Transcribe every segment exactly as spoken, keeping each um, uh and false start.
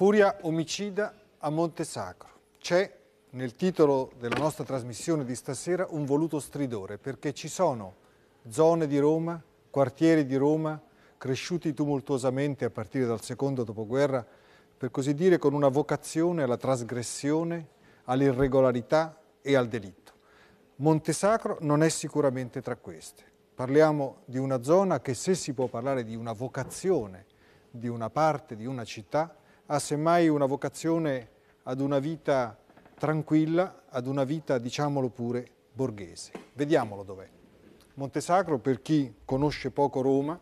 Furia omicida a Monte Sacro. C'è nel titolo della nostra trasmissione di stasera un voluto stridore, perché ci sono zone di Roma, quartieri di Roma, cresciuti tumultuosamente a partire dal secondo dopoguerra, per così dire con una vocazione alla trasgressione, all'irregolarità e al delitto. Monte Sacro non è sicuramente tra queste. Parliamo di una zona che, se si può parlare di una vocazione di una parte, di una città, ha semmai una vocazione ad una vita tranquilla, ad una vita, diciamolo pure, borghese. Vediamolo dov'è. Monte Sacro, per chi conosce poco Roma,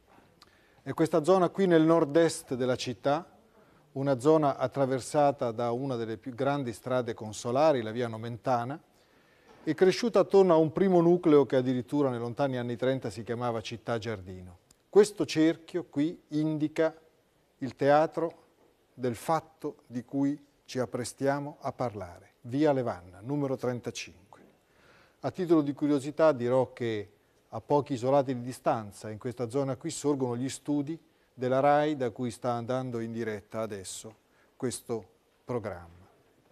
è questa zona qui nel nord-est della città, una zona attraversata da una delle più grandi strade consolari, la via Nomentana, e cresciuta attorno a un primo nucleo che addirittura nei lontani anni trenta si chiamava Città Giardino. Questo cerchio qui indica il teatro del fatto di cui ci apprestiamo a parlare, via Levanna, numero trentacinque. A titolo di curiosità dirò che a pochi isolati di distanza in questa zona qui sorgono gli studi della RAI, da cui sta andando in diretta adesso questo programma.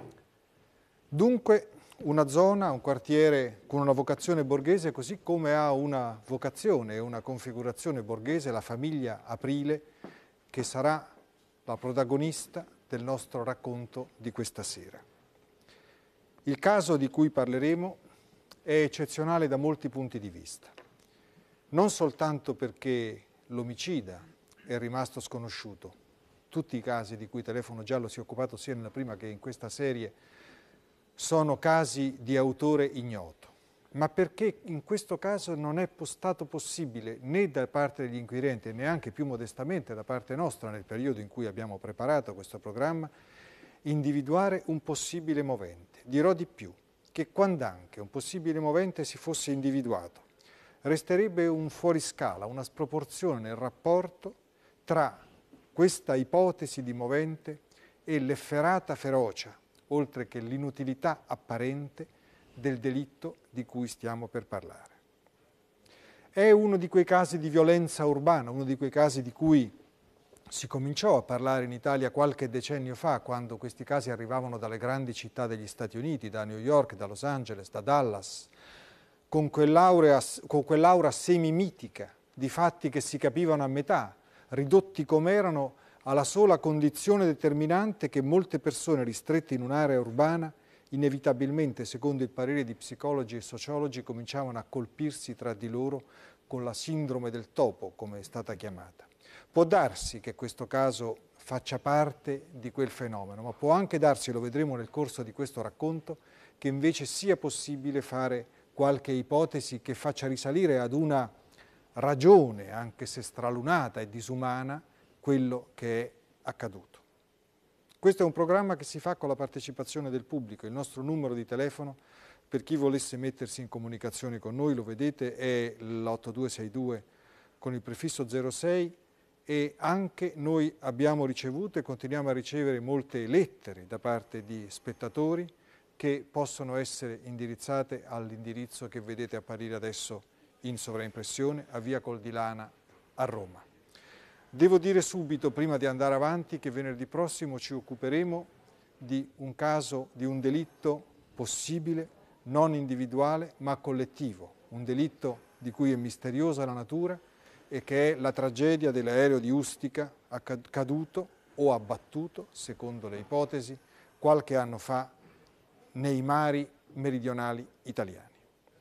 Dunque una zona, un quartiere con una vocazione borghese, così come ha una vocazione e una configurazione borghese la famiglia Aprile, che sarà la protagonista del nostro racconto di questa sera. Il caso di cui parleremo è eccezionale da molti punti di vista, non soltanto perché l'omicida è rimasto sconosciuto. Tutti i casi di cui Telefono Giallo si è occupato sia nella prima che in questa serie sono casi di autore ignoto, ma perché in questo caso non è stato possibile né da parte degli inquirenti, neanche più modestamente da parte nostra nel periodo in cui abbiamo preparato questo programma, individuare un possibile movente. Dirò di più, che quand'anche un possibile movente si fosse individuato, resterebbe un fuoriscala, una sproporzione nel rapporto tra questa ipotesi di movente e l'efferata ferocia, oltre che l'inutilità apparente del delitto di cui stiamo per parlare. È uno di quei casi di violenza urbana, uno di quei casi di cui si cominciò a parlare in Italia qualche decennio fa, quando questi casi arrivavano dalle grandi città degli Stati Uniti, da New York, da Los Angeles, da Dallas, con quell'aura, con quell'aura semimitica di fatti che si capivano a metà, ridotti com'erano alla sola condizione determinante che molte persone ristrette in un'area urbana inevitabilmente, secondo il parere di psicologi e sociologi, cominciavano a colpirsi tra di loro con la sindrome del topo, come è stata chiamata. Può darsi che questo caso faccia parte di quel fenomeno, ma può anche darsi, lo vedremo nel corso di questo racconto, che invece sia possibile fare qualche ipotesi che faccia risalire ad una ragione, anche se stralunata e disumana, quello che è accaduto. Questo è un programma che si fa con la partecipazione del pubblico. Il nostro numero di telefono, per chi volesse mettersi in comunicazione con noi, lo vedete, è l'otto due sei due con il prefisso zero sei, e anche noi abbiamo ricevuto e continuiamo a ricevere molte lettere da parte di spettatori che possono essere indirizzate all'indirizzo che vedete apparire adesso in sovraimpressione, a via Coldilana a Roma. Devo dire subito, prima di andare avanti, che venerdì prossimo ci occuperemo di un caso, di un delitto possibile, non individuale, ma collettivo. Un delitto di cui è misteriosa la natura e che è la tragedia dell'aereo di Ustica caduto o abbattuto, secondo le ipotesi, qualche anno fa nei mari meridionali italiani.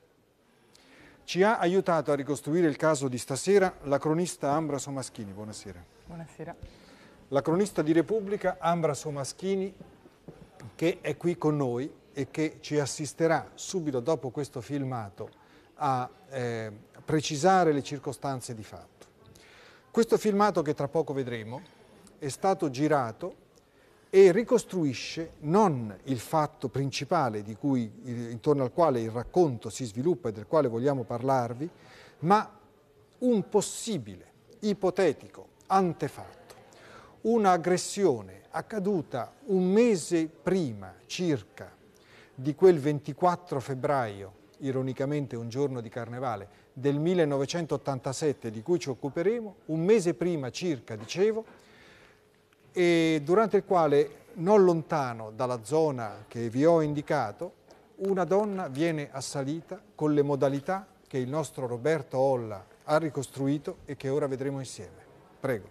Ci ha aiutato a ricostruire il caso di stasera la cronista Ambra Somaschini. Buonasera. Buonasera. La cronista di Repubblica Ambra Somaschini, che è qui con noi e che ci assisterà subito dopo questo filmato a eh, precisare le circostanze di fatto. Questo filmato, che tra poco vedremo, è stato girato e ricostruisce non il fatto principale di cui, intorno al quale il racconto si sviluppa e del quale vogliamo parlarvi, ma un possibile, ipotetico antefatto, un'aggressione accaduta un mese prima circa di quel ventiquattro febbraio, ironicamente un giorno di carnevale, del millenovecentottantasette, di cui ci occuperemo, un mese prima circa, dicevo, e durante il quale, non lontano dalla zona che vi ho indicato, una donna viene assalita con le modalità che il nostro Roberto Olla ha ricostruito e che ora vedremo insieme. Prego.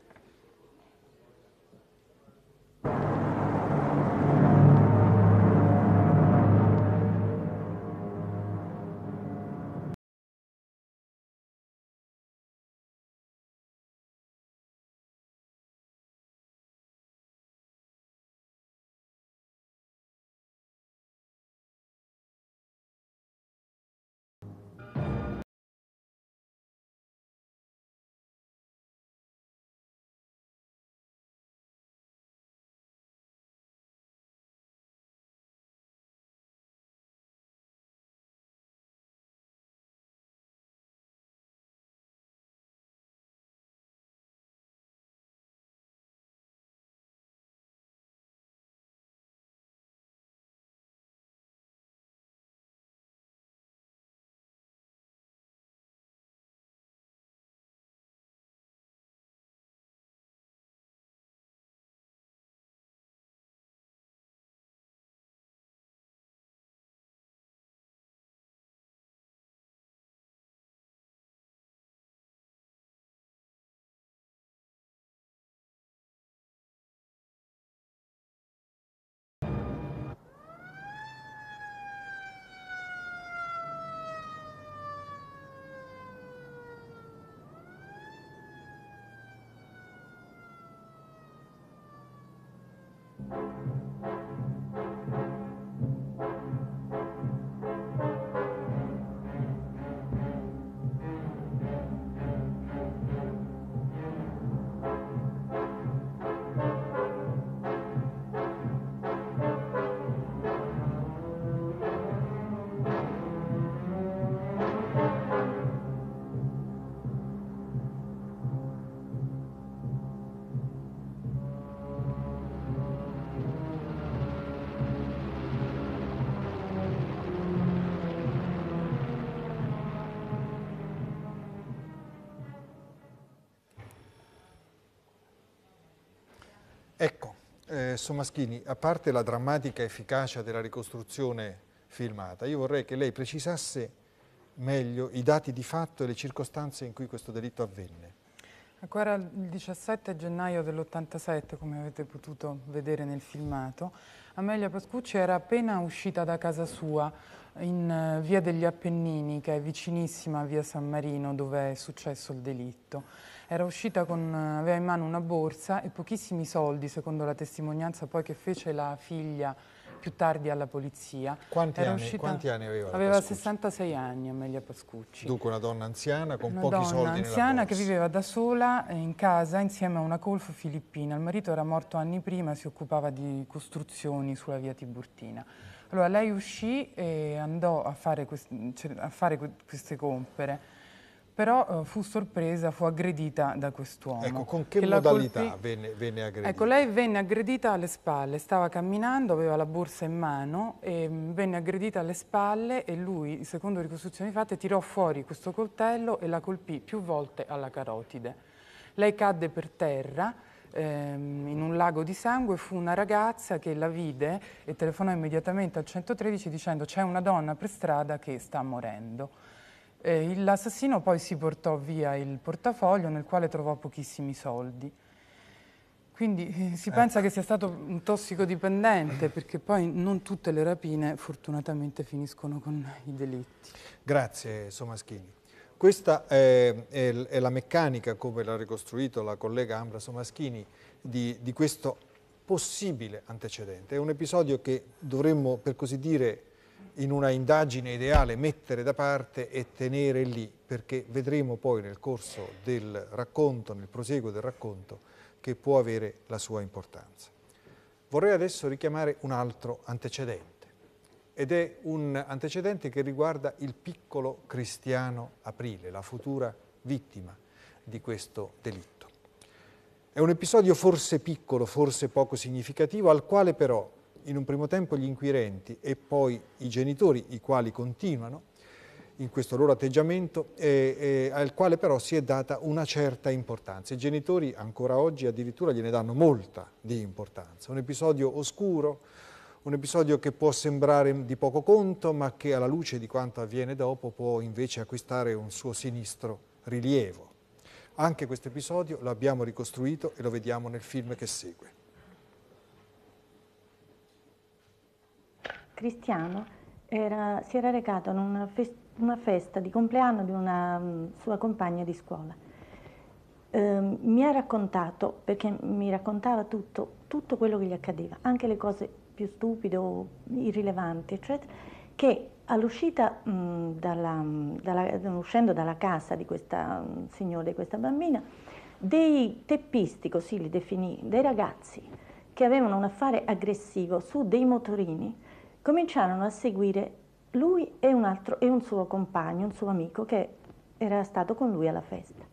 Ecco, eh, Sommaschini, a parte la drammatica efficacia della ricostruzione filmata, io vorrei che lei precisasse meglio i dati di fatto e le circostanze in cui questo delitto avvenne. Ecco, era il diciassette gennaio dell'ottantasette, come avete potuto vedere nel filmato. Amelia Pascucci era appena uscita da casa sua in via degli Appennini, che è vicinissima a via San Marino, dove è successo il delitto. Era uscita con, aveva in mano una borsa e pochissimi soldi, secondo la testimonianza poi che fece la figlia più tardi alla polizia. Quanti, Era anni, uscita, quanti anni aveva? Aveva sessantasei anni Amelia Pascucci. Dunque una donna anziana con una pochi soldi nella borsa. Una donna anziana che viveva da sola in casa insieme a una colf filippina. Il marito era morto anni prima, si occupava di costruzioni sulla via Tiburtina. Allora lei uscì e andò a fare, quest a fare queste compere. Però uh, fu sorpresa, fu aggredita da quest'uomo. Ecco, con che, che modalità venne, venne aggredita? Ecco, lei venne aggredita alle spalle, stava camminando, aveva la borsa in mano e mh, venne aggredita alle spalle e lui, secondo ricostruzioni fatte, tirò fuori questo coltello e la colpì più volte alla carotide. Lei cadde per terra ehm, in un lago di sangue, fu una ragazza che la vide e telefonò immediatamente al centotredici dicendo c'è una donna per strada che sta morendo. Eh, L'assassino poi si portò via il portafoglio nel quale trovò pochissimi soldi. Quindi eh, si ecco. pensa che sia stato un tossicodipendente, perché poi non tutte le rapine fortunatamente finiscono con i delitti. Grazie Sommaschini. Questa è, è, è la meccanica, come l'ha ricostruito la collega Ambra Sommaschini, di, di questo possibile antecedente. È un episodio che dovremmo, per così dire, in una indagine ideale mettere da parte e tenere lì, perché vedremo poi nel corso del racconto, nel proseguo del racconto, che può avere la sua importanza. Vorrei adesso richiamare un altro antecedente, ed è un antecedente che riguarda il piccolo Cristiano Aprile, la futura vittima di questo delitto. È un episodio forse piccolo, forse poco significativo, al quale però in un primo tempo gli inquirenti e poi i genitori, i quali continuano, in questo loro atteggiamento, eh, eh, al quale però si è data una certa importanza. I genitori ancora oggi addirittura gliene danno molta di importanza. Un episodio oscuro, un episodio che può sembrare di poco conto, ma che alla luce di quanto avviene dopo può invece acquistare un suo sinistro rilievo. Anche questo episodio lo abbiamo ricostruito e lo vediamo nel film che segue. Cristiano era, si era recato a una, fest, una festa di compleanno di una um, sua compagna di scuola. Eh, mi ha raccontato, perché mi raccontava tutto, tutto quello che gli accadeva, anche le cose più stupide o irrilevanti, eccetera, che all'uscita, dalla, dalla, uscendo dalla casa di questa um, signora, di questa bambina, dei teppisti, così li definì, dei ragazzi che avevano un affare aggressivo su dei motorini, cominciarono a seguire lui e un altro, e un suo compagno, un suo amico che era stato con lui alla festa.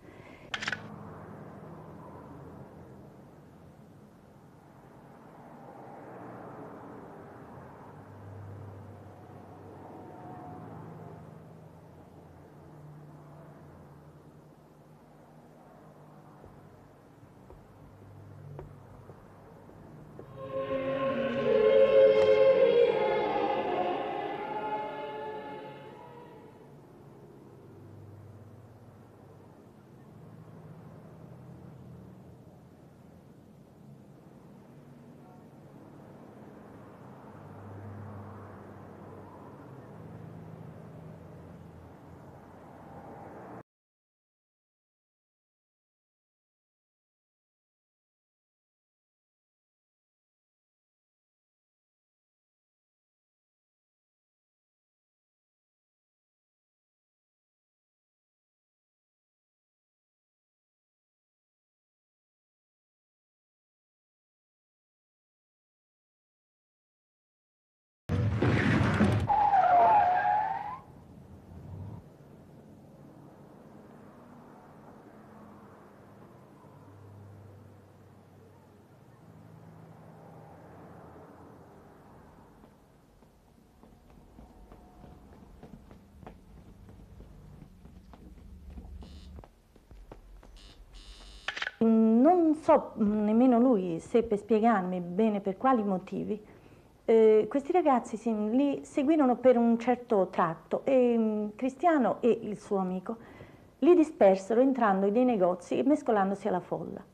Non so nemmeno lui seppe spiegarmi bene per quali motivi. Eh, questi ragazzi sì, li seguirono per un certo tratto e um, Cristiano e il suo amico li dispersero entrando in dei negozi e mescolandosi alla folla.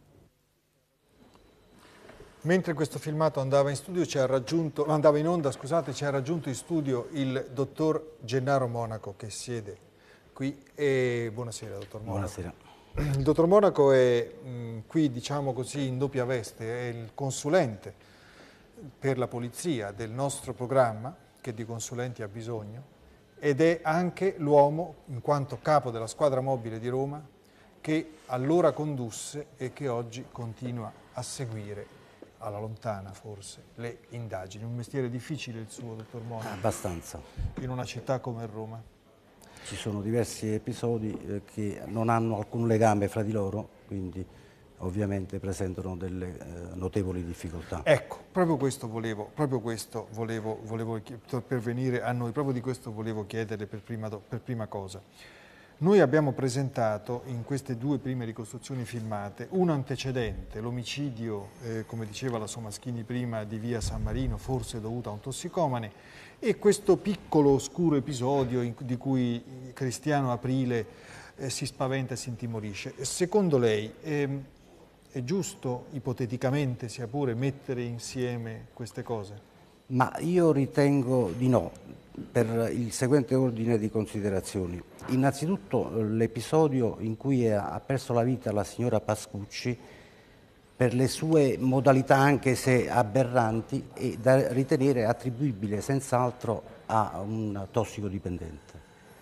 Mentre questo filmato andava in studio, ci ha raggiunto, andava in onda, scusate, ci ha raggiunto in studio il dottor Gennaro Monaco che siede qui. E buonasera, dottor Monaco. Buonasera. Il dottor Monaco è mh, qui, diciamo così, in doppia veste, è il consulente per la polizia del nostro programma, che di consulenti ha bisogno, ed è anche l'uomo, in quanto capo della squadra mobile di Roma, che allora condusse e che oggi continua a seguire, alla lontana forse, le indagini. Un mestiere difficile il suo, dottor Monaco? Abbastanza. In una città come Roma? Ci sono diversi episodi eh, che non hanno alcun legame fra di loro, quindi ovviamente presentano delle eh, notevoli difficoltà. Ecco, proprio questo volevo, proprio questo volevo, volevo per venire a noi, proprio di questo volevo chiederle per prima, per prima cosa. Noi abbiamo presentato in queste due prime ricostruzioni filmate un antecedente, l'omicidio, eh, come diceva la Somaschini prima, di via San Marino, forse dovuto a un tossicomane, e questo piccolo oscuro episodio in, di cui Cristiano Aprile eh, si spaventa e si intimorisce. Secondo lei eh, è giusto, ipoteticamente sia pure, mettere insieme queste cose? Ma io ritengo di no, per il seguente ordine di considerazioni. Innanzitutto l'episodio in cui ha perso la vita la signora Pascucci, per le sue modalità anche se aberranti, è da ritenere attribuibile senz'altro a un tossicodipendente.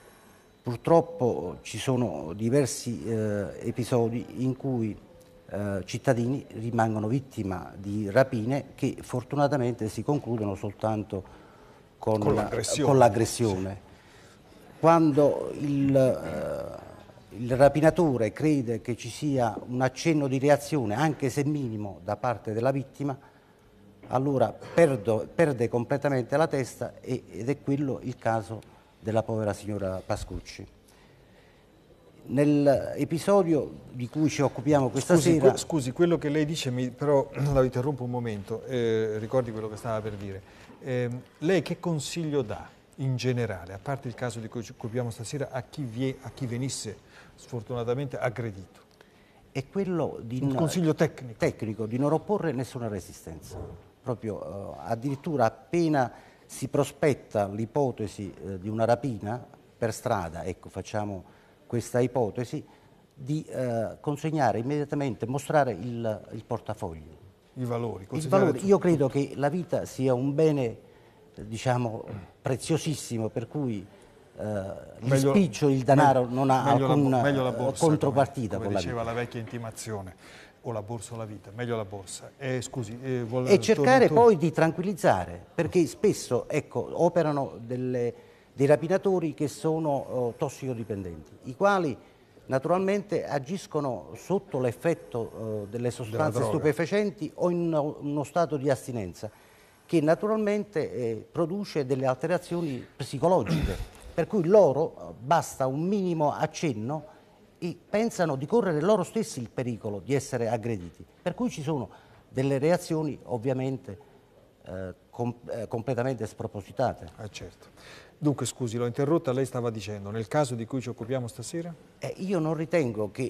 Purtroppo ci sono diversi eh, episodi in cui eh, cittadini rimangono vittima di rapine che fortunatamente si concludono soltanto con, con l'aggressione. Con l'aggressione. Sì. Quando il, eh, il rapinatore crede che ci sia un accenno di reazione, anche se minimo, da parte della vittima, allora perdo, perde completamente la testa e, ed è quello il caso della povera signora Pascucci. Nell'episodio di cui ci occupiamo questa scusi, sera... Que scusi, quello che lei dice, mi, però la interrompo un momento, eh, ricordi quello che stava per dire. Eh, lei che consiglio dà in generale, a parte il caso di cui ci occupiamo stasera, a chi, vie, a chi venisse sfortunatamente aggredito? È quello di un consiglio tecnico. tecnico di non opporre nessuna resistenza. Proprio eh, addirittura appena si prospetta l'ipotesi eh, di una rapina per strada, ecco, facciamo questa ipotesi, di eh, consegnare immediatamente, mostrare il, il portafoglio. I valori. Il valore. Io credo che la vita sia un bene, eh, diciamo, preziosissimo, per cui eh, il spiccio, il denaro meglio, non ha alcuna la, borsa, contropartita come, come con diceva la, la vecchia intimazione, o la borsa o la vita, meglio la borsa. Eh, scusi, eh, vuole, e cercare torna, poi di tranquillizzare, perché spesso, ecco, operano delle, dei rapinatori che sono oh, tossicodipendenti, i quali naturalmente agiscono sotto l'effetto uh, delle sostanze stupefacenti o in uno, uno stato di astinenza, che naturalmente eh, produce delle alterazioni psicologiche, per cui loro basta un minimo accenno e pensano di correre loro stessi il pericolo di essere aggrediti, per cui ci sono delle reazioni ovviamente eh, com eh, completamente spropositate. Ah, certo. Dunque, scusi, l'ho interrotta, lei stava dicendo, nel caso di cui ci occupiamo stasera? Eh, io non ritengo che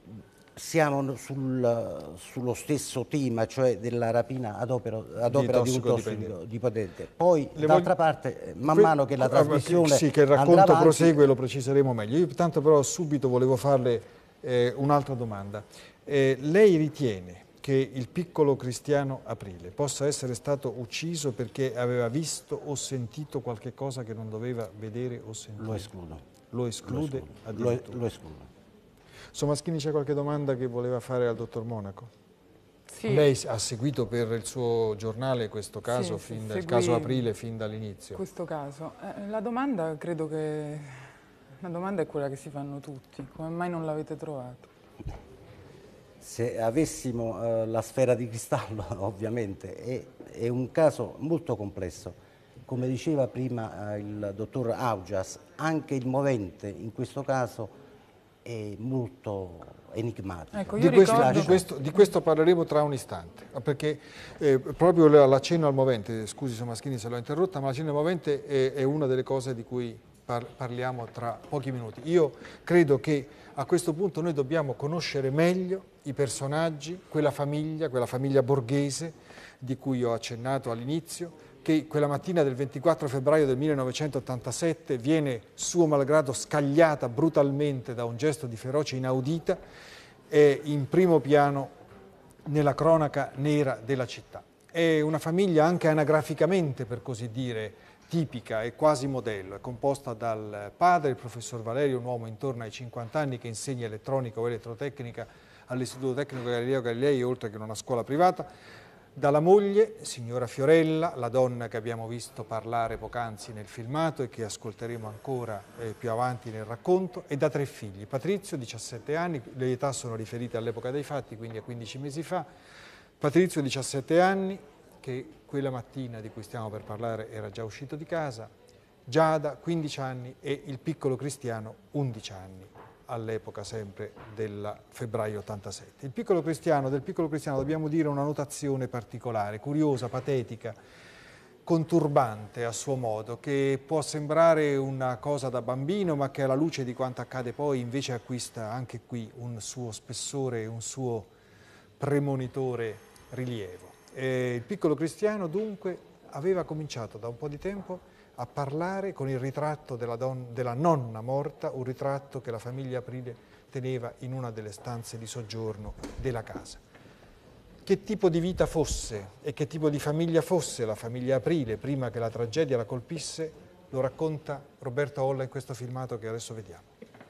siamo sul, sullo stesso tema, cioè della rapina ad opera, ad opera di, di un tossicodipendente. Poi, d'altra parte, man que mano che la trasmissione Sì, che il racconto prosegue, lo preciseremo meglio. Io tanto però subito volevo farle eh, un'altra domanda. Eh, lei ritiene che il piccolo Cristiano Aprile possa essere stato ucciso perché aveva visto o sentito qualche cosa che non doveva vedere o sentire? Lo escludo. Lo esclude? Lo, es lo escludo. Somaschini, c'è qualche domanda che voleva fare al dottor Monaco? Sì. Lei ha seguito per il suo giornale questo caso, sì, fin sì, da, il caso Aprile, fin dall'inizio? Questo caso. Eh, la domanda, credo che... La domanda è quella che si fanno tutti. Come mai non l'avete trovato? Se avessimo eh, la sfera di cristallo, ovviamente, è, è un caso molto complesso. Come diceva prima eh, il dottor Augias, anche il movente in questo caso è molto enigmatico. Ecco, di, io questo, ricordo... di, questo, di questo parleremo tra un istante, perché eh, proprio l'accenno al movente, scusi Somaschini se l'ho interrotta, ma l'accenno al movente è, è una delle cose di cui par parliamo tra pochi minuti. Io credo che a questo punto noi dobbiamo conoscere meglio i personaggi, quella famiglia, quella famiglia borghese di cui ho accennato all'inizio, che quella mattina del ventiquattro febbraio del millenovecentottantasette viene suo malgrado scagliata brutalmente da un gesto di ferocia inaudita e in primo piano nella cronaca nera della città. È una famiglia anche anagraficamente, per così dire, tipica e quasi modello. È composta dal padre, il professor Valerio, un uomo intorno ai cinquanta anni che insegna elettronica o elettrotecnica all'Istituto Tecnico Galileo Galilei, oltre che in una scuola privata, dalla moglie, signora Fiorella, la donna che abbiamo visto parlare poc'anzi nel filmato e che ascolteremo ancora eh, più avanti nel racconto, e da tre figli. Patrizio, diciassette anni, le età sono riferite all'epoca dei fatti, quindi a quindici mesi fa. Patrizio, diciassette anni, che quella mattina di cui stiamo per parlare era già uscito di casa, Giada, quindici anni, e il piccolo Cristiano, undici anni, all'epoca sempre del febbraio ottantasette. Il piccolo Cristiano, del piccolo Cristiano dobbiamo dire una notazione particolare, curiosa, patetica, conturbante a suo modo, che può sembrare una cosa da bambino, ma che alla luce di quanto accade poi invece acquista anche qui un suo spessore, un suo premonitore rilievo. E il piccolo Cristiano dunque aveva cominciato da un po' di tempo a parlare con il ritratto della, della nonna morta, un ritratto che la famiglia Aprile teneva in una delle stanze di soggiorno della casa. Che tipo di vita fosse e che tipo di famiglia fosse la famiglia Aprile prima che la tragedia la colpisse, lo racconta Roberta Olla in questo filmato che adesso vediamo.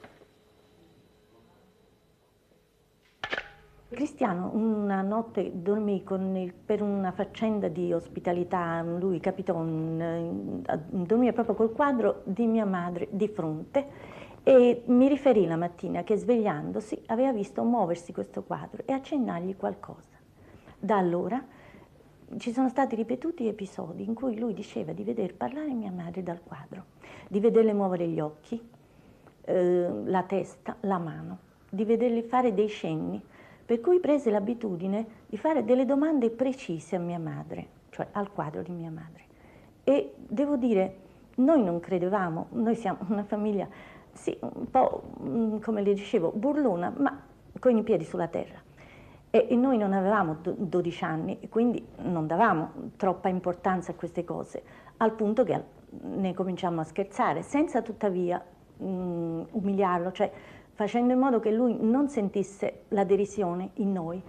Cristiano una notte dormì con il, per una faccenda di ospitalità, lui capitò, un, dormì proprio col quadro di mia madre di fronte e mi riferì la mattina che svegliandosi aveva visto muoversi questo quadro e accennargli qualcosa. Da allora ci sono stati ripetuti episodi in cui lui diceva di veder parlare mia madre dal quadro, di vederle muovere gli occhi, eh, la testa, la mano, di vederle fare dei cenni, per cui prese l'abitudine di fare delle domande precise a mia madre, cioè al quadro di mia madre. E devo dire, noi non credevamo, noi siamo una famiglia, sì, un po', come le dicevo, burlona, ma con i piedi sulla terra. E, e noi non avevamo dodici anni, e quindi non davamo troppa importanza a queste cose, al punto che ne cominciamo a scherzare, senza tuttavia mh, umiliarlo, cioè facendo in modo che lui non sentisse la derisione in noi.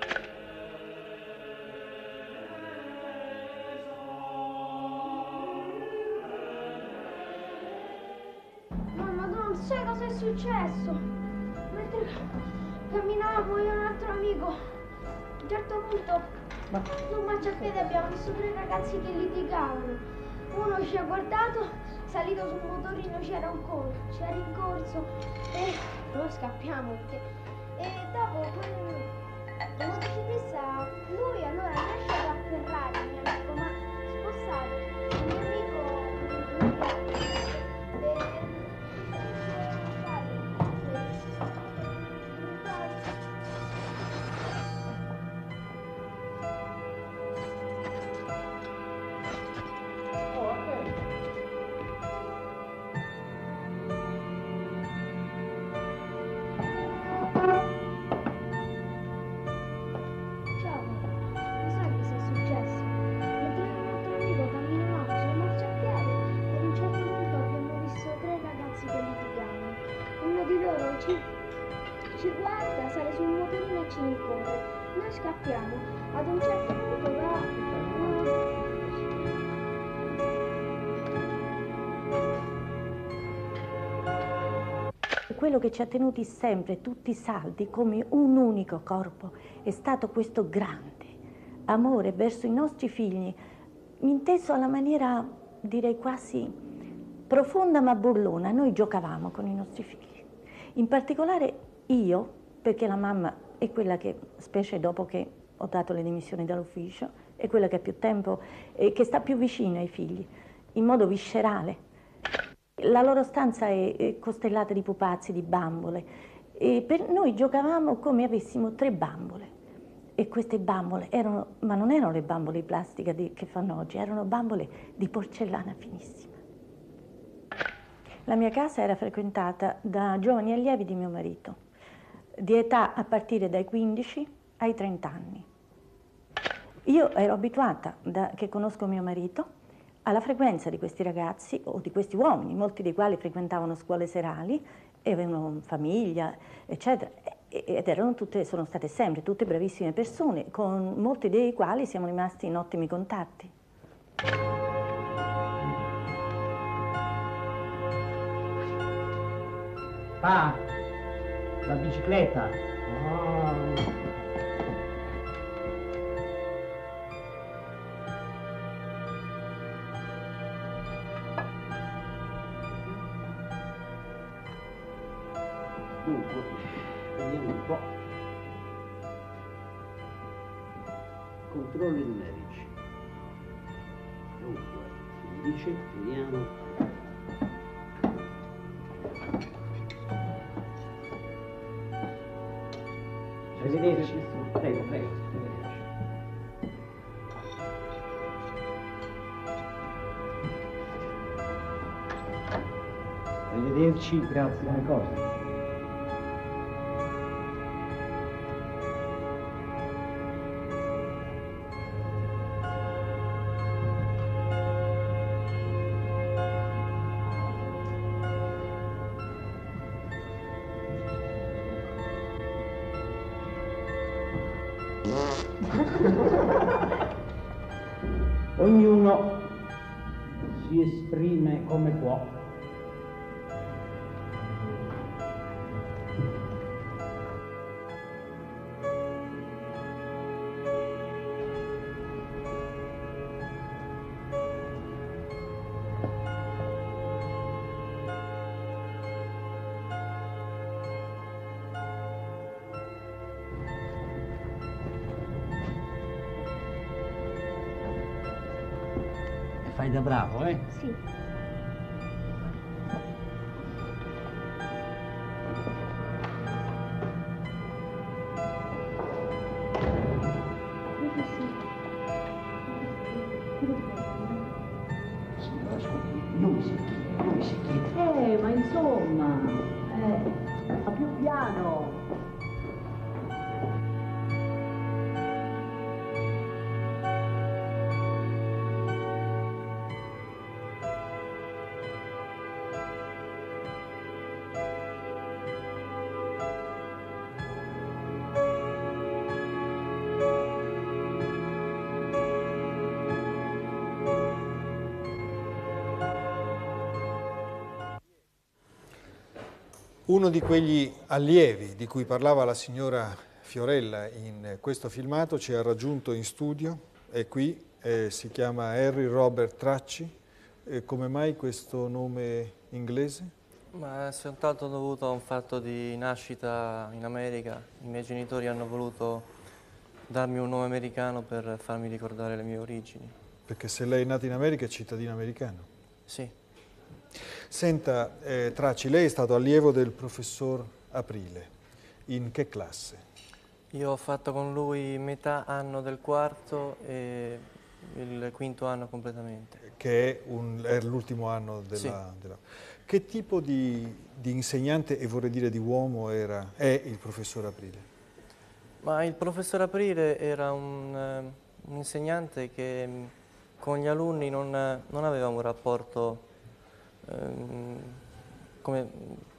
Mamma, tu non sai cosa è successo? Mentre camminavamo io e un altro amico, a un certo punto, Ma... su un marciapiede abbiamo visto tre ragazzi che litigavano. Uno ci ha guardato, salito sul motorino, c'era un corso, c'era in corso e noi scappiamo perché... E dopo quel il motociclista, lui allora riesce ad afferrare il mio amico, ma spostato, il mio amico... ci guarda, sale sul motorino e ci rincorre. Noi scappiamo. Ad un certo punto va... Quello che ci ha tenuti sempre tutti saldi come un unico corpo è stato questo grande amore verso i nostri figli, inteso alla maniera, direi quasi profonda ma burlona. Noi giocavamo con i nostri figli. In particolare io, perché la mamma è quella che, specie dopo che ho dato le dimissioni dall'ufficio, è quella che ha più tempo e che sta più vicino ai figli, in modo viscerale. La loro stanza è costellata di pupazzi, di bambole, e per noi giocavamo come avessimo tre bambole. E queste bambole erano, ma non erano le bambole di plastica di, che fanno oggi, erano bambole di porcellana finissima. La mia casa era frequentata da giovani allievi di mio marito, di età a partire dai quindici ai trenta anni. Io ero abituata, da che conosco mio marito, alla frequenza di questi ragazzi o di questi uomini, molti dei quali frequentavano scuole serali e avevano famiglia, eccetera, ed erano tutte, sono state sempre tutte bravissime persone, con molti dei quali siamo rimasti in ottimi contatti. Pa, la bicicletta. Oh. Dunque, vediamo un po'. Controlli numerici. Dunque, undici, vediamo. Arrivederci. Prego, prego, arrivederci. Arrivederci, grazie, come cosa? Ognuno si esprime come può. Fai da bravo, eh? Sì. Signora, scusi, non mi si chiede, non mi si chiede. Eh, ma insomma, eh, ma più piano. Uno di quegli allievi di cui parlava la signora Fiorella in questo filmato ci ha raggiunto in studio, è qui, eh, si chiama Harry Robert Tracci. Eh, come mai questo nome inglese? Ma è soltanto dovuto a un fatto di nascita in America. I miei genitori hanno voluto darmi un nome americano per farmi ricordare le mie origini. Perché se lei è nato in America è cittadino americano? Sì. Senta, eh, Tracci, lei è stato allievo del professor Aprile. In che classe? Io ho fatto con lui metà anno del quarto e il quinto anno completamente. Che è, un- è l'ultimo anno della, Sì. della... Che tipo di, di insegnante, e vorrei dire di uomo, era, è il professor Aprile? Ma il professor Aprile era un, eh, un insegnante che mh, con gli alunni non, non aveva un rapporto ehm, come,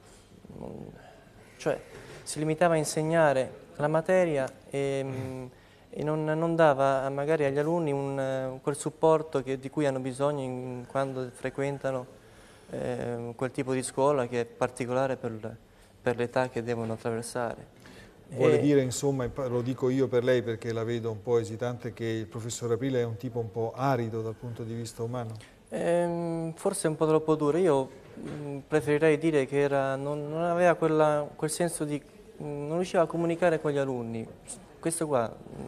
non- cioè si limitava a insegnare la materia e, mh, e non, non dava magari agli alunni un, eh, quel supporto che- di cui hanno bisogno in- quando frequentano eh, quel tipo di scuola che è particolare per, per l'età che devono attraversare. Vuole E- dire, insomma, lo dico io per lei perché la vedo un po' esitante, che il professor Aprile è un tipo un po' arido dal punto di vista umano? Ehm, forse è un po' troppo duro. Io mh, preferirei dire che era, non, non aveva quella- quel senso di... mh, non riusciva a comunicare con gli alunni. Questo qua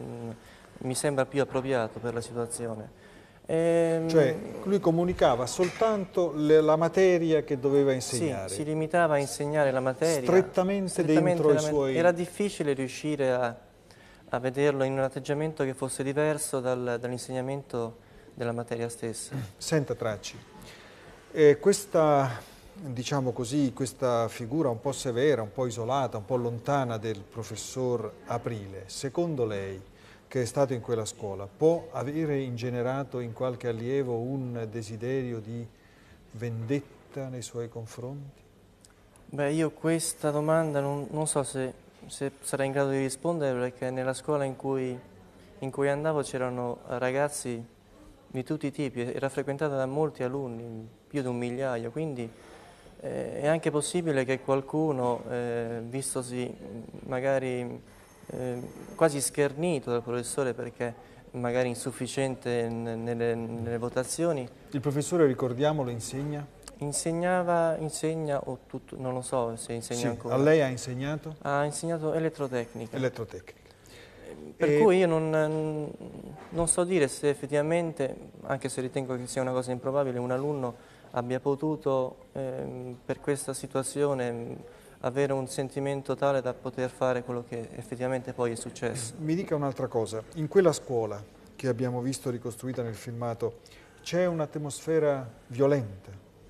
mh, mi sembra più appropriato per la situazione. Ehm, Cioè, lui comunicava soltanto le- la materia che doveva sì, insegnare. si limitava a insegnare la materia. Strettamente dentro i la- suoi- Era difficile riuscire a, a vederlo in un atteggiamento che fosse diverso dal- dall'insegnamento della materia stessa. Senta, Tracci, eh, questa, diciamo così, questa figura un po' severa, un po' isolata, un po' lontana del professor Aprile, secondo lei, che è stato in quella scuola, può avere ingenerato in qualche allievo un desiderio di vendetta nei suoi confronti? Beh, io questa domanda non, non so se, se sarei in grado di rispondere, perché nella scuola in cui, in cui andavo c'erano ragazzi di tutti i tipi, era frequentata da molti alunni, più di un migliaio, quindi eh, è anche possibile che qualcuno, eh, vistosi magari eh, quasi schernito dal professore perché magari insufficiente n- nelle, nelle votazioni, Il professore, ricordiamolo, insegna? insegnava, insegna o tutto, non lo so se insegna Sì, ancora. a lei ha insegnato? Ha insegnato elettrotecnica. Elettrotecnica. Per E- cui io non, non so dire se effettivamente, anche se ritengo che sia una cosa improbabile, un alunno abbia potuto ehm, per questa situazione mh, avere un sentimento tale da poter fare quello che effettivamente poi è successo. Mi dica un'altra cosa, in quella scuola che abbiamo visto ricostruita nel filmato c'è un'atmosfera violenta?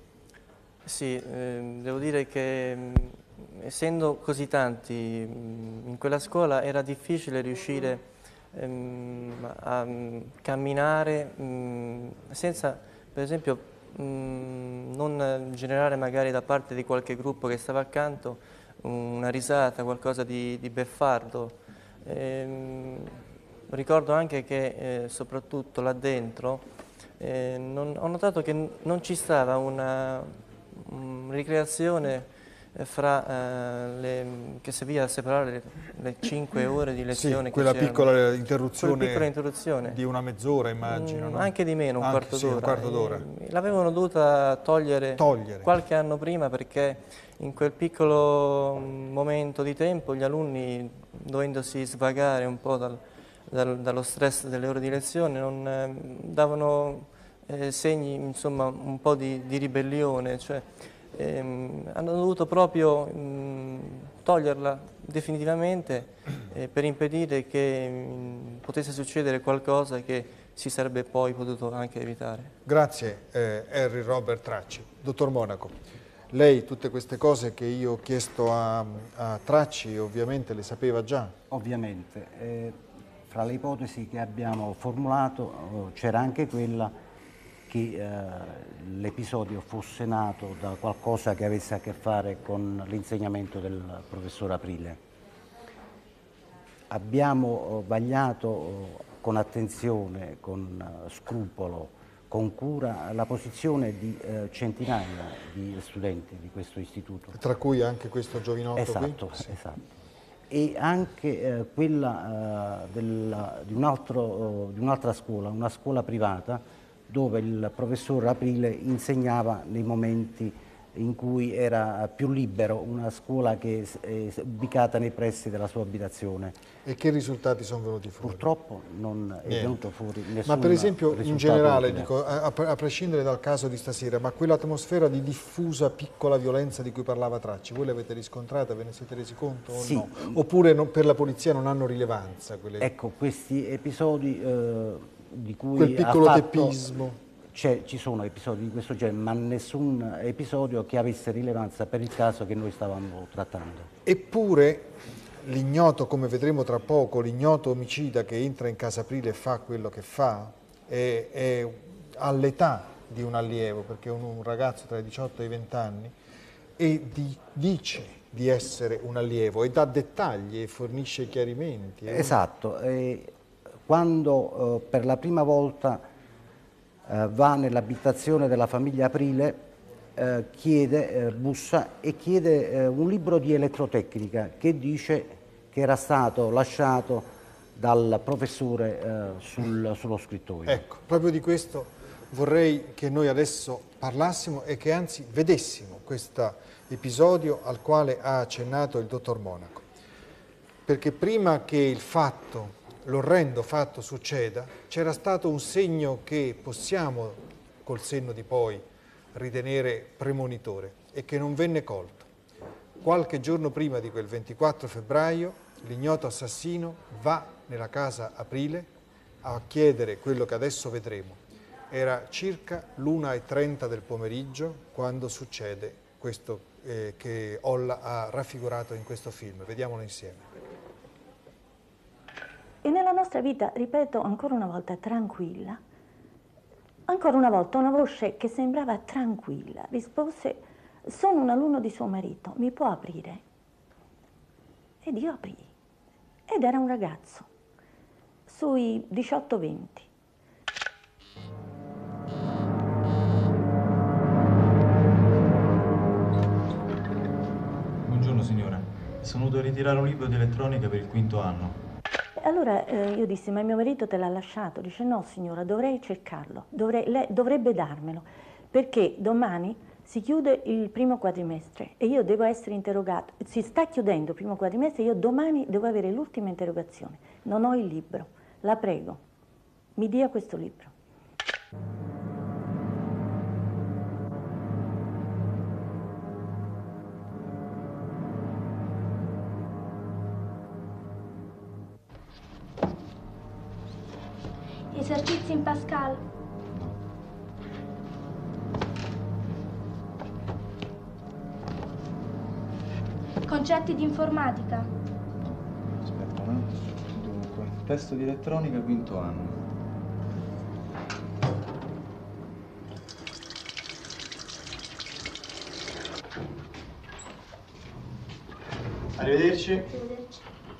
Sì, ehm, devo dire che mh, essendo così tanti mh, in quella scuola era difficile riuscire ehm, a mh, camminare mh, senza, per esempio, mh, non generare magari da parte di qualche gruppo che stava accanto una risata, qualcosa di, di beffardo. Ehm, ricordo anche che eh, soprattutto là dentro eh, non- ho notato che n- non ci stava una mm, ricreazione eh, fra eh, le, che serviva a separare le, le cinque ore di lezione Sì, che quella c'erano. piccola interruzione, Quella piccola interruzione. di una mezz'ora, immagino, Mm, no? Anche di meno, un Anche, quarto sì, un d'ora. quarto d'ora. E L'avevano dovuta togliere, Togliere. qualche anno prima perché in quel piccolo mm, momento di tempo gli alunni, dovendosi svagare un po' dal- dal- dallo stress delle ore di lezione, non, eh, davano eh, segni insomma, un po' di, di ribellione, cioè, ehm, hanno dovuto proprio mh, toglierla definitivamente eh, per impedire che mh, potesse succedere qualcosa che si sarebbe poi potuto anche evitare. Grazie eh, Henry Robert Tracci. Dottor Monaco, lei tutte queste cose che io ho chiesto a, a Tracci ovviamente le sapeva già? Ovviamente. Eh, fra le ipotesi che abbiamo formulato eh, c'era anche quella che eh, l'episodio fosse nato da qualcosa che avesse a che fare con l'insegnamento del professor Aprile. Abbiamo eh, vagliato eh, con attenzione, con eh, scrupolo, con cura la posizione di eh, centinaia di studenti di questo istituto. Tra cui anche questo giovinotto esatto, qui? Sì. Esatto. E anche eh, quella eh, del, di, un altro, di un'altra scuola, una scuola privata, dove il professor Aprile insegnava nei momenti in cui era più libero, una scuola che è ubicata nei pressi della sua abitazione. E che risultati sono venuti fuori? Purtroppo non è venuto fuori nessun risultato. Ma per esempio, in generale, utile. dico, a, a prescindere dal caso di stasera, ma quell'atmosfera di diffusa piccola violenza di cui parlava Tracci, voi l'avete riscontrata, ve ne siete resi conto o sì. no? Oppure non, per la polizia non hanno rilevanza? Quelle... Ecco, questi episodi eh, di cui Quel piccolo ha fatto, teppismo. Ci sono episodi di questo genere, ma nessun episodio che avesse rilevanza per il caso che noi stavamo trattando. Eppure l'ignoto, come vedremo tra poco, l'ignoto omicida che entra in casa Aprile e fa quello che fa, è, è all'età di un allievo, perché è un, un ragazzo tra i diciotto e i venti anni, e di, dice di essere un allievo e dà dettagli e fornisce chiarimenti. Esatto, e quando eh, per la prima volta Uh, va nell'abitazione della famiglia Aprile, uh, chiede, uh, bussa e chiede uh, un libro di elettrotecnica che dice che era stato lasciato dal professore uh, sul, sullo scrittoio. Ecco, proprio di questo vorrei che noi adesso parlassimo e che anzi vedessimo questo episodio al quale ha accennato il dottor Monaco. Perché prima che il fatto l'orrendo fatto succeda, c'era stato un segno che possiamo, col senno di poi, ritenere premonitore e che non venne colto. Qualche giorno prima di quel ventiquattro febbraio, l'ignoto assassino va nella casa Aprile a chiedere quello che adesso vedremo. Era circa l'una e trenta del pomeriggio quando succede questo eh, che Olla ha raffigurato in questo film. Vediamolo insieme. E nella nostra vita, ripeto ancora una volta, tranquilla, ancora una volta una voce che sembrava tranquilla rispose: sono un alunno di suo marito, mi può aprire? Ed io aprii. Ed era un ragazzo, sui diciotto venti. Buongiorno signora, sono venuto a ritirare un libro di elettronica per il quinto anno. Allora eh, io dissi: ma mio marito te l'ha lasciato? Dice: no signora, dovrei cercarlo, dovrei, lei dovrebbe darmelo, perché domani si chiude il primo quadrimestre e io devo essere interrogato, si sta chiudendo il primo quadrimestre e io domani devo avere l'ultima interrogazione, non ho il libro, la prego, mi dia questo libro. Esercizi in Pascal. Concetti di informatica. Aspetta un attimo. Dunque, testo di elettronica, quinto anno. Arrivederci. Arrivederci.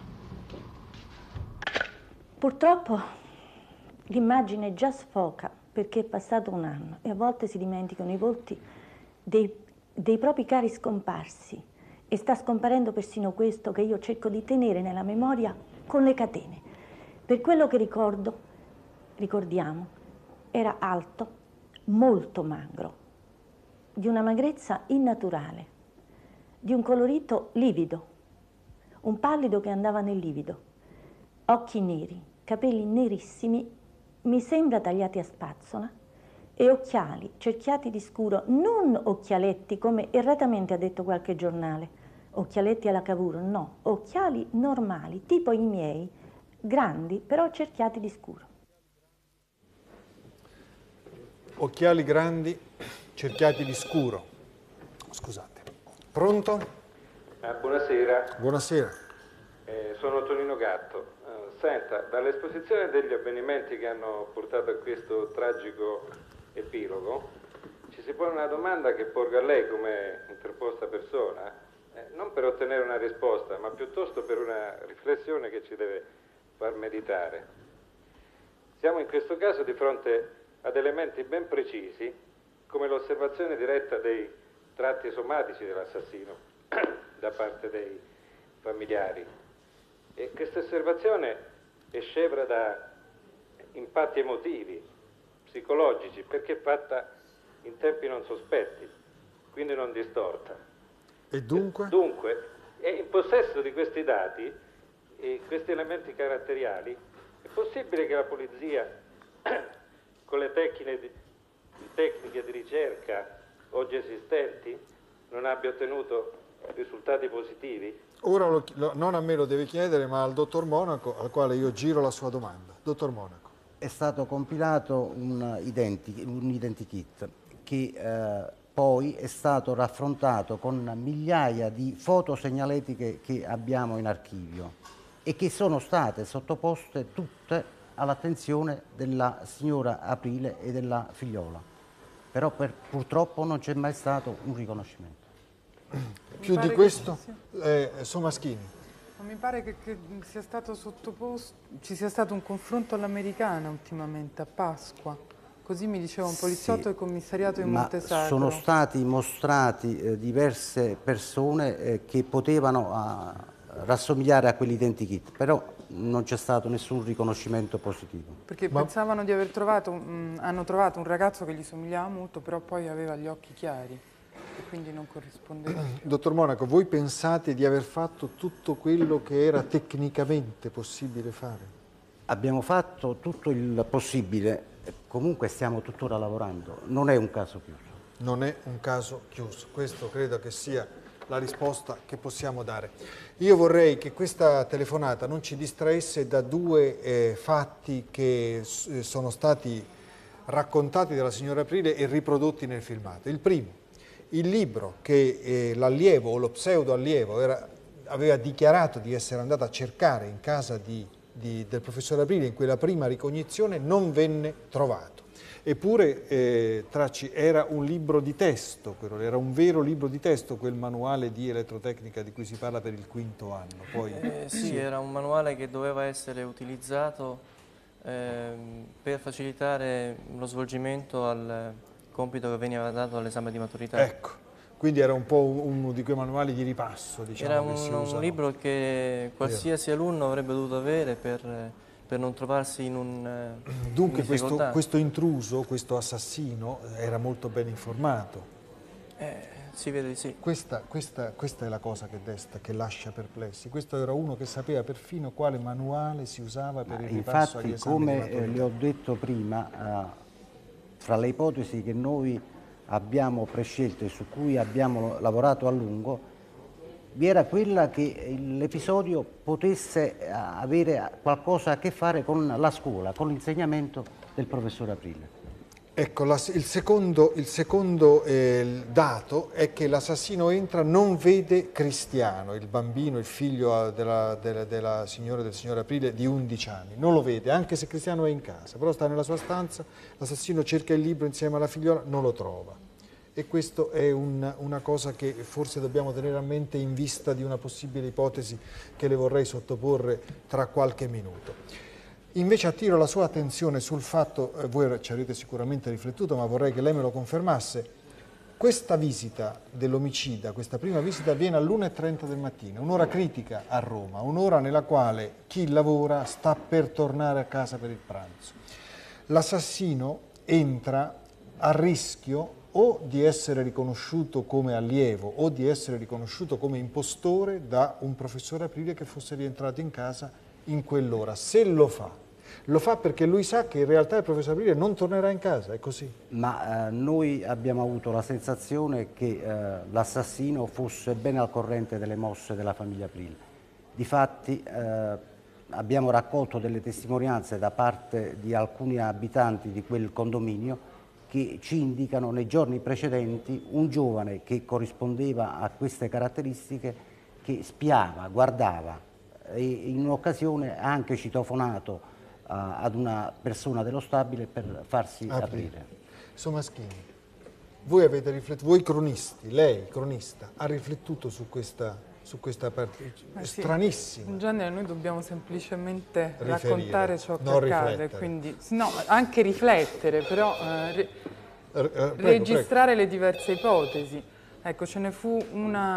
Purtroppo l'immagine già sfoca perché è passato un anno e a volte si dimenticano i volti dei, dei propri cari scomparsi e sta scomparendo persino questo che io cerco di tenere nella memoria con le catene. Per quello che ricordo, ricordiamo, era alto, molto magro, di una magrezza innaturale, di un colorito livido, un pallido che andava nel livido, occhi neri, capelli nerissimi, mi sembra tagliati a spazzola, e occhiali cerchiati di scuro, non occhialetti come erratamente ha detto qualche giornale, occhialetti alla Cavour, no, occhiali normali, tipo i miei, grandi, però cerchiati di scuro. Occhiali grandi, cerchiati di scuro. Scusate. Pronto? Eh, buonasera. Buonasera. Eh, sono Tonino Gatto. Eh, senta, dall'esposizione degli avvenimenti che hanno portato a questo tragico epilogo, ci si pone una domanda che porgo a lei come interposta persona, eh, non per ottenere una risposta, ma piuttosto per una riflessione che ci deve far meditare. Siamo in questo caso di fronte ad elementi ben precisi, come l'osservazione diretta dei tratti somatici dell'assassino da parte dei familiari. E questa osservazione è scevra da impatti emotivi, psicologici, perché è fatta in tempi non sospetti, quindi non distorta. E dunque? Dunque, è in possesso di questi dati e questi elementi caratteriali, è possibile che la polizia con le tecniche di, tecniche di ricerca oggi esistenti non abbia ottenuto risultati positivi? Ora lo, lo, non a me lo deve chiedere, ma al dottor Monaco, al quale io giro la sua domanda. Dottor Monaco. È stato compilato un, identi, un identikit che eh, poi è stato raffrontato con migliaia di foto segnaletiche che abbiamo in archivio e che sono state sottoposte tutte all'attenzione della signora Aprile e della figliola, però per, purtroppo non c'è mai stato un riconoscimento. Più di questo, eh, Somaschini. Ma mi pare che, che sia stato sottoposto, ci sia stato un confronto all'americana ultimamente, a Pasqua, così mi diceva un poliziotto sì, del commissariato di ma Montesacro. Sono stati mostrati eh, diverse persone eh, che potevano a, rassomigliare a quell'identikit, però non c'è stato nessun riconoscimento positivo. Perché Ma... pensavano di aver trovato, mh, hanno trovato un ragazzo che gli somigliava molto, però poi aveva gli occhi chiari e quindi non corrispondeva. Dottor Monaco, voi pensate di aver fatto tutto quello che era tecnicamente possibile fare? Abbiamo fatto tutto il possibile, comunque stiamo tuttora lavorando, non è un caso chiuso. Non è un caso chiuso, questo credo che sia la risposta che possiamo dare. Io vorrei che questa telefonata non ci distraesse da due eh, fatti che eh, sono stati raccontati dalla signora Aprile e riprodotti nel filmato. Il primo, il libro che eh, l'allievo o lo pseudo allievo era, aveva dichiarato di essere andato a cercare in casa di, di, del professor Aprile in quella prima ricognizione non venne trovato. Eppure eh, Tracci era un libro di testo, quello, era un vero libro di testo quel manuale di elettrotecnica di cui si parla per il quinto anno. Poi, eh, sì, sì, era un manuale che doveva essere utilizzato eh, per facilitare lo svolgimento al compito che veniva dato all'esame di maturità. Ecco, quindi era un po' uno di quei manuali di ripasso, diciamo. Era che un, si un libro che qualsiasi Vero. alunno avrebbe dovuto avere per... per non trovarsi in un Dunque in questo, questo intruso, questo assassino era molto ben informato. Eh, si vede di sì. Questa, questa, questa è la cosa che desta, che lascia perplessi. Questo era uno che sapeva perfino quale manuale si usava per Ma il ripasso agli esami. Infatti, come le ho detto prima, eh, fra le ipotesi che noi abbiamo prescelto e su cui abbiamo lavorato a lungo, vi era quella che l'episodio potesse avere qualcosa a che fare con la scuola, con l'insegnamento del professor Aprile. Ecco, la, il secondo, il secondo eh, dato è che l'assassino entra, non vede Cristiano, il bambino, il figlio della, della, della signora del signor Aprile di undici anni. Non lo vede, anche se Cristiano è in casa, però sta nella sua stanza, l'assassino cerca il libro insieme alla figliola, non lo trova. E questo è un, una cosa che forse dobbiamo tenere a mente in vista di una possibile ipotesi che le vorrei sottoporre tra qualche minuto. Invece attiro la sua attenzione sul fatto, eh, voi ci avrete sicuramente riflettuto, ma vorrei che lei me lo confermasse, questa visita dell'omicida, questa prima visita avviene all'una e trenta del mattino, un'ora critica a Roma, un'ora nella quale chi lavora sta per tornare a casa per il pranzo. L'assassino entra a rischio o di essere riconosciuto come allievo o di essere riconosciuto come impostore da un professore Aprile che fosse rientrato in casa in quell'ora. Se lo fa Lo fa perché lui sa che in realtà il professor Aprile non tornerà in casa, è così? Ma eh, noi abbiamo avuto la sensazione che eh, l'assassino fosse ben al corrente delle mosse della famiglia Aprile. Difatti eh, abbiamo raccolto delle testimonianze da parte di alcuni abitanti di quel condominio che ci indicano nei giorni precedenti un giovane che corrispondeva a queste caratteristiche, che spiava, guardava e in un'occasione ha anche citofonato uh, ad una persona dello stabile per farsi aprire. aprire. Somaschini, voi avete riflettuto, voi cronisti, lei cronista, ha riflettuto su questa, su questa parte eh sì. stranissima. In genere noi dobbiamo semplicemente Riferire, raccontare ciò che accade, riflettere. Quindi, no, anche riflettere, però eh, re, eh, prego, registrare prego. le diverse ipotesi. Ecco, ce ne fu una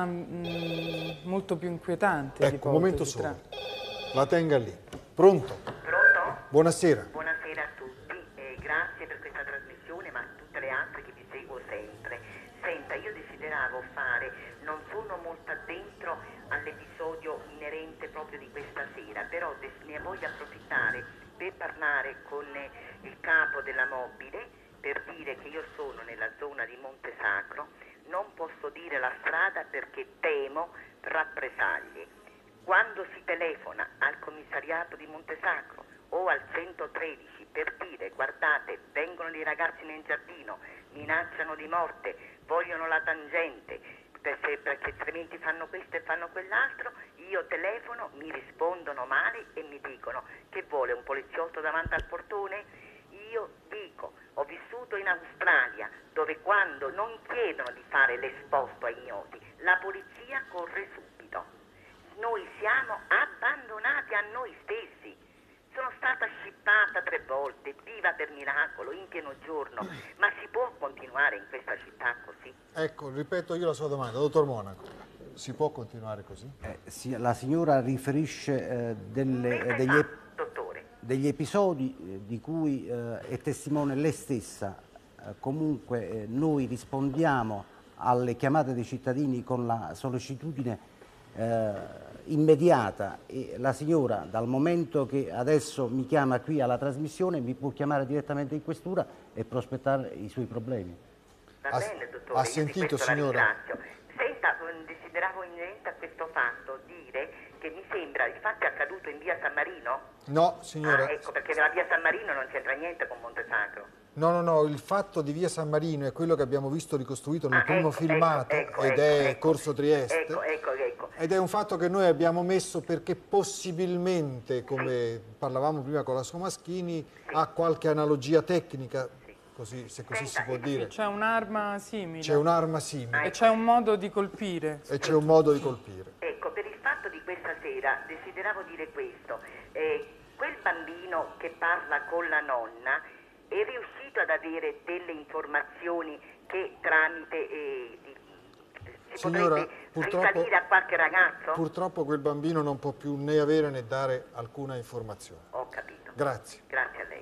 mh, molto più inquietante. Ecco, un momento solo. La tenga lì. Pronto? Pronto? Buonasera. Buonasera a tutti, eh, grazie per questa trasmissione, ma tutte le altre che vi seguo sempre. Senta, io desideravo fare, non sono molto addentro all'episodio inerente proprio di questa sera, però ne voglio approfittare per parlare con il capo della mobile, per dire che io sono nella zona di Monte Sacro. Non posso dire la strada perché temo rappresaglie. Quando si telefona al commissariato di Montesacro o al centotredici per dire guardate, vengono dei ragazzi nel giardino, minacciano di morte, vogliono la tangente, perché, perché altrimenti fanno questo e fanno quell'altro, io telefono, mi rispondono male e mi dicono che vuole un poliziotto davanti al portone. Io dico, ho vissuto in Australia, dove quando non chiedono di fare l'esposto a ignoti, la polizia corre subito. Noi siamo abbandonati a noi stessi. Sono stata scippata tre volte, viva per miracolo, in pieno giorno, ma si può continuare in questa città così? Ecco, ripeto io la sua domanda, dottor Monaco, si può continuare così? Eh, sì, la signora riferisce eh, delle, eh, degli, degli episodi eh, di cui eh, è testimone lei stessa. Eh, comunque eh, noi rispondiamo alle chiamate dei cittadini con la sollecitudine eh, immediata, e la signora, dal momento che adesso mi chiama qui alla trasmissione, mi può chiamare direttamente in questura e prospettare i suoi problemi. Va ha, bene, dottore, ha sentito, signora? Senta, desideravo inerente a questo fatto dire che mi sembra il fatto è accaduto in via San Marino? No, signora. Ah, ecco, perché la via San Marino non c'entra niente con Montesacro. No, no, no, il fatto di via San Marino è quello che abbiamo visto ricostruito nel ah, primo ecco, filmato ecco, ed ecco, è ecco, Corso Trieste. Ecco, ecco, ecco. Ed è un fatto che noi abbiamo messo perché possibilmente, come sì. parlavamo prima con la Somaschini, sì. ha qualche analogia tecnica, sì. così, se così Senta, si può dire. C'è un'arma simile. C'è un'arma simile. E c'è un modo di colpire. E c'è un modo di colpire. Ecco, per il fatto di questa sera desideravo dire questo. Eh, quel bambino che parla con la nonna è riuscito ad avere delle informazioni che tramite eh, di, si Signora, potrebbe risalire a qualche ragazzo? Purtroppo quel bambino non può più né avere né dare alcuna informazione. Ho capito. Grazie. Grazie a lei.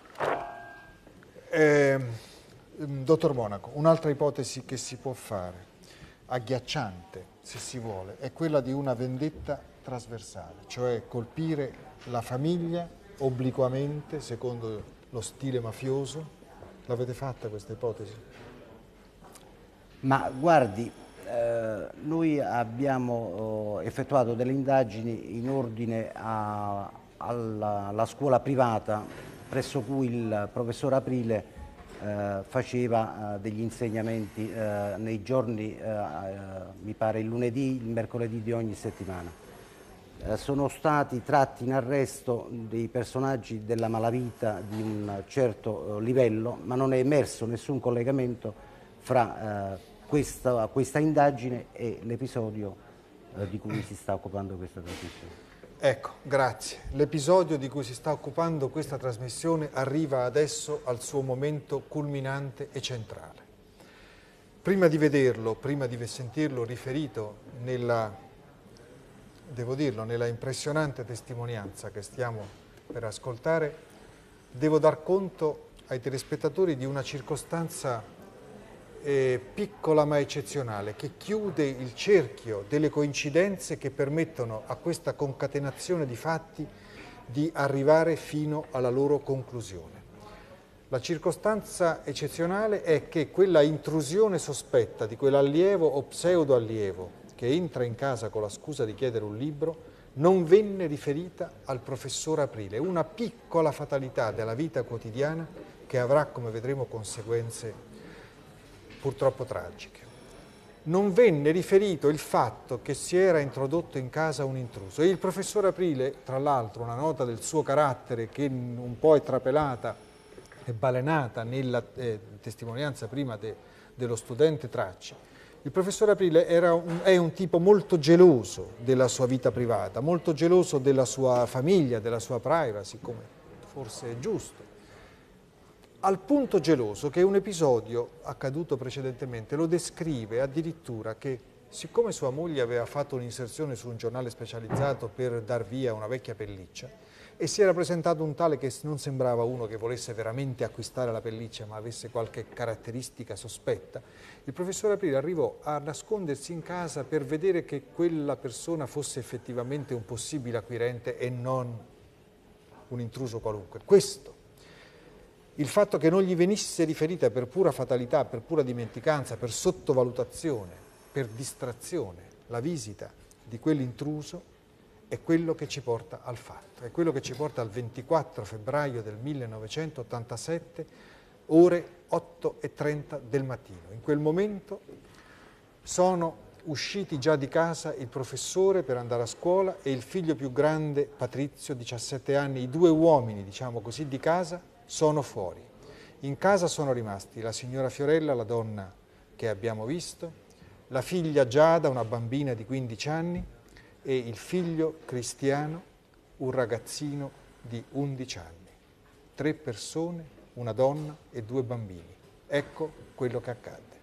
Eh, dottor Monaco, un'altra ipotesi che si può fare, agghiacciante se si vuole, è quella di una vendetta trasversale, cioè colpire la famiglia obliquamente secondo lo stile mafioso. L'avete fatta questa ipotesi? Ma guardi, eh, noi abbiamo eh, effettuato delle indagini in ordine a, alla, alla scuola privata presso cui il professor Aprile eh, faceva eh, degli insegnamenti eh, nei giorni, eh, eh, mi pare il lunedì, il mercoledì di ogni settimana. Eh, sono stati tratti in arresto dei personaggi della malavita di un certo eh, livello, ma non è emerso nessun collegamento fra eh, questa, questa indagine e l'episodio eh, di cui si sta occupando questa trasmissione. Ecco, grazie. L'episodio di cui si sta occupando questa trasmissione arriva adesso al suo momento culminante e centrale. Prima di vederlo, prima di sentirlo riferito nella, devo dirlo, nella impressionante testimonianza che stiamo per ascoltare, devo dar conto ai telespettatori di una circostanza eh, piccola ma eccezionale, che chiude il cerchio delle coincidenze che permettono a questa concatenazione di fatti di arrivare fino alla loro conclusione. La circostanza eccezionale è che quella intrusione sospetta di quell'allievo o pseudo-allievo che entra in casa con la scusa di chiedere un libro non venne riferita al professor Aprile, una piccola fatalità della vita quotidiana che avrà, come vedremo, conseguenze purtroppo tragiche. Non venne riferito il fatto che si era introdotto in casa un intruso e il professor Aprile, tra l'altro una nota del suo carattere che un po' è trapelata e balenata nella eh, testimonianza prima de, dello studente Tracci, il professor Aprile era un, è un tipo molto geloso della sua vita privata, molto geloso della sua famiglia, della sua privacy, come forse è giusto. Al punto geloso che un episodio accaduto precedentemente lo descrive addirittura che, siccome sua moglie aveva fatto un'inserzione su un giornale specializzato per dar via una vecchia pelliccia, e si era presentato un tale che non sembrava uno che volesse veramente acquistare la pelliccia, ma avesse qualche caratteristica sospetta, il professor Aprile arrivò a nascondersi in casa per vedere che quella persona fosse effettivamente un possibile acquirente e non un intruso qualunque. Questo, il fatto che non gli venisse riferita per pura fatalità, per pura dimenticanza, per sottovalutazione, per distrazione, la visita di quell'intruso, è quello che ci porta al fatto, è quello che ci porta al ventiquattro febbraio del millenovecentottantasette, ore otto e trenta del mattino. In quel momento sono usciti già di casa il professore per andare a scuola e il figlio più grande, Patrizio, diciassette anni, i due uomini, diciamo così, di casa, sono fuori. In casa sono rimasti la signora Fiorella, la donna che abbiamo visto, la figlia Giada, una bambina di quindici anni, e il figlio Cristiano, un ragazzino di undici anni. Tre persone, una donna e due bambini. Ecco quello che accadde.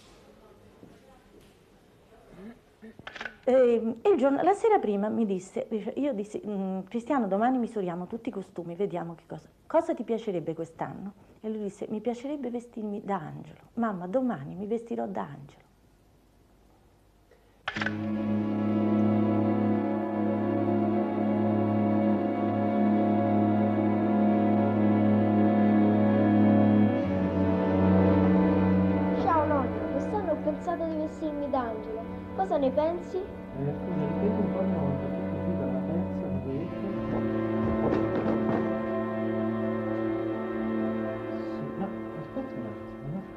E il giorno, la sera prima mi disse, io dissi, Cristiano, domani misuriamo tutti i costumi, vediamo che cosa. Cosa ti piacerebbe quest'anno? E lui disse, mi piacerebbe vestirmi da angelo. Mamma, domani mi vestirò da angelo. D'Angelo, cosa ne pensi? Eh, scusa, ripeti un po' una volta, tutto qui dalla terza, da dove esce? Sì, no, aspetta un attimo, no?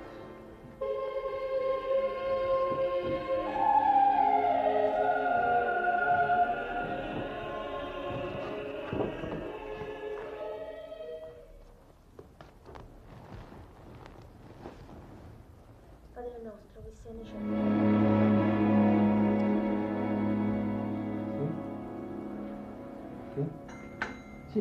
Padre nostro, che sia nei cieli. Sì.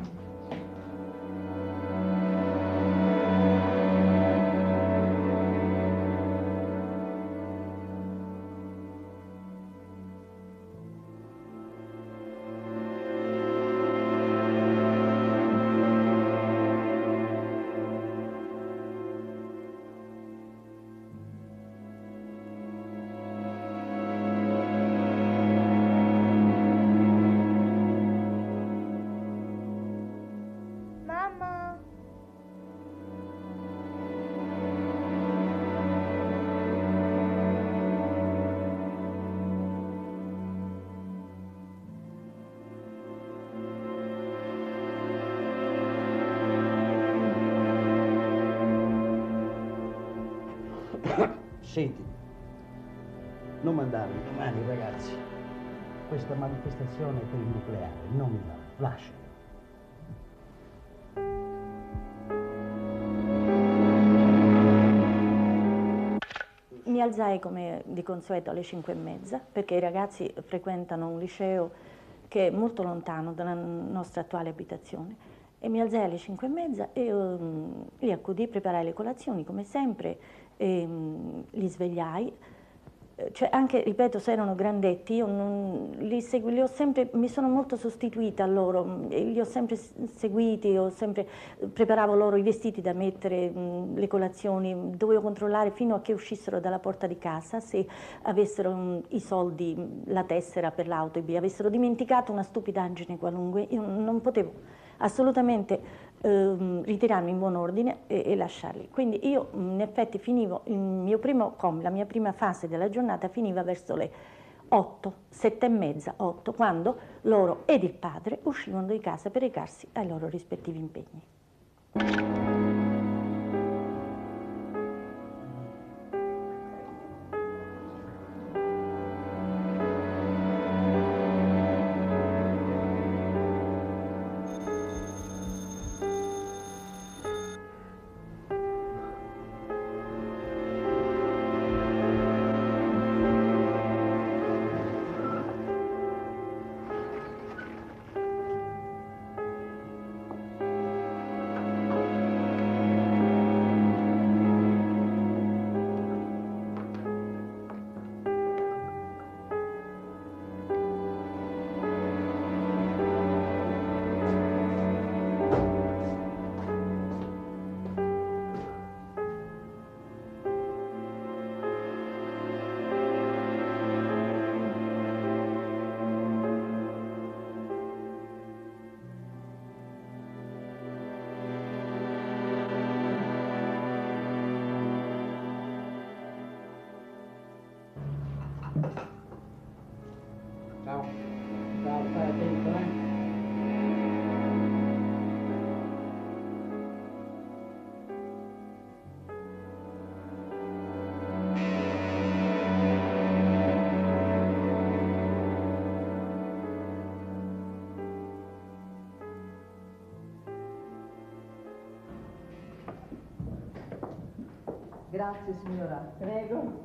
Senti, non mandarmi domani, ragazzi. Questa manifestazione è per il nucleare, non mi va, lascia. Mi alzai come di consueto alle cinque e mezza, perché i ragazzi frequentano un liceo che è molto lontano dalla nostra attuale abitazione, e mi alzai alle cinque e mezza e um, li accudì, preparai le colazioni come sempre, e, um, li svegliai, cioè anche, ripeto, se erano grandetti, io non, li, segui, li ho sempre, mi sono molto sostituita a loro, li ho sempre seguiti, ho sempre, preparavo loro i vestiti da mettere, mh, le colazioni, dovevo controllare fino a che uscissero dalla porta di casa se avessero mh, i soldi, la tessera per l'auto, avessero dimenticato una stupidaggine qualunque, io non potevo assolutamente ehm, ritirarmi in buon ordine e, e lasciarli. Quindi io in effetti finivo, il mio primo com, la mia prima fase della giornata finiva verso le otto, sette e mezza, otto, quando loro ed il padre uscivano di casa per recarsi ai loro rispettivi impegni. Ciao. Ciao, stai attento, eh? Grazie signora. Prego.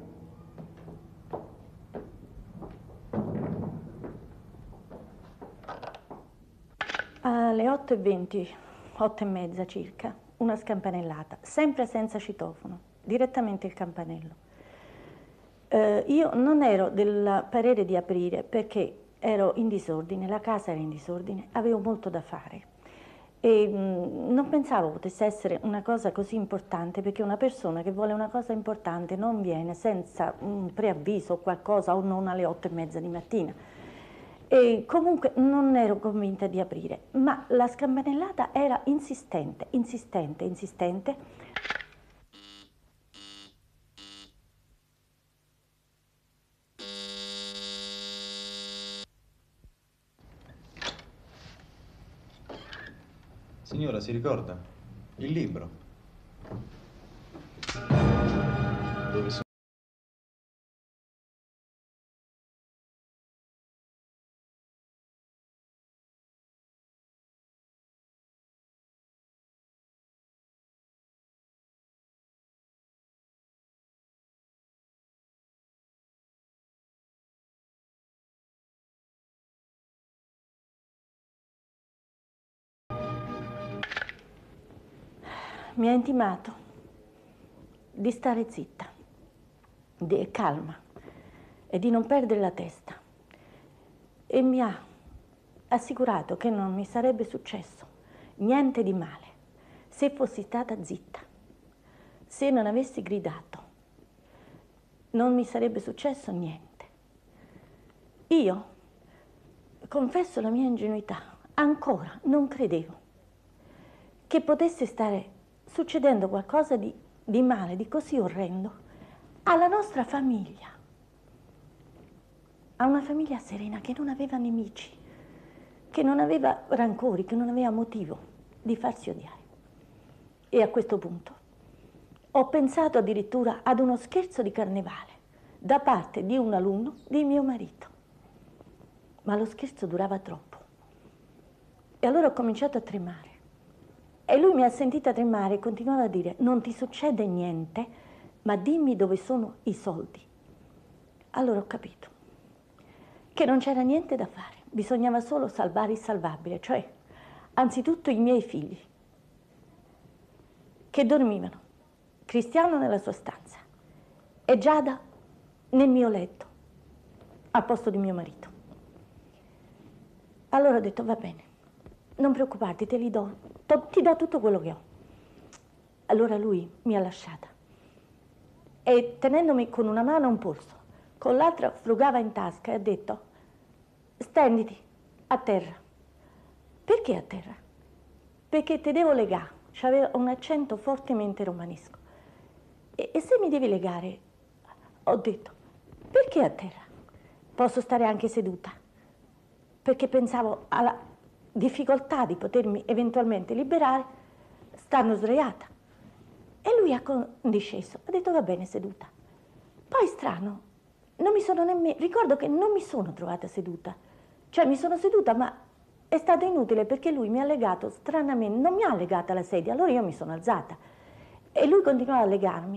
Alle otto e venti, otto e mezza circa, una scampanellata, sempre senza citofono, direttamente il campanello. Eh, io non ero del parere di aprire perché ero in disordine, la casa era in disordine, avevo molto da fare e mh, non pensavo potesse essere una cosa così importante, perché una persona che vuole una cosa importante non viene senza un preavviso o qualcosa, o non alle otto e mezza di mattina. E comunque non ero convinta di aprire, ma la scampanellata era insistente, insistente, insistente. Signora, si ricorda? Il libro. Dove sono? Mi ha intimato di stare zitta, di calma e di non perdere la testa, e mi ha assicurato che non mi sarebbe successo niente di male se fossi stata zitta, se non avessi gridato, non mi sarebbe successo niente. Io, confesso la mia ingenuità, ancora non credevo che potesse stare succedendo qualcosa di, di male, di così orrendo, alla nostra famiglia, a una famiglia serena che non aveva nemici, che non aveva rancori, che non aveva motivo di farsi odiare. E a questo punto ho pensato addirittura ad uno scherzo di carnevale da parte di un alunno di mio marito, ma lo scherzo durava troppo. E allora ho cominciato a tremare. E lui mi ha sentita tremare e continuava a dire: non ti succede niente, ma dimmi dove sono i soldi. Allora ho capito che non c'era niente da fare, bisognava solo salvare il salvabile, cioè anzitutto i miei figli, che dormivano, Cristiano nella sua stanza e Giada nel mio letto, al posto di mio marito. Allora ho detto, va bene, non preoccuparti, te li do, ti do tutto quello che ho. Allora lui mi ha lasciata e tenendomi con una mano un polso, con l'altra frugava in tasca e ha detto, stenditi a terra. Perché a terra? Perché te devo legare. C'aveva un accento fortemente romanesco. E, e se mi devi legare, ho detto, perché a terra? Posso stare anche seduta, perché pensavo alla difficoltà di potermi eventualmente liberare stando sdraiata. E lui ha condisceso, ha detto va bene seduta. Poi strano, non mi sono nemmeno, ricordo che non mi sono trovata seduta, cioè mi sono seduta ma è stato inutile perché lui mi ha legato stranamente, non mi ha legata alla sedia, allora io mi sono alzata e lui continuava a legarmi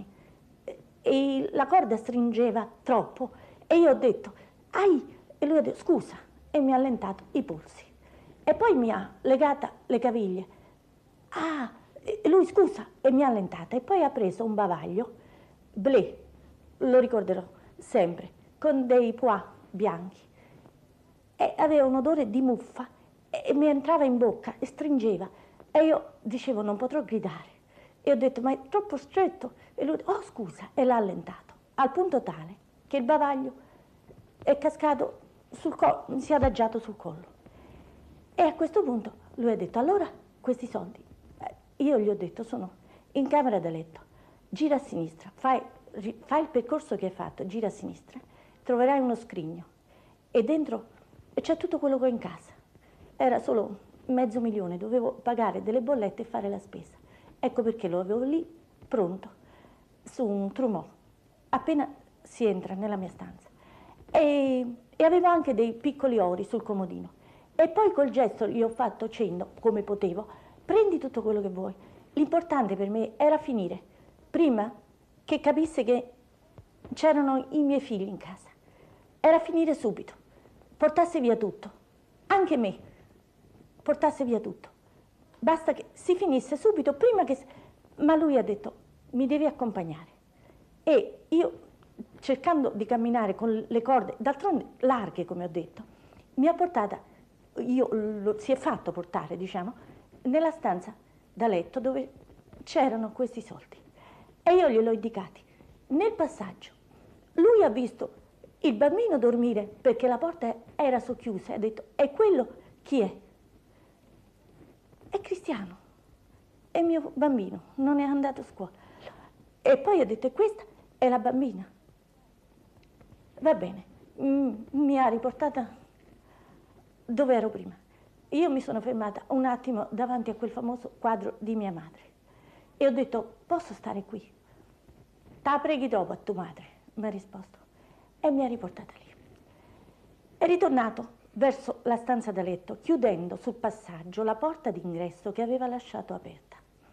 e la corda stringeva troppo e io ho detto ai, e lui ha detto scusa e mi ha allentato i polsi e poi mi ha legata le caviglie, ah, e lui scusa e mi ha allentata e poi ha preso un bavaglio blé, lo ricorderò sempre, con dei pois bianchi e aveva un odore di muffa e mi entrava in bocca e stringeva e io dicevo non potrò gridare e ho detto ma è troppo stretto e lui oh scusa e l'ha allentato al punto tale che il bavaglio è cascato sul collo, si è adagiato sul collo e a questo punto lui ha detto allora questi soldi eh, io gli ho detto sono in camera da letto, gira a sinistra, fai, fai il percorso che hai fatto, gira a sinistra, troverai uno scrigno e dentro c'è tutto quello che ho in casa. Era solo mezzo milione, dovevo pagare delle bollette e fare la spesa. Ecco perché lo avevo lì, pronto, su un trumò, appena si entra nella mia stanza. E, e avevo anche dei piccoli ori sul comodino. E poi col gesto gli ho fatto cenno, come potevo, prendi tutto quello che vuoi. L'importante per me era finire, prima che capisse che c'erano i miei figli in casa. Era finire subito, portasse via tutto, anche me. Portasse via tutto. Basta che si finisse subito, prima che... Ma lui ha detto, mi devi accompagnare. E io, cercando di camminare con le corde, d'altronde larghe, come ho detto, mi ha portata, io lo, si è fatto portare, diciamo, nella stanza da letto dove c'erano questi soldi. E io gliel'ho indicati. Nel passaggio, lui ha visto il bambino dormire perché la porta era socchiusa e ha detto, e quello chi è? È Cristiano, è mio bambino, non è andato a scuola. E poi ho detto, e questa è la bambina. Va bene, mm, mi ha riportata dove ero prima. Io mi sono fermata un attimo davanti a quel famoso quadro di mia madre e ho detto, posso stare qui? Ta preghi dopo a tua madre, mi ha risposto e mi ha riportata lì. È ritornato verso la stanza da letto, chiudendo sul passaggio la porta d'ingresso che aveva lasciato aperta.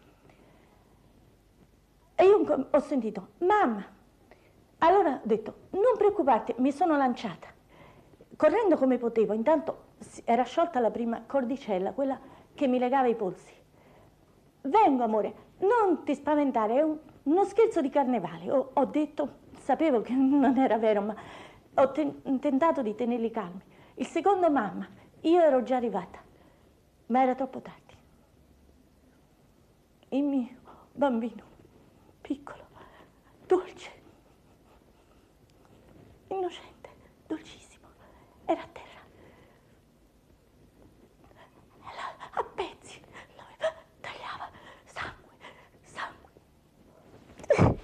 E io ho sentito, mamma! Allora ho detto, non preoccuparti, mi sono lanciata. Correndo come potevo, intanto era sciolta la prima cordicella, quella che mi legava i polsi. Vengo, amore, non ti spaventare, è un, uno scherzo di carnevale. Ho, ho detto, sapevo che non era vero, ma ho ten, tentato di tenerli calmi. Il secondo, mamma, io ero già arrivata, ma era troppo tardi. Il mio bambino, piccolo, dolce, innocente, dolcissimo, era a terra. Era a pezzi, tagliava sangue, sangue.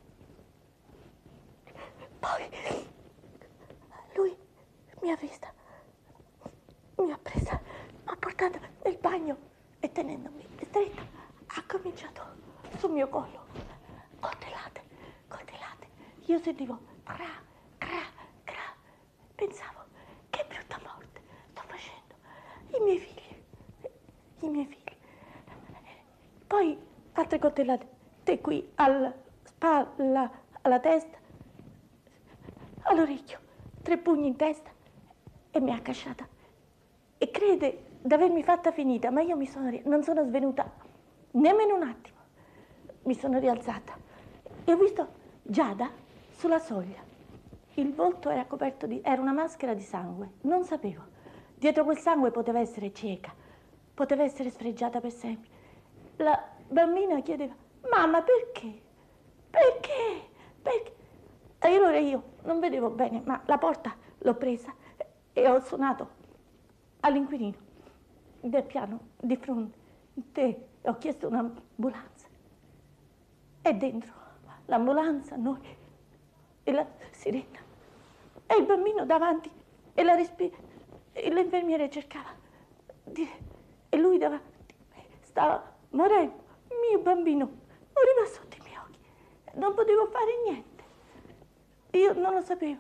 Poi lui mi ha vista. Mi ha presa, mi ha portato nel bagno e tenendomi stretta ha cominciato sul mio collo, coltellate, coltellate. Io sentivo cra, cra, cra. Pensavo, che brutta morte sto facendo. I miei figli, i miei figli. Poi altre coltellate, te qui alla spalla, alla testa, all'orecchio, tre pugni in testa e mi ha accasciata. E crede di avermi fatta finita, ma io mi sono, non sono svenuta nemmeno un attimo. Mi sono rialzata e ho visto Giada sulla soglia. il volto era coperto di... era una maschera di sangue, non sapevo. Dietro quel sangue poteva essere cieca, poteva essere sfregiata per sempre. La bambina chiedeva, mamma perché? Perché? Perché? E allora io non vedevo bene, ma la porta l'ho presa e ho suonato all'inquilino del piano di fronte e ho chiesto un'ambulanza. E dentro l'ambulanza noi e la sirena e il bambino davanti e la respira e l'infermiere cercava di, e lui davanti stava morendo, mio bambino moriva sotto i miei occhi, non potevo fare niente, io non lo sapevo,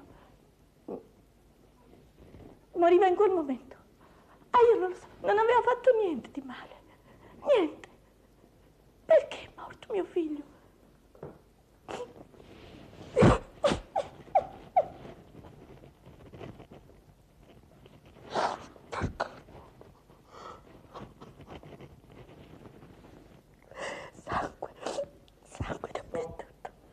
moriva in quel momento, ah io non lo so, non aveva fatto niente di male, niente, perché è morto mio figlio? Sangue, sangue dappertutto.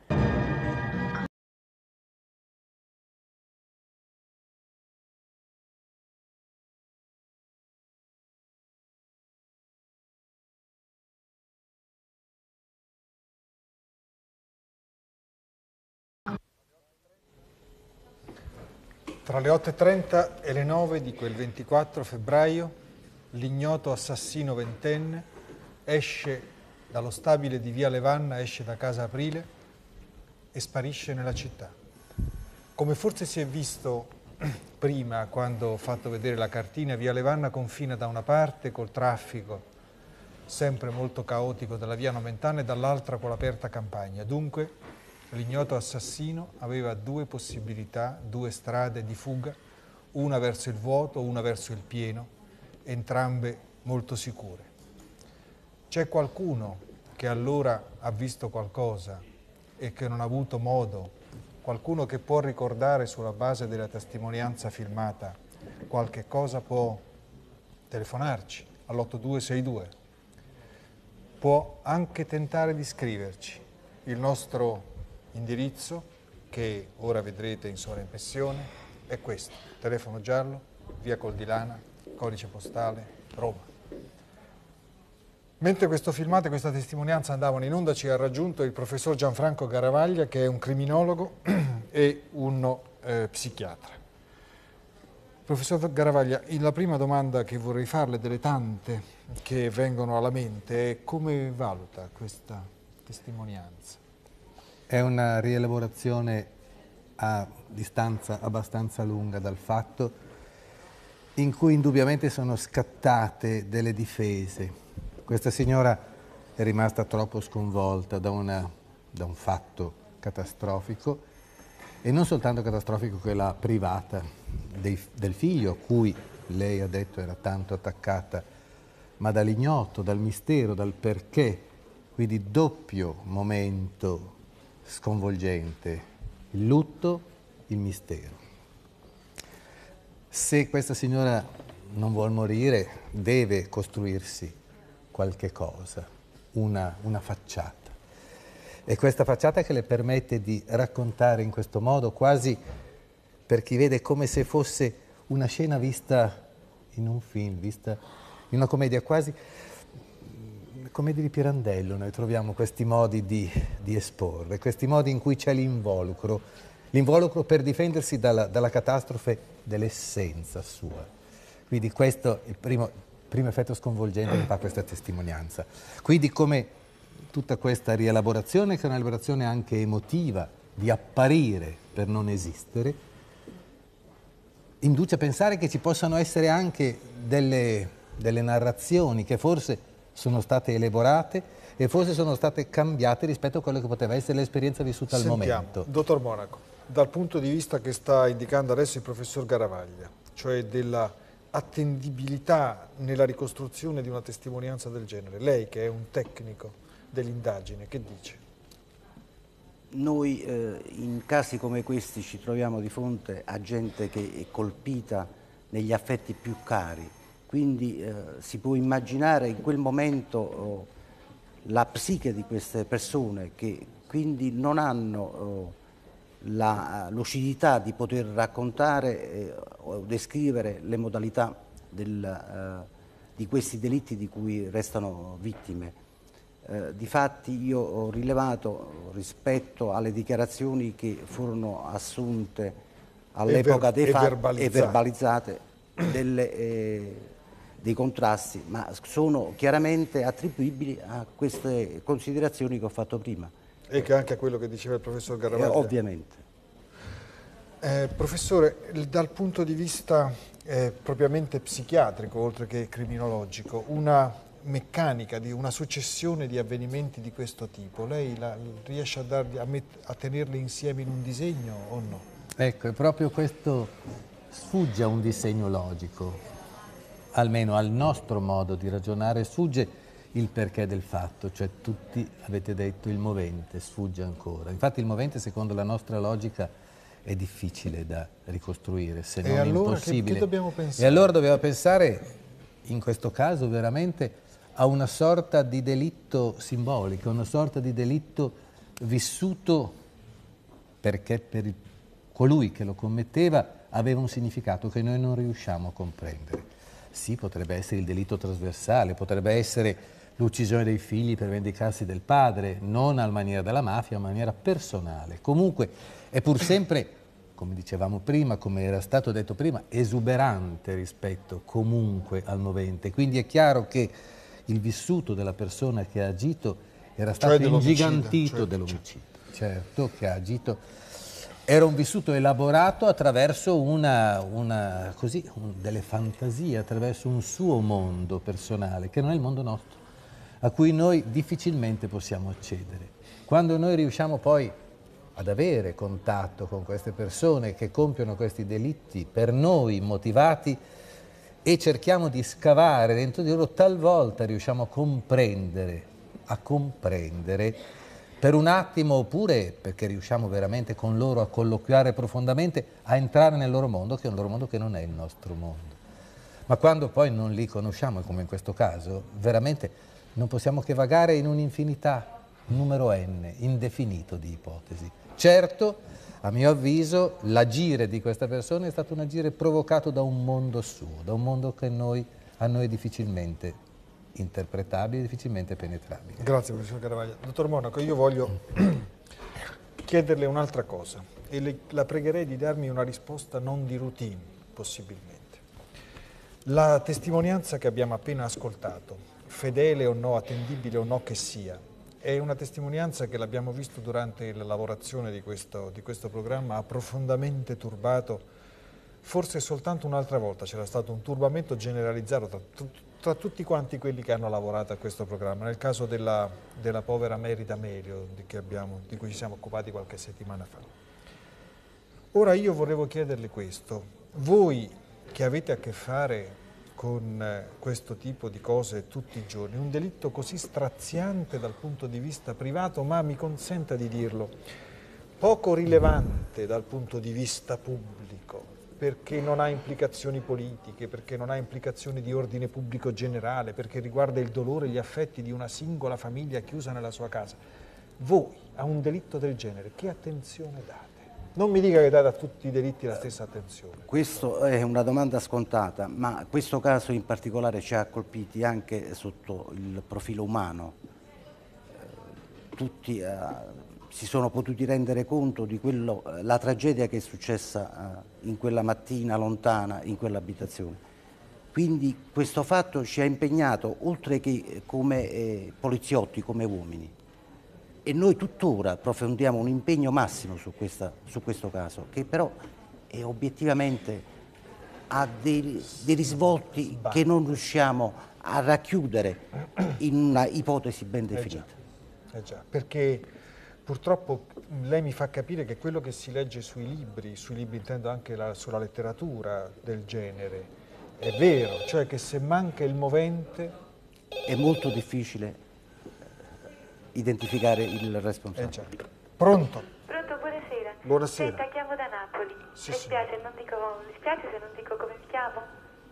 Tra le otto e trenta e le nove di quel ventiquattro febbraio, l'ignoto assassino ventenne esce dallo stabile di Via Levanna, esce da casa Aprile e sparisce nella città. Come forse si è visto prima, quando ho fatto vedere la cartina, Via Levanna confina da una parte col traffico sempre molto caotico della Via Nomentana e dall'altra con l'aperta campagna. Dunque, l'ignoto assassino aveva due possibilità, due strade di fuga, una verso il vuoto, una verso il pieno, entrambe molto sicure. C'è qualcuno che allora ha visto qualcosa e che non ha avuto modo, qualcuno che può ricordare sulla base della testimonianza filmata qualche cosa, può telefonarci all'otto due sei due, può anche tentare di scriverci. Il nostro indirizzo, che ora vedrete in sovraimpressione, è questo: telefono giallo, via Coldilana, codice postale, Roma. Mentre questo filmato e questa testimonianza andavano in onda, ci ha raggiunto il professor Gianfranco Garavaglia, che è un criminologo e un eh, psichiatra. Professor Garavaglia, la prima domanda che vorrei farle, delle tante che vengono alla mente, è: come valuta questa testimonianza? È una rielaborazione a distanza abbastanza lunga dal fatto, in cui indubbiamente sono scattate delle difese. Questa signora è rimasta troppo sconvolta da, una, da un fatto catastrofico, e non soltanto catastrofico, che l'ha privata dei, del figlio, a cui lei ha detto era tanto attaccata, ma dall'ignoto, dal mistero, dal perché, quindi doppio momento sconvolgente, il lutto, il mistero. Se questa signora non vuol morire, deve costruirsi qualche cosa, una, una facciata. E questa facciata che le permette di raccontare in questo modo, quasi per chi vede, come se fosse una scena vista in un film, vista in una commedia, quasi commedia di Pirandello. Noi troviamo questi modi di, di esporre, questi modi in cui c'è l'involucro, l'involucro per difendersi dalla, dalla catastrofe dell'essenza sua. Quindi questo è il primo, primo effetto sconvolgente che fa questa testimonianza. Quindi come tutta questa rielaborazione, che è un'elaborazione anche emotiva, di apparire per non esistere, induce a pensare che ci possano essere anche delle, delle narrazioni che forse sono state elaborate e forse sono state cambiate rispetto a quello che poteva essere l'esperienza vissuta al Sentiamo, momento. Dottor Monaco, dal punto di vista che sta indicando adesso il professor Garavaglia, cioè della attendibilità nella ricostruzione di una testimonianza del genere, lei che è un tecnico dell'indagine, che dice? Noi eh, in casi come questi ci troviamo di fronte a gente che è colpita negli affetti più cari, quindi eh, si può immaginare in quel momento oh, la psiche di queste persone, che quindi non hanno oh, la lucidità di poter raccontare eh, o descrivere le modalità del, eh, di questi delitti di cui restano vittime. Eh, difatti io ho rilevato rispetto alle dichiarazioni che furono assunte all'epoca dei fatti e verbalizzate delle, eh, dei contrasti, ma sono chiaramente attribuibili a queste considerazioni che ho fatto prima. E che anche a quello che diceva il professor Garavaglia. Eh, ovviamente. Eh, professore, dal punto di vista eh, propriamente psichiatrico, oltre che criminologico, una meccanica di una successione di avvenimenti di questo tipo, lei la, riesce a, dargli, a, met, a tenerli insieme in un disegno o no? Ecco, è proprio questo, sfugge a un disegno logico, almeno al nostro modo di ragionare, sfugge il perché del fatto, cioè tutti avete detto il movente, sfugge ancora. Infatti il movente secondo la nostra logica è difficile da ricostruire, se non e allora impossibile. Che, che dobbiamo pensare? E allora dobbiamo pensare, in questo caso veramente, a una sorta di delitto simbolico, una sorta di delitto vissuto perché per il, colui che lo commetteva aveva un significato che noi non riusciamo a comprendere. Sì, potrebbe essere il delitto trasversale, potrebbe essere l'uccisione dei figli per vendicarsi del padre, non alla maniera della mafia, ma in maniera personale. Comunque è pur sempre, come dicevamo prima, come era stato detto prima, esuberante rispetto comunque al movente. Quindi è chiaro che il vissuto della persona che ha agito era stato cioè ingigantito cioè, dell'omicidio. Certo, che ha agito. Era un vissuto elaborato attraverso una, una, così, un, delle fantasie, attraverso un suo mondo personale, che non è il mondo nostro, a cui noi difficilmente possiamo accedere. Quando noi riusciamo poi ad avere contatto con queste persone che compiono questi delitti per noi motivati e cerchiamo di scavare dentro di loro, talvolta riusciamo a comprendere, a comprendere per un attimo, oppure perché riusciamo veramente con loro a colloquiare profondamente, a entrare nel loro mondo, che è un loro mondo che non è il nostro mondo. Ma quando poi non li conosciamo, come in questo caso, veramente non possiamo che vagare in un'infinità, un numero n, indefinito di ipotesi. Certo, a mio avviso, l'agire di questa persona è stato un agire provocato da un mondo suo, da un mondo che noi, a noi è difficilmente interpretabile, difficilmente penetrabile. Grazie professor Garavaglia. Dottor Monaco, io voglio chiederle un'altra cosa e le, la pregherei di darmi una risposta non di routine, possibilmente. La testimonianza che abbiamo appena ascoltato, fedele o no, attendibile o no che sia, è una testimonianza che l'abbiamo visto durante la lavorazione di questo, di questo programma, ha profondamente turbato. Forse soltanto un'altra volta c'era stato un turbamento generalizzato tra, tra tutti quanti quelli che hanno lavorato a questo programma, nel caso della, della povera Merida Melio, di, che abbiamo, di cui ci siamo occupati qualche settimana fa. Ora io volevo chiederle questo, voi che avete a che fare con questo tipo di cose tutti i giorni, un delitto così straziante dal punto di vista privato, ma mi consenta di dirlo, poco rilevante dal punto di vista pubblico, perché non ha implicazioni politiche, perché non ha implicazioni di ordine pubblico generale, perché riguarda il dolore e gli affetti di una singola famiglia chiusa nella sua casa. Voi, a un delitto del genere, che attenzione date? Non mi dica che date a tutti i delitti la stessa attenzione. Questa è una domanda scontata, ma questo caso in particolare ci ha colpiti anche sotto il profilo umano. Tutti eh, si sono potuti rendere conto di quello, la tragedia che è successa eh, in quella mattina lontana, in quell'abitazione. Quindi questo fatto ci ha impegnato, oltre che come eh, poliziotti, come uomini. E noi tuttora profondiamo un impegno massimo su, questa, su questo caso, che però è obiettivamente ha dei, dei risvolti che non riusciamo a racchiudere in una ipotesi ben definita. Eh già, eh già, perché purtroppo lei mi fa capire che quello che si legge sui libri, sui libri intendo anche la, sulla letteratura del genere, è vero, cioè che se manca il movente è molto difficile identificare il responsabile. Eh già. Pronto? Pronto, buonasera. Buonasera. Senta, chiamo da Napoli. Sì, mi sì. spiace, non dico, mi spiace se non dico come mi chiamo.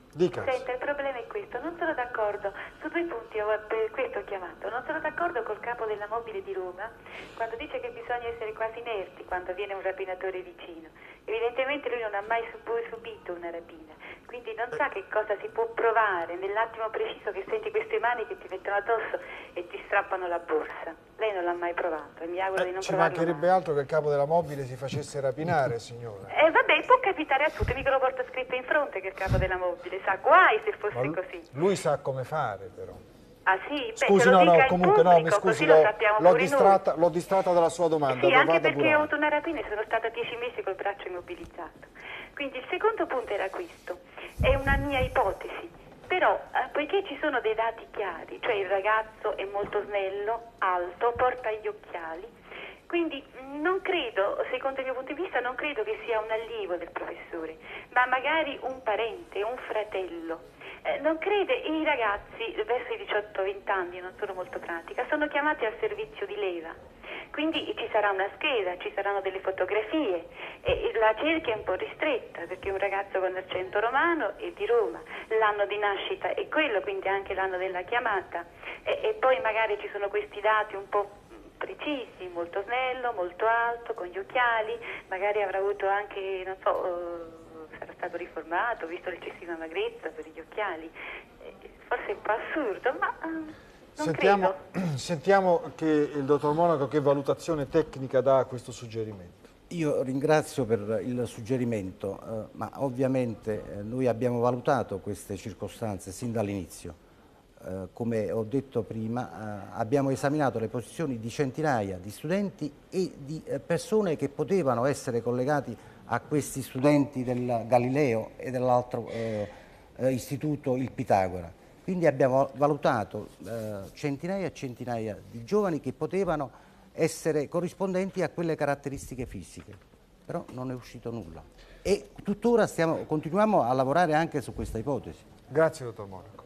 Dica. Senta, il problema è questo, non sono d'accordo, su due punti, ho, per questo ho chiamato, non sono d'accordo col capo della Mobile di Roma quando dice che bisogna essere quasi inerti quando viene un rapinatore vicino. Evidentemente lui non ha mai subito una rapina, quindi non sa che cosa si può provare nell'attimo preciso che senti queste mani che ti mettono addosso e ti strappano la borsa. Lei non l'ha mai provato e mi auguro Eh, di non ci provarlo mancherebbe mai. altro che il capo della Mobile si facesse rapinare, signora. Eh vabbè, può capitare a tutti, mica lo porto scritto in fronte che il capo della Mobile, sa, guai se fosse Ma così. lui sa come fare, però. Ah sì? Beh, Scusi, se lo no, no, dica in comunque no, mi pubblico, scusi, così lo l'ho sappiamo l'ho pure distratta, l'ho distratta dalla sua domanda. Sì, va- anche vada perché pure ho avanti. avuto una rapina e sono stata dieci mesi col braccio immobilizzato. Quindi il secondo punto era questo, è una mia ipotesi, però eh, poiché ci sono dei dati chiari, cioè il ragazzo è molto snello, alto, porta gli occhiali, quindi mh, non credo, secondo il mio punto di vista, non credo che sia un allievo del professore, ma magari un parente, un fratello. Eh, non crede, i ragazzi verso i diciotto venti anni, non sono molto pratica, sono chiamati al servizio di leva, quindi ci sarà una scheda, ci saranno delle fotografie e la cerchia è un po' ristretta perché un ragazzo con accento romano è di Roma, l'anno di nascita è quello, quindi anche l'anno della chiamata e, e poi magari ci sono questi dati un po' precisi, molto snello, molto alto, con gli occhiali, magari avrà avuto anche, non so, uh, sarà stato riformato, visto l'eccessiva magrezza per gli occhiali, eh, forse è un po' assurdo, ma uh, non Sentiamo, credo. sentiamo che il dottor Monaco che valutazione tecnica dà a questo suggerimento. Io ringrazio per il suggerimento, eh, ma ovviamente eh, noi abbiamo valutato queste circostanze sin dall'inizio. Eh, come ho detto prima, eh, abbiamo esaminato le posizioni di centinaia di studenti e di eh, persone che potevano essere collegati a questi studenti del Galileo e dell'altro eh, eh, istituto, il Pitagora. Quindi abbiamo valutato eh, centinaia e centinaia di giovani che potevano essere corrispondenti a quelle caratteristiche fisiche, però non è uscito nulla. E tuttora stiamo, continuiamo a lavorare anche su questa ipotesi. Grazie, dottor Monaco.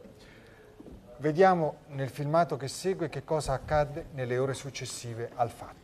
Vediamo nel filmato che segue che cosa accadde nelle ore successive al fatto.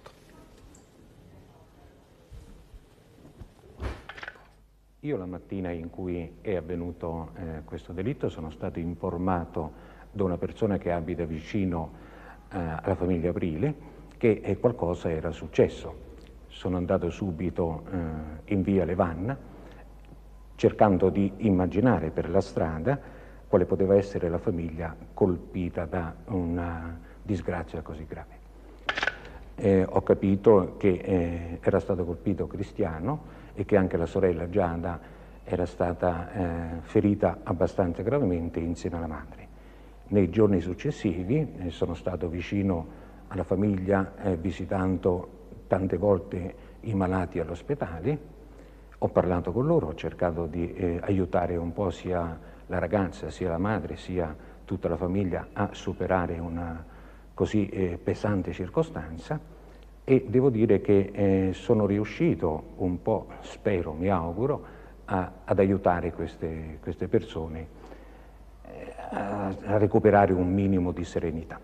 Io la mattina in cui è avvenuto eh, questo delitto sono stato informato da una persona che abita vicino eh, alla famiglia Aprile che eh, qualcosa era successo. Sono andato subito eh, in via Levanna cercando di immaginare per la strada quale poteva essere la famiglia colpita da una disgrazia così grave. Eh, ho capito che eh, era stato colpito Cristiano e che anche la sorella Giada era stata eh, ferita abbastanza gravemente insieme alla madre. Nei giorni successivi eh, sono stato vicino alla famiglia eh, visitando tante volte i malati all'ospedale, ho parlato con loro, ho cercato di eh, aiutare un po' sia la ragazza, sia la madre, sia tutta la famiglia a superare una così eh, pesante circostanza e devo dire che eh, sono riuscito un po', spero, mi auguro, a, ad aiutare queste, queste persone eh, a, a recuperare un minimo di serenità.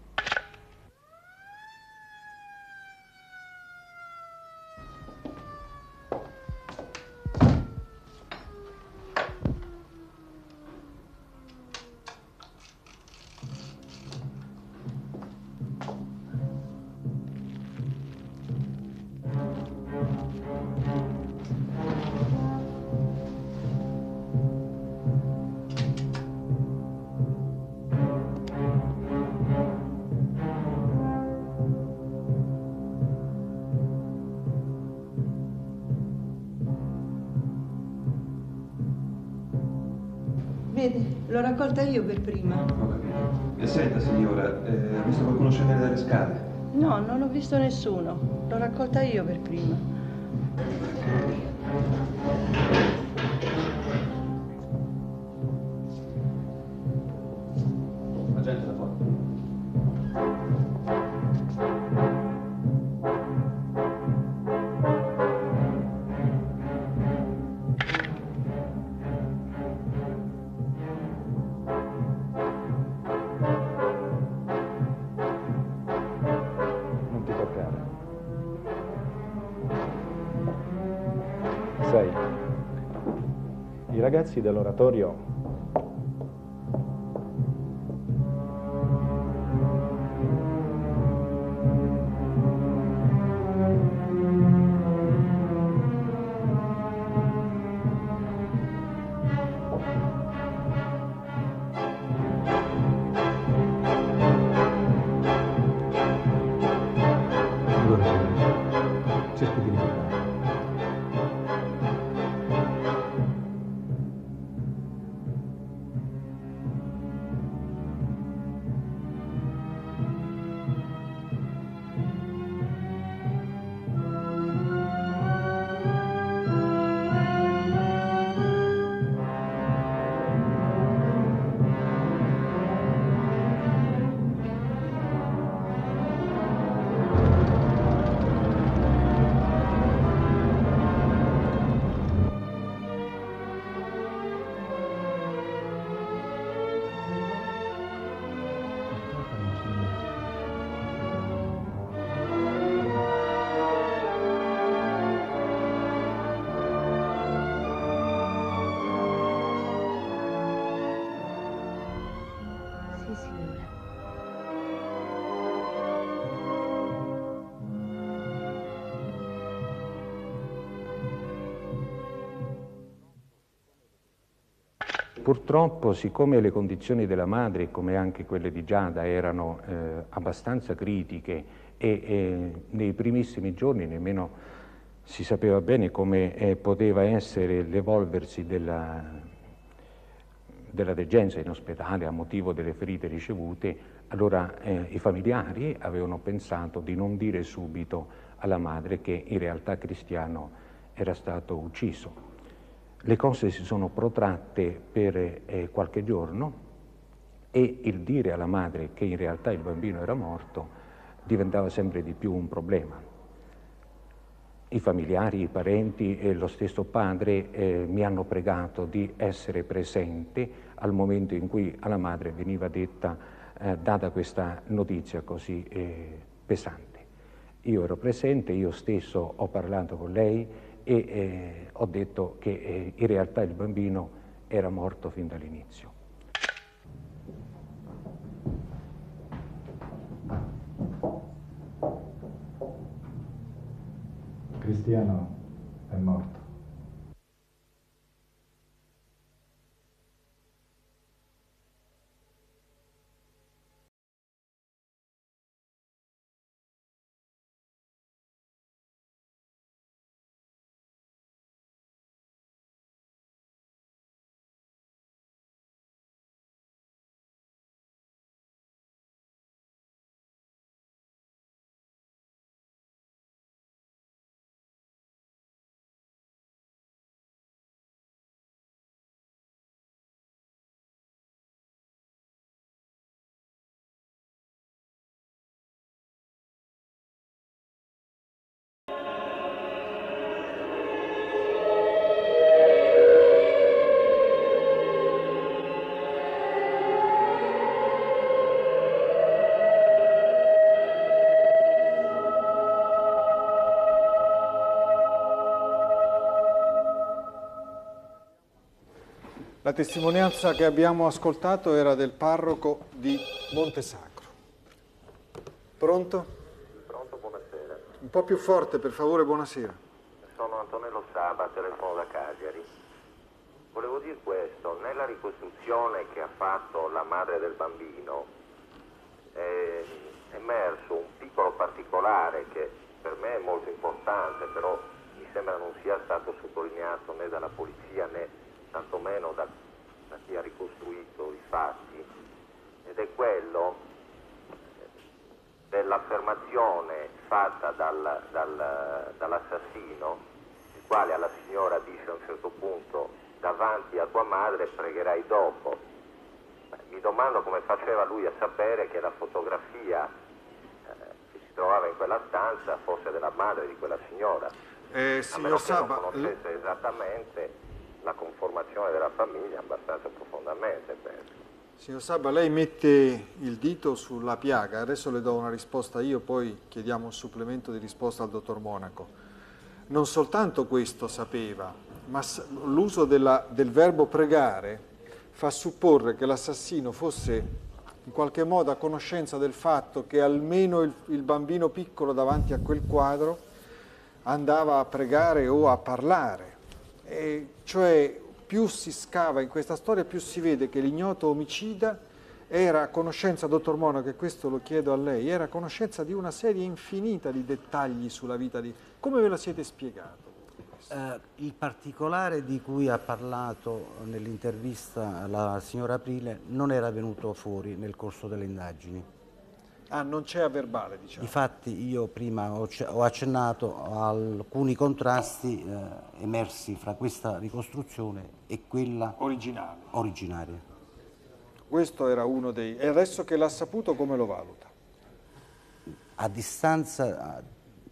Vedi, l'ho raccolta io per prima. Ho capito. E senta, signora, eh, ha visto qualcuno scendere dalle scale? No, non ho visto nessuno. L'ho raccolta io per prima. La gente da fuori. Sai, i ragazzi dell'oratorio Cerco di ricordare. Purtroppo, siccome le condizioni della madre, come anche quelle di Giada, erano eh, abbastanza critiche e eh, nei primissimi giorni nemmeno si sapeva bene come eh, poteva essere l'evolversi della, della degenza in ospedale a motivo delle ferite ricevute, allora eh, i familiari avevano pensato di non dire subito alla madre che in realtà Cristiano era stato ucciso. Le cose si sono protratte per eh, qualche giorno e il dire alla madre che in realtà il bambino era morto diventava sempre di più un problema. I familiari, i parenti e lo stesso padre eh, mi hanno pregato di essere presente al momento in cui alla madre veniva detta, eh, data questa notizia così eh, pesante. Io ero presente, io stesso ho parlato con lei e eh, ho detto che eh, in realtà il bambino era morto fin dall'inizio. Cristiano è morto. La testimonianza che abbiamo ascoltato era del parroco di Montesacro. Pronto? Pronto, buonasera. Un po' più forte, per favore, buonasera. Sono Antonello Saba, telefono da Cagliari. Volevo dire questo, nella ricostruzione che ha fatto la madre del bambino è emerso un piccolo particolare che per me è molto importante, però mi sembra non sia stato sottolineato né dalla polizia né tantomeno da, da chi ha ricostruito i fatti, ed è quello dell'affermazione fatta dal, dal, dall'assassino, il quale alla signora dice a un certo punto: davanti a tua madre pregherai dopo. Beh, mi domando come faceva lui a sapere che la fotografia eh, che si trovava in quella stanza fosse della madre di quella signora. Eh, signor Saba, non conoscesse esattamente la conformazione della famiglia abbastanza profondamente, penso. Signor Saba, lei mette il dito sulla piaga, adesso le do una risposta io, poi chiediamo un supplemento di risposta al dottor Monaco. Non soltanto questo sapeva, ma l'uso del verbo pregare fa supporre che l'assassino fosse in qualche modo a conoscenza del fatto che almeno il, il bambino piccolo davanti a quel quadro andava a pregare o a parlare. E cioè più si scava in questa storia, più si vede che l'ignoto omicida era a conoscenza, dottor Monaco, e questo lo chiedo a lei, era a conoscenza di una serie infinita di dettagli sulla vita di... Come ve la siete spiegato? Eh, il particolare di cui ha parlato nell'intervista la signora Aprile non era venuto fuori nel corso delle indagini. Ah, non c'è a verbale, diciamo. Difatti io prima ho, ho accennato a alcuni contrasti eh, emersi fra questa ricostruzione e quella originale. originaria. Questo era uno dei... E adesso che l'ha saputo, come lo valuta? A distanza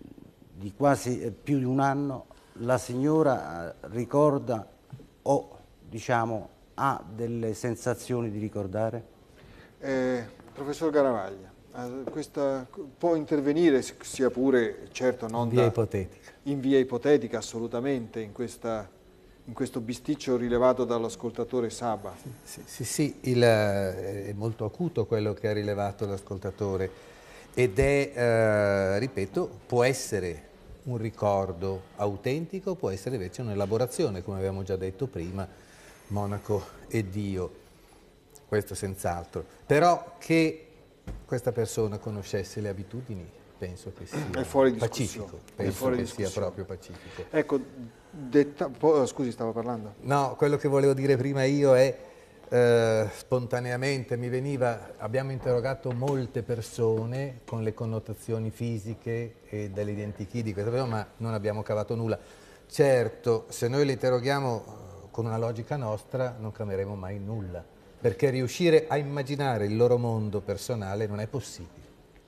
di quasi più di un anno, la signora ricorda o, diciamo, ha delle sensazioni di ricordare? Eh, professor Garavaglia, eh, questa, può intervenire, sia pure, certo, non in via da, ipotetica. In via ipotetica, assolutamente, in, questa, in questo bisticcio rilevato dall'ascoltatore Saba. Sì, sì, sì il, è molto acuto quello che ha rilevato l'ascoltatore ed è, eh, ripeto, può essere un ricordo autentico, può essere invece un'elaborazione, come abbiamo già detto prima, Monaco e Dio, questo senz'altro. Però che questa persona conoscesse le abitudini, penso che sia è fuori pacifico, penso è fuori che sia proprio pacifico. Ecco, detta, po, scusi, stava parlando? No, quello che volevo dire prima io è, eh, spontaneamente mi veniva, abbiamo interrogato molte persone con le connotazioni fisiche e dell'identikit di questa persona, ma non abbiamo cavato nulla. Certo, se noi le interroghiamo con una logica nostra non cameremo mai nulla, perché riuscire a immaginare il loro mondo personale non è possibile.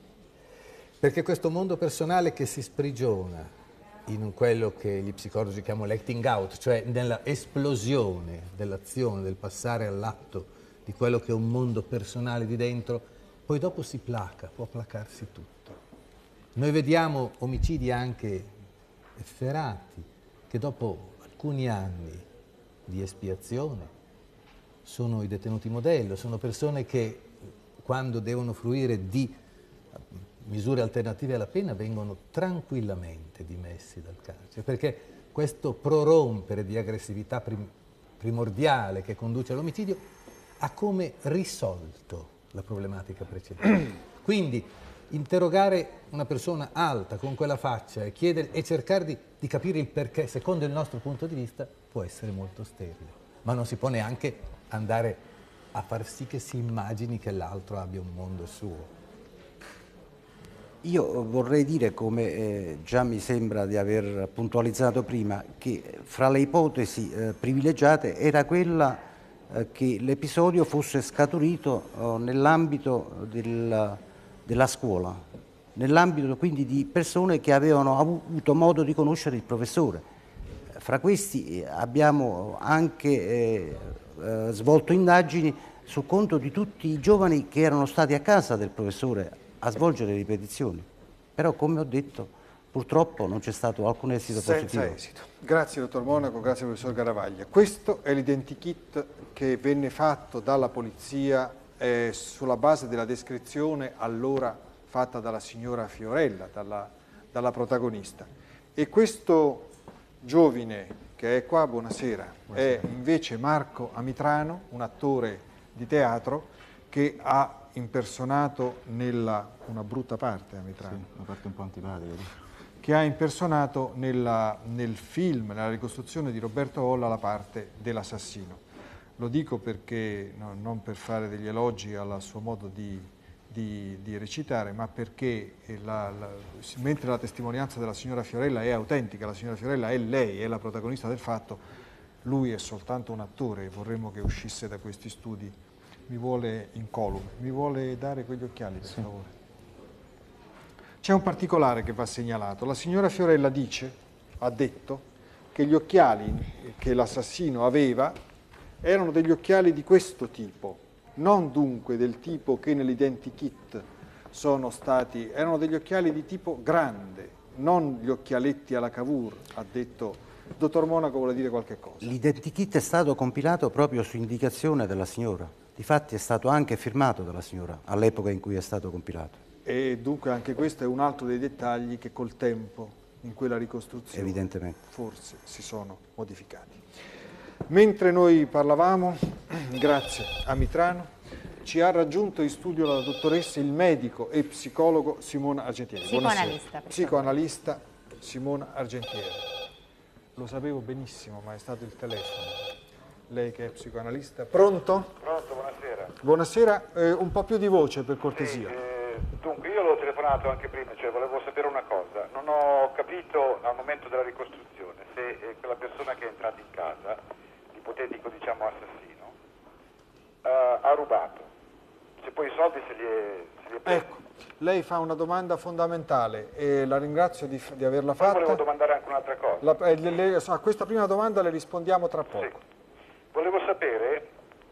Perché questo mondo personale che si sprigiona in quello che gli psicologi chiamano l'acting out, cioè nella esplosione dell'azione, del passare all'atto di quello che è un mondo personale di dentro, poi dopo si placa, può placarsi tutto. Noi vediamo omicidi anche efferati, che dopo alcuni anni di espiazione sono i detenuti modello, sono persone che quando devono fruire di misure alternative alla pena vengono tranquillamente dimessi dal carcere, perché questo prorompere di aggressività prim primordiale che conduce all'omicidio ha come risolto la problematica precedente. Quindi interrogare una persona alta con quella faccia e, chiedere, e cercare di, di capire il perché, secondo il nostro punto di vista, può essere molto sterile, ma non si può neanche andare a far sì che si immagini che l'altro abbia un mondo suo. Io vorrei dire, come eh, già mi sembra di aver puntualizzato prima, che fra le ipotesi eh, privilegiate era quella eh, che l'episodio fosse scaturito eh, nell'ambito del, della scuola, nell'ambito quindi di persone che avevano avuto modo di conoscere il professore. Fra questi abbiamo anche eh, eh, svolto indagini su conto di tutti i giovani che erano stati a casa del professore a svolgere ripetizioni, però come ho detto purtroppo non c'è stato alcun esito positivo. Senza esito. Grazie dottor Monaco, grazie professor Garavaglia. Questo è l'identikit che venne fatto dalla polizia eh, sulla base della descrizione allora fatta dalla signora Fiorella, dalla, dalla protagonista. E questo giovine che è qua, buonasera, buonasera, è invece Marco Amitrano, un attore di teatro che ha impersonato nella, una brutta parte Amitrano, sì, una parte un po' antipatica, che ha impersonato nella, nel film, nella ricostruzione di Roberto Olla, la parte dell'assassino. Lo dico perché, no, non per fare degli elogi al suo modo di, di, di recitare, ma perché la, la, mentre la testimonianza della signora Fiorella è autentica, la signora Fiorella è lei, è la protagonista del fatto, lui è soltanto un attore e vorremmo che uscisse da questi studi. Mi vuole incolume, mi vuole dare quegli occhiali per sì. favore. C'è un particolare che va segnalato. La signora Fiorella dice, ha detto, che gli occhiali che l'assassino aveva erano degli occhiali di questo tipo, non dunque del tipo che nell'identikit sono stati, erano degli occhiali di tipo grande, non gli occhialetti alla Cavour, ha detto. Dottor Monaco vuole dire qualche cosa. L'identikit è stato compilato proprio su indicazione della signora. Difatti è stato anche firmato dalla signora all'epoca in cui è stato compilato. E dunque anche questo è un altro dei dettagli che col tempo, in quella ricostruzione, evidentemente, forse si sono modificati. Mentre noi parlavamo, grazie a Mitrano, ci ha raggiunto in studio la dottoressa, il medico e psicologo Simona Argentieri. Psicoanalista. Psicoanalista Simona Argentieri. Lo sapevo benissimo, ma è stato il telefono. Lei che è psicoanalista. Pronto? Pronto, buonasera. Buonasera, eh, un po' più di voce per cortesia. Sì, eh, dunque, io l'ho telefonato anche prima, cioè volevo sapere una cosa. Non ho capito al momento della ricostruzione se eh, quella persona che è entrata in casa, ipotetico diciamo assassino, uh, ha rubato. Se poi i soldi se li è, se li è presi. Ecco, lei fa una domanda fondamentale e la ringrazio di, di averla Poi fatta. volevo domandare anche un'altra cosa. La, eh, le, le, a questa prima domanda le rispondiamo tra poco. Sì. Volevo sapere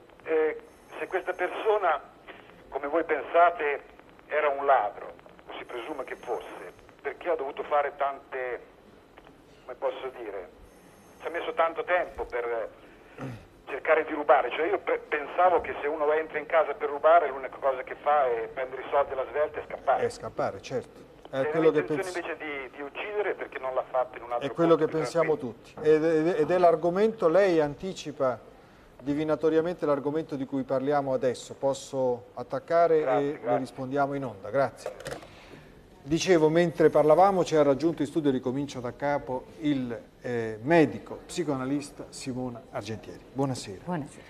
eh, se questa persona, come voi pensate, era un ladro, o si presume che fosse, perché ha dovuto fare tante, come posso dire, ci ha messo tanto tempo per cercare di rubare. Cioè io pe pensavo che se uno entra in casa per rubare l'unica cosa che fa è prendere i soldi alla svelta e scappare. È scappare, certo. È Se quello che l'intenzione invece di, di uccidere, perché non l'ha fatto in un altro È quello posto che più pensiamo tranquillo? tutti. Ed, ed, ed è l'argomento, lei anticipa divinatoriamente l'argomento di cui parliamo adesso. Posso attaccare Grazie, e grazie. le rispondiamo in onda. Grazie. Dicevo, mentre parlavamo ci ha raggiunto in studio, ricomincio da capo, il eh, medico psicoanalista Simona Argentieri. Buonasera. Buonasera.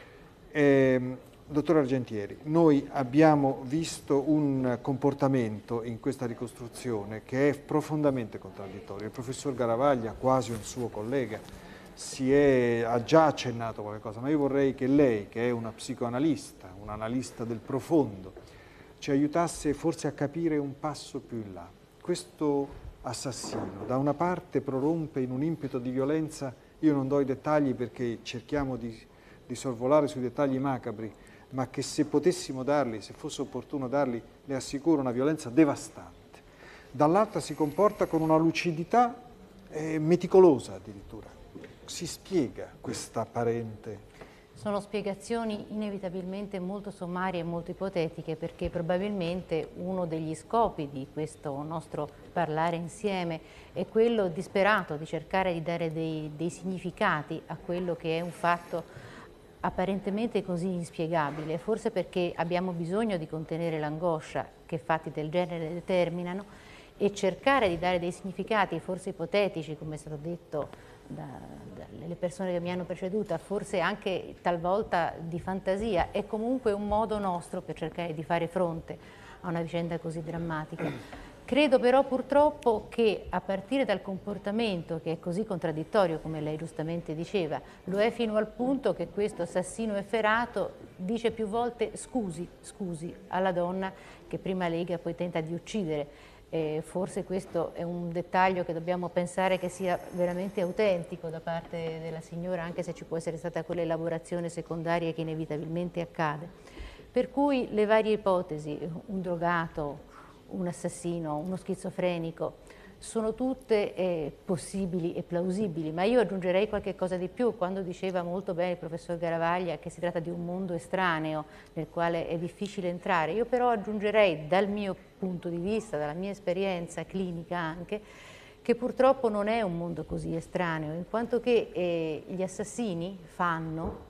Eh, dottor Argentieri, noi abbiamo visto un comportamento in questa ricostruzione che è profondamente contraddittorio. Il professor Garavaglia, quasi un suo collega, si è, ha già accennato qualche cosa, ma io vorrei che lei, che è una psicoanalista, un analista del profondo, ci aiutasse forse a capire un passo più in là. Questo assassino, da una parte prorompe in un impeto di violenza, io non do i dettagli perché cerchiamo di, di sorvolare sui dettagli macabri, ma che se potessimo darli, se fosse opportuno darli, le assicuro una violenza devastante. Dall'altra si comporta con una lucidità eh, meticolosa addirittura. Si spiega questa apparente... Sono spiegazioni inevitabilmente molto sommarie e molto ipotetiche, perché probabilmente uno degli scopi di questo nostro parlare insieme è quello disperato di cercare di dare dei, dei significati a quello che è un fatto apparentemente così inspiegabile, forse perché abbiamo bisogno di contenere l'angoscia che fatti del genere determinano e cercare di dare dei significati forse ipotetici, come è stato detto Da, dalle persone che mi hanno preceduta, forse anche talvolta di fantasia, è comunque un modo nostro per cercare di fare fronte a una vicenda così drammatica. Credo però purtroppo che a partire dal comportamento che è così contraddittorio, come lei giustamente diceva, lo è fino al punto che questo assassino efferato dice più volte scusi, scusi alla donna che prima lega, poi tenta di uccidere. Eh, forse questo è un dettaglio che dobbiamo pensare che sia veramente autentico da parte della signora, anche se ci può essere stata quell'elaborazione secondaria che inevitabilmente accade. Per cui le varie ipotesi, un drogato, un assassino, uno schizofrenico, sono tutte eh, possibili e plausibili, ma io aggiungerei qualche cosa di più quando diceva molto bene il professor Garavaglia che si tratta di un mondo estraneo nel quale è difficile entrare. Io però aggiungerei dal mio punto di vista, dalla mia esperienza clinica anche, che purtroppo non è un mondo così estraneo, in quanto che eh, gli assassini fanno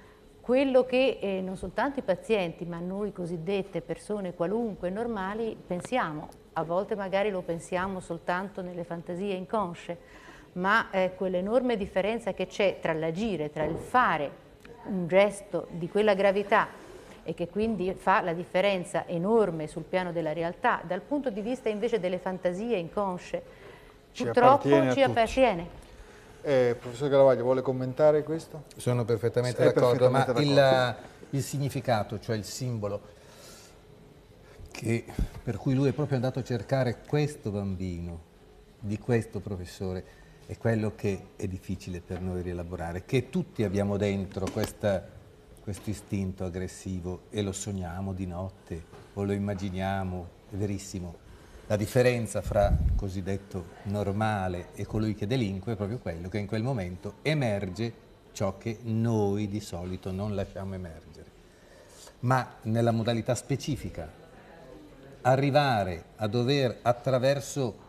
quello che eh, non soltanto i pazienti, ma noi cosiddette persone qualunque, normali, pensiamo. A volte magari lo pensiamo soltanto nelle fantasie inconsce, ma eh, quell'enorme differenza che c'è tra l'agire, tra il fare un gesto di quella gravità e che quindi fa la differenza enorme sul piano della realtà, dal punto di vista invece delle fantasie inconsce, Ci purtroppo appartiene ci a tutti. appartiene. Eh, professor Garavaglia, vuole commentare questo? Sono perfettamente È d'accordo, ma perfettamente il, d'accordo. il significato, cioè il simbolo che, per cui lui è proprio andato a cercare questo bambino, di questo professore, è quello che è difficile per noi rielaborare, che tutti abbiamo dentro questa, questo istinto aggressivo e lo sogniamo di notte o lo immaginiamo, è verissimo. La differenza fra cosiddetto normale e colui che delinque è proprio quello che in quel momento emerge ciò che noi di solito non lasciamo emergere. Ma nella modalità specifica, arrivare a dover attraverso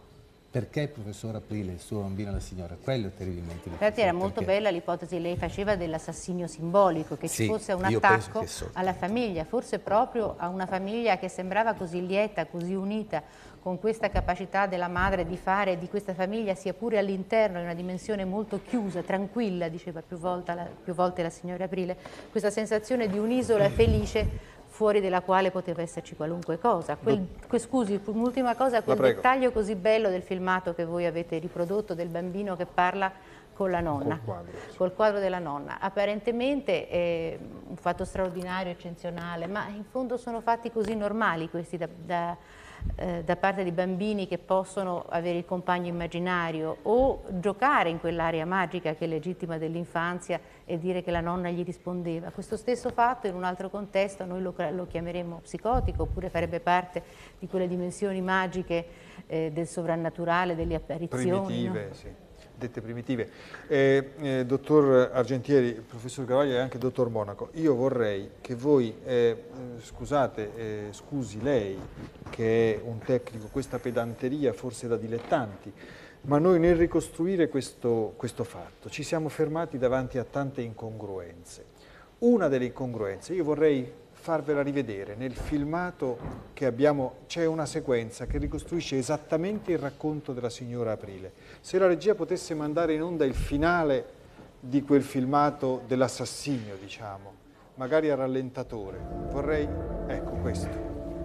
perché il professor Aprile, il suo bambino e la signora, quello è terribilmente difficile. Infatti era molto perché... bella l'ipotesi che lei faceva dell'assassinio simbolico, che sì, ci fosse un io penso attacco che so. alla famiglia, forse proprio a una famiglia che sembrava così lieta, così unita, con questa capacità della madre di fare di questa famiglia, sia pure all'interno di una dimensione molto chiusa, tranquilla, diceva più volte la, più volte la signora Aprile, questa sensazione di un'isola felice fuori della quale poteva esserci qualunque cosa. Quel, que, scusi, un'ultima cosa, quel dettaglio così bello del filmato che voi avete riprodotto del bambino che parla con la nonna, col quadro, sì. col quadro della nonna. Apparentemente è un fatto straordinario, eccezionale, ma in fondo sono fatti così normali questi da, da, eh, da parte di bambini che possono avere il compagno immaginario o giocare in quell'area magica che è legittima dell'infanzia e dire che la nonna gli rispondeva. Questo stesso fatto in un altro contesto noi lo, lo chiameremmo psicotico, oppure farebbe parte di quelle dimensioni magiche eh, del sovrannaturale, delle apparizioni. Primitive, no? sì. Dette primitive. Eh, eh, dottor Argentieri, professor Caravaglio e anche dottor Monaco, io vorrei che voi, eh, scusate, eh, scusi lei che è un tecnico, questa pedanteria forse da dilettanti, ma noi nel ricostruire questo, questo fatto ci siamo fermati davanti a tante incongruenze. Una delle incongruenze, io vorrei farvela rivedere, nel filmato che abbiamo c'è una sequenza che ricostruisce esattamente il racconto della signora Aprile. Se la regia potesse mandare in onda il finale di quel filmato dell'assassinio, diciamo, magari a rallentatore, vorrei, ecco questo.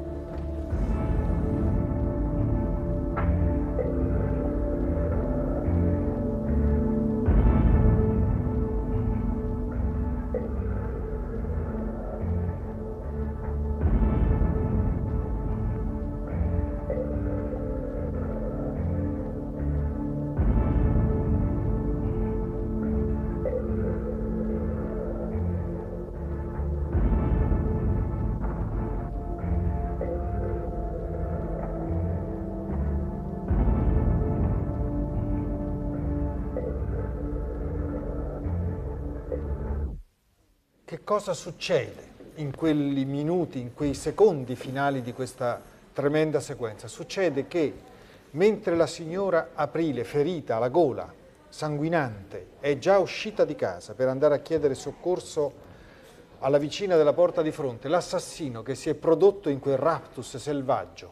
Che cosa succede in quei minuti, in quei secondi finali di questa tremenda sequenza? Succede che mentre la signora Aprile, ferita alla gola, sanguinante, è già uscita di casa per andare a chiedere soccorso alla vicina della porta di fronte, l'assassino che si è prodotto in quel raptus selvaggio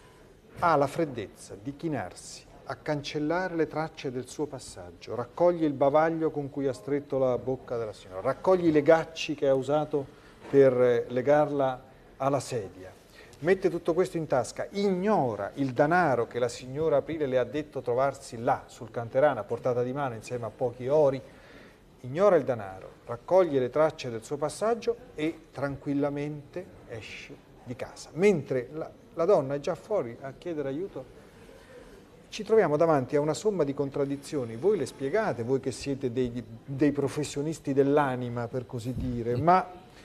ha la freddezza di chinarsi a cancellare le tracce del suo passaggio, raccoglie il bavaglio con cui ha stretto la bocca della signora, raccoglie i legacci che ha usato per legarla alla sedia, mette tutto questo in tasca, ignora il denaro che la signora Aprile le ha detto trovarsi là sul canterano a portata di mano insieme a pochi ori, ignora il denaro, raccoglie le tracce del suo passaggio e tranquillamente esce di casa, mentre la, la donna è già fuori a chiedere aiuto. Ci troviamo davanti a una somma di contraddizioni, voi le spiegate, voi che siete dei, dei professionisti dell'anima, per così dire, ma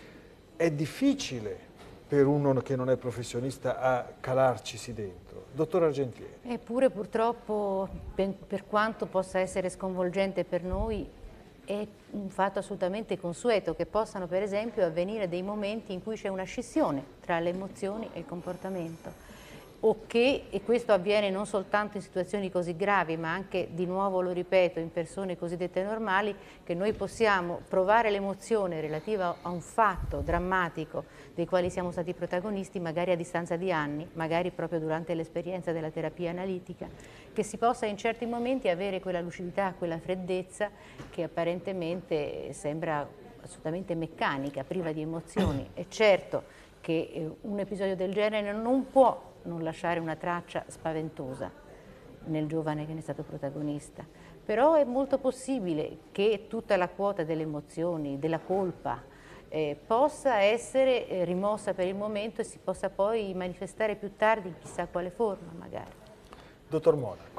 è difficile per uno che non è professionista a calarcisi dentro. Dottor Argentieri. Eppure purtroppo, per, per quanto possa essere sconvolgente per noi, è un fatto assolutamente consueto che possano per esempio avvenire dei momenti in cui c'è una scissione tra le emozioni e il comportamento. O che, e questo avviene non soltanto in situazioni così gravi, ma anche, di nuovo lo ripeto, in persone cosiddette normali, che noi possiamo provare l'emozione relativa a un fatto drammatico dei quali siamo stati protagonisti, magari a distanza di anni, magari proprio durante l'esperienza della terapia analitica, che si possa in certi momenti avere quella lucidità, quella freddezza che apparentemente sembra assolutamente meccanica, priva di emozioni. È certo che un episodio del genere non può non lasciare una traccia spaventosa nel giovane che ne è stato protagonista, però è molto possibile che tutta la quota delle emozioni, della colpa, eh, possa essere eh, rimossa per il momento e si possa poi manifestare più tardi in chissà quale forma magari. Dottor Monaco.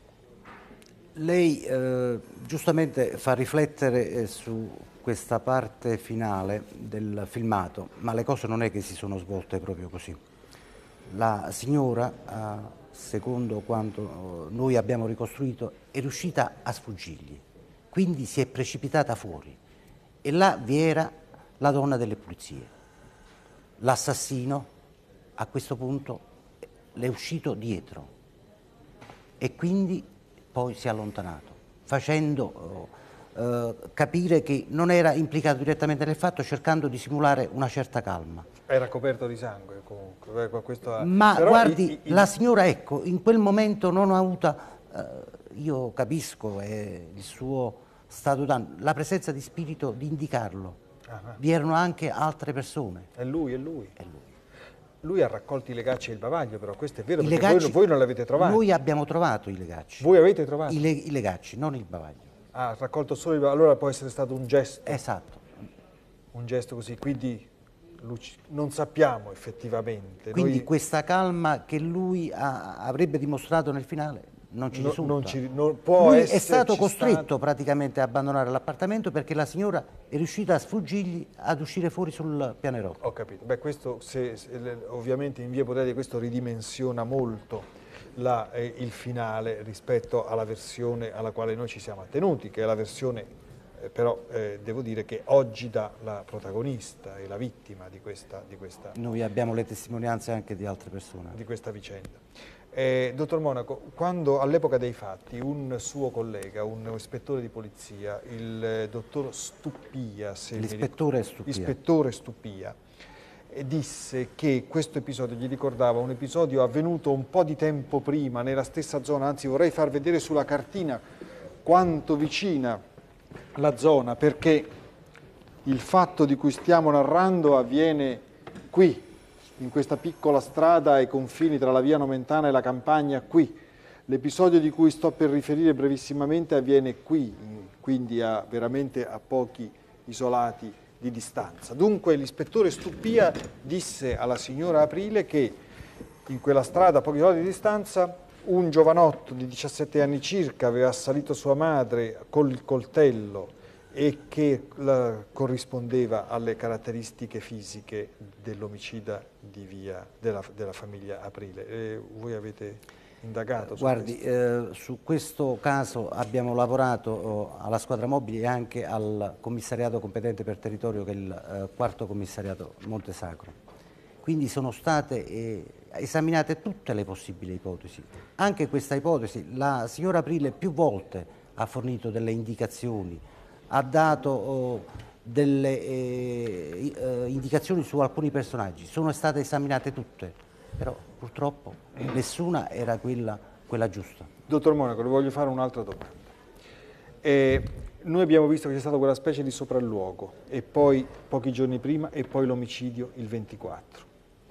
Lei eh, giustamente fa riflettere eh, su questa parte finale del filmato, ma le cose non è che si sono svolte proprio così. La signora, eh, secondo quanto noi abbiamo ricostruito, è riuscita a sfuggirgli, quindi si è precipitata fuori e là vi era la donna delle pulizie. L'assassino a questo punto le è uscito dietro e quindi poi si è allontanato, facendo eh, capire che non era implicato direttamente nel fatto, cercando di simulare una certa calma. Era coperto di sangue comunque. Questo ha... Ma Però guardi, i, i... la signora, ecco, in quel momento non ha avuto, eh, io capisco eh, il suo stato d'animo, la presenza di spirito di indicarlo. Ah, ah. Vi erano anche altre persone. È lui, è lui. È lui. Lui ha raccolto i legacci e il bavaglio, però questo è vero, I perché legacci, voi, voi non l'avete trovato. Noi abbiamo trovato i legacci. Voi avete trovato? I, le, i legacci, non il bavaglio. Ah, ha raccolto solo il bavaglio, allora può essere stato un gesto. Esatto. Un gesto così, quindi non sappiamo effettivamente. Quindi Noi... questa calma che lui ha, avrebbe dimostrato nel finale non ci risulta. No, non ci, non può lui essere, è stato costretto stato... praticamente a abbandonare l'appartamento perché la signora è riuscita a sfuggirgli ad uscire fuori sul pianerottolo. Ho capito. Beh, questo se, se, ovviamente in via ipotetica questo ridimensiona molto la, eh, il finale rispetto alla versione alla quale noi ci siamo attenuti, che è la versione Eh, però eh, devo dire che oggi dà la protagonista e la vittima di questa, di questa... Noi abbiamo le testimonianze anche di altre persone. Di questa vicenda. Eh, dottor Monaco, quando all'epoca dei fatti un suo collega, un ispettore di polizia, il eh, dottor Stuppia, l'ispettore Stuppia, ispettore Stuppia eh, disse che questo episodio gli ricordava un episodio avvenuto un po' di tempo prima, nella stessa zona, anzi vorrei far vedere sulla cartina quanto vicina la zona, perché il fatto di cui stiamo narrando avviene qui, in questa piccola strada ai confini tra la via Nomentana e la campagna, qui. L'episodio di cui sto per riferire brevissimamente avviene qui, quindi a, veramente a pochi isolati di distanza. Dunque l'ispettore Stuppia disse alla signora Aprile che in quella strada a pochi isolati di distanza un giovanotto di diciassette anni circa aveva assalito sua madre col coltello e che la, corrispondeva alle caratteristiche fisiche dell'omicida di via della, della famiglia Aprile. E voi avete indagato su Guardi, questo? Eh, su questo caso abbiamo lavorato oh, alla squadra mobile e anche al commissariato competente per territorio, che è il eh, quarto commissariato Montesacro. Quindi sono state eh, esaminate tutte le possibili ipotesi. Anche questa ipotesi, la signora Aprile più volte ha fornito delle indicazioni, ha dato oh, delle eh, eh, indicazioni su alcuni personaggi, sono state esaminate tutte, però purtroppo nessuna era quella, quella giusta. Dottor Monaco, le voglio fare un'altra domanda. Eh, noi abbiamo visto che c'è stata quella specie di sopralluogo, e poi pochi giorni prima, e poi l'omicidio il ventiquattro.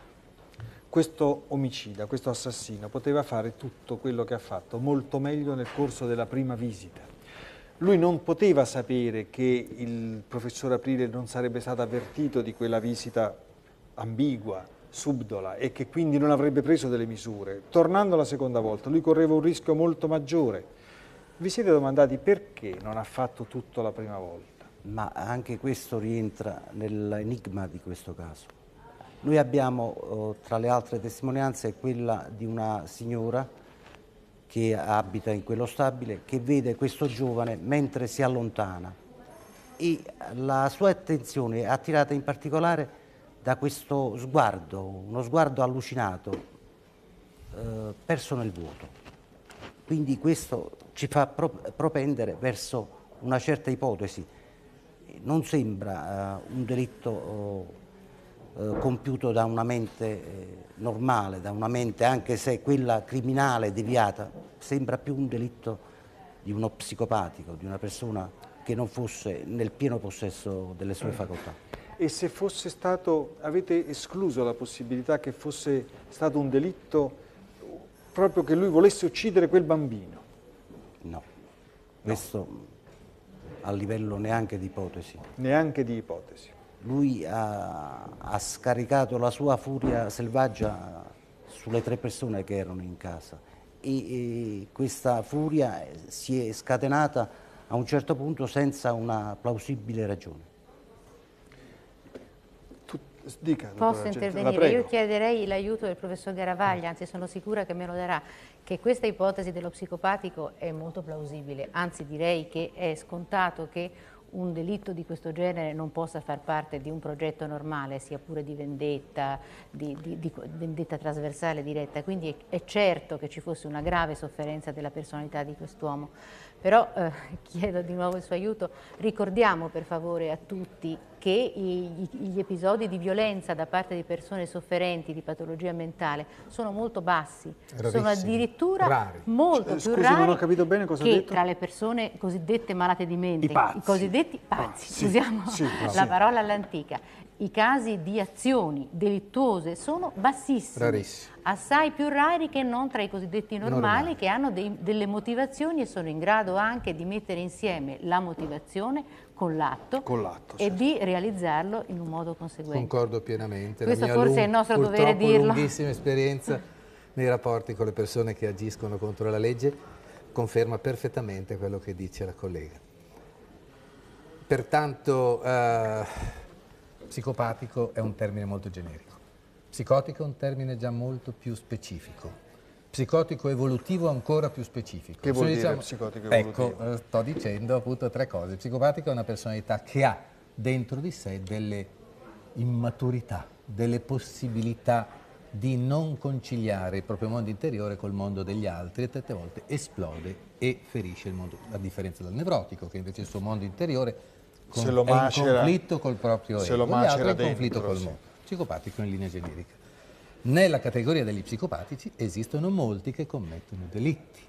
Questo omicida, questo assassino, poteva fare tutto quello che ha fatto, molto meglio nel corso della prima visita. Lui non poteva sapere che il professor Aprile non sarebbe stato avvertito di quella visita ambigua, subdola, e che quindi non avrebbe preso delle misure. Tornando la seconda volta, lui correva un rischio molto maggiore. Vi siete domandati perché non ha fatto tutto la prima volta? Ma anche questo rientra nell'enigma di questo caso. Noi abbiamo, tra le altre testimonianze, quella di una signora che abita in quello stabile, che vede questo giovane mentre si allontana, e la sua attenzione è attirata in particolare da questo sguardo, uno sguardo allucinato, eh, perso nel vuoto. Quindi questo ci fa pro propendere verso una certa ipotesi. Non sembra eh, un delitto oh, compiuto da una mente eh, normale, da una mente, anche se quella criminale, deviata, sembra più un delitto di uno psicopatico, di una persona che non fosse nel pieno possesso delle sue facoltà. E se fosse stato, avete escluso la possibilità che fosse stato un delitto proprio che lui volesse uccidere quel bambino? No, questo no. A livello neanche di ipotesi. Neanche di ipotesi. Lui ha, ha scaricato la sua furia selvaggia sulle tre persone che erano in casa e, e questa furia si è scatenata a un certo punto senza una plausibile ragione. Tu, dica, Posso intervenire? Io chiederei l'aiuto del professor Garavaglia, anzi sono sicura che me lo darà, che questa ipotesi dello psicopatico è molto plausibile, anzi direi che è scontato che un delitto di questo genere non possa far parte di un progetto normale, sia pure di vendetta, di, di, di vendetta trasversale diretta, quindi è, è certo che ci fosse una grave sofferenza della personalità di quest'uomo. Però eh, chiedo di nuovo il suo aiuto, ricordiamo per favore a tutti che i, gli episodi di violenza da parte di persone sofferenti di patologia mentale sono molto bassi, Rarissimi. sono addirittura Rari. molto Eh, più scusi, rari non ho capito bene cosa ha che detto. tra le persone cosiddette malate di mente, I pazzi. i cosiddetti pazzi, Ah, sì, usiamo sì, la sì. parola all'antica. I casi di azioni delittuose sono bassissimi, Rarissimi. assai più rari che non tra i cosiddetti normali, Normali. che hanno dei- delle motivazioni e sono in grado anche di mettere insieme la motivazione con l'atto Con l'atto, e di realizzarlo in un modo conseguente. Concordo pienamente. Questo la mia forse è lung- il nostro dovere purtroppo dirlo. lunghissima esperienza nei rapporti con le persone che agiscono contro la legge conferma perfettamente quello che dice la collega. Pertanto eh, psicopatico è un termine molto generico, psicotico è un termine già molto più specifico, psicotico evolutivo ancora più specifico. Che vuol Se dire psicotico evolutivo? Ecco, eh, sto dicendo appunto tre cose. Psicopatico è una personalità che ha dentro di sé delle immaturità, delle possibilità di non conciliare il proprio mondo interiore col mondo degli altri e tante volte esplode e ferisce il mondo, a differenza del nevrotico che invece il suo mondo interiore con, Se lo è in macera- conflitto col proprio se ego, lo gli altri macera è in conflitto dentro, col sì. mondo. Psicopatico in linea generica. Nella categoria degli psicopatici esistono molti che commettono delitti.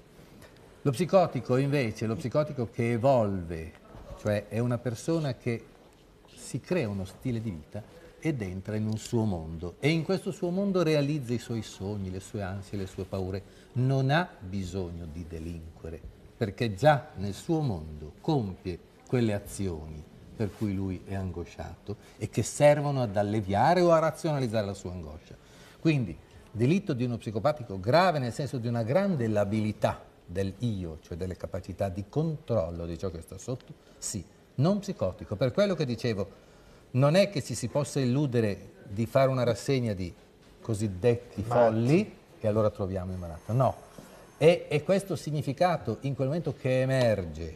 Lo psicotico invece, lo psicotico che evolve, cioè è una persona che si crea uno stile di vita ed entra in un suo mondo e in questo suo mondo realizza i suoi sogni, le sue ansie, le sue paure. Non ha bisogno di delinquere perché già nel suo mondo compie quelle azioni per cui lui è angosciato e che servono ad alleviare o a razionalizzare la sua angoscia. Quindi, delitto di uno psicopatico grave nel senso di una grande labilità del io, cioè delle capacità di controllo di ciò che sta sotto, sì, non psicotico. Per quello che dicevo, non è che ci si possa illudere di fare una rassegna di cosiddetti folli e allora troviamo il malato. No, è, è questo significato in quel momento che emerge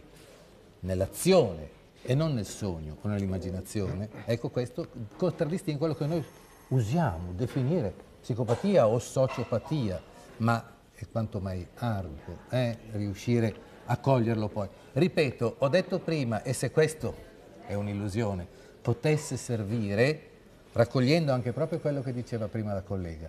nell'azione e non nel sogno o nell'immaginazione, ecco questo contraddistingue quello che noi usiamo definire psicopatia o sociopatia, ma è quanto mai arduo eh, riuscire a coglierlo poi. Ripeto, ho detto prima, e se questo è un'illusione, potesse servire, raccogliendo anche proprio quello che diceva prima la collega,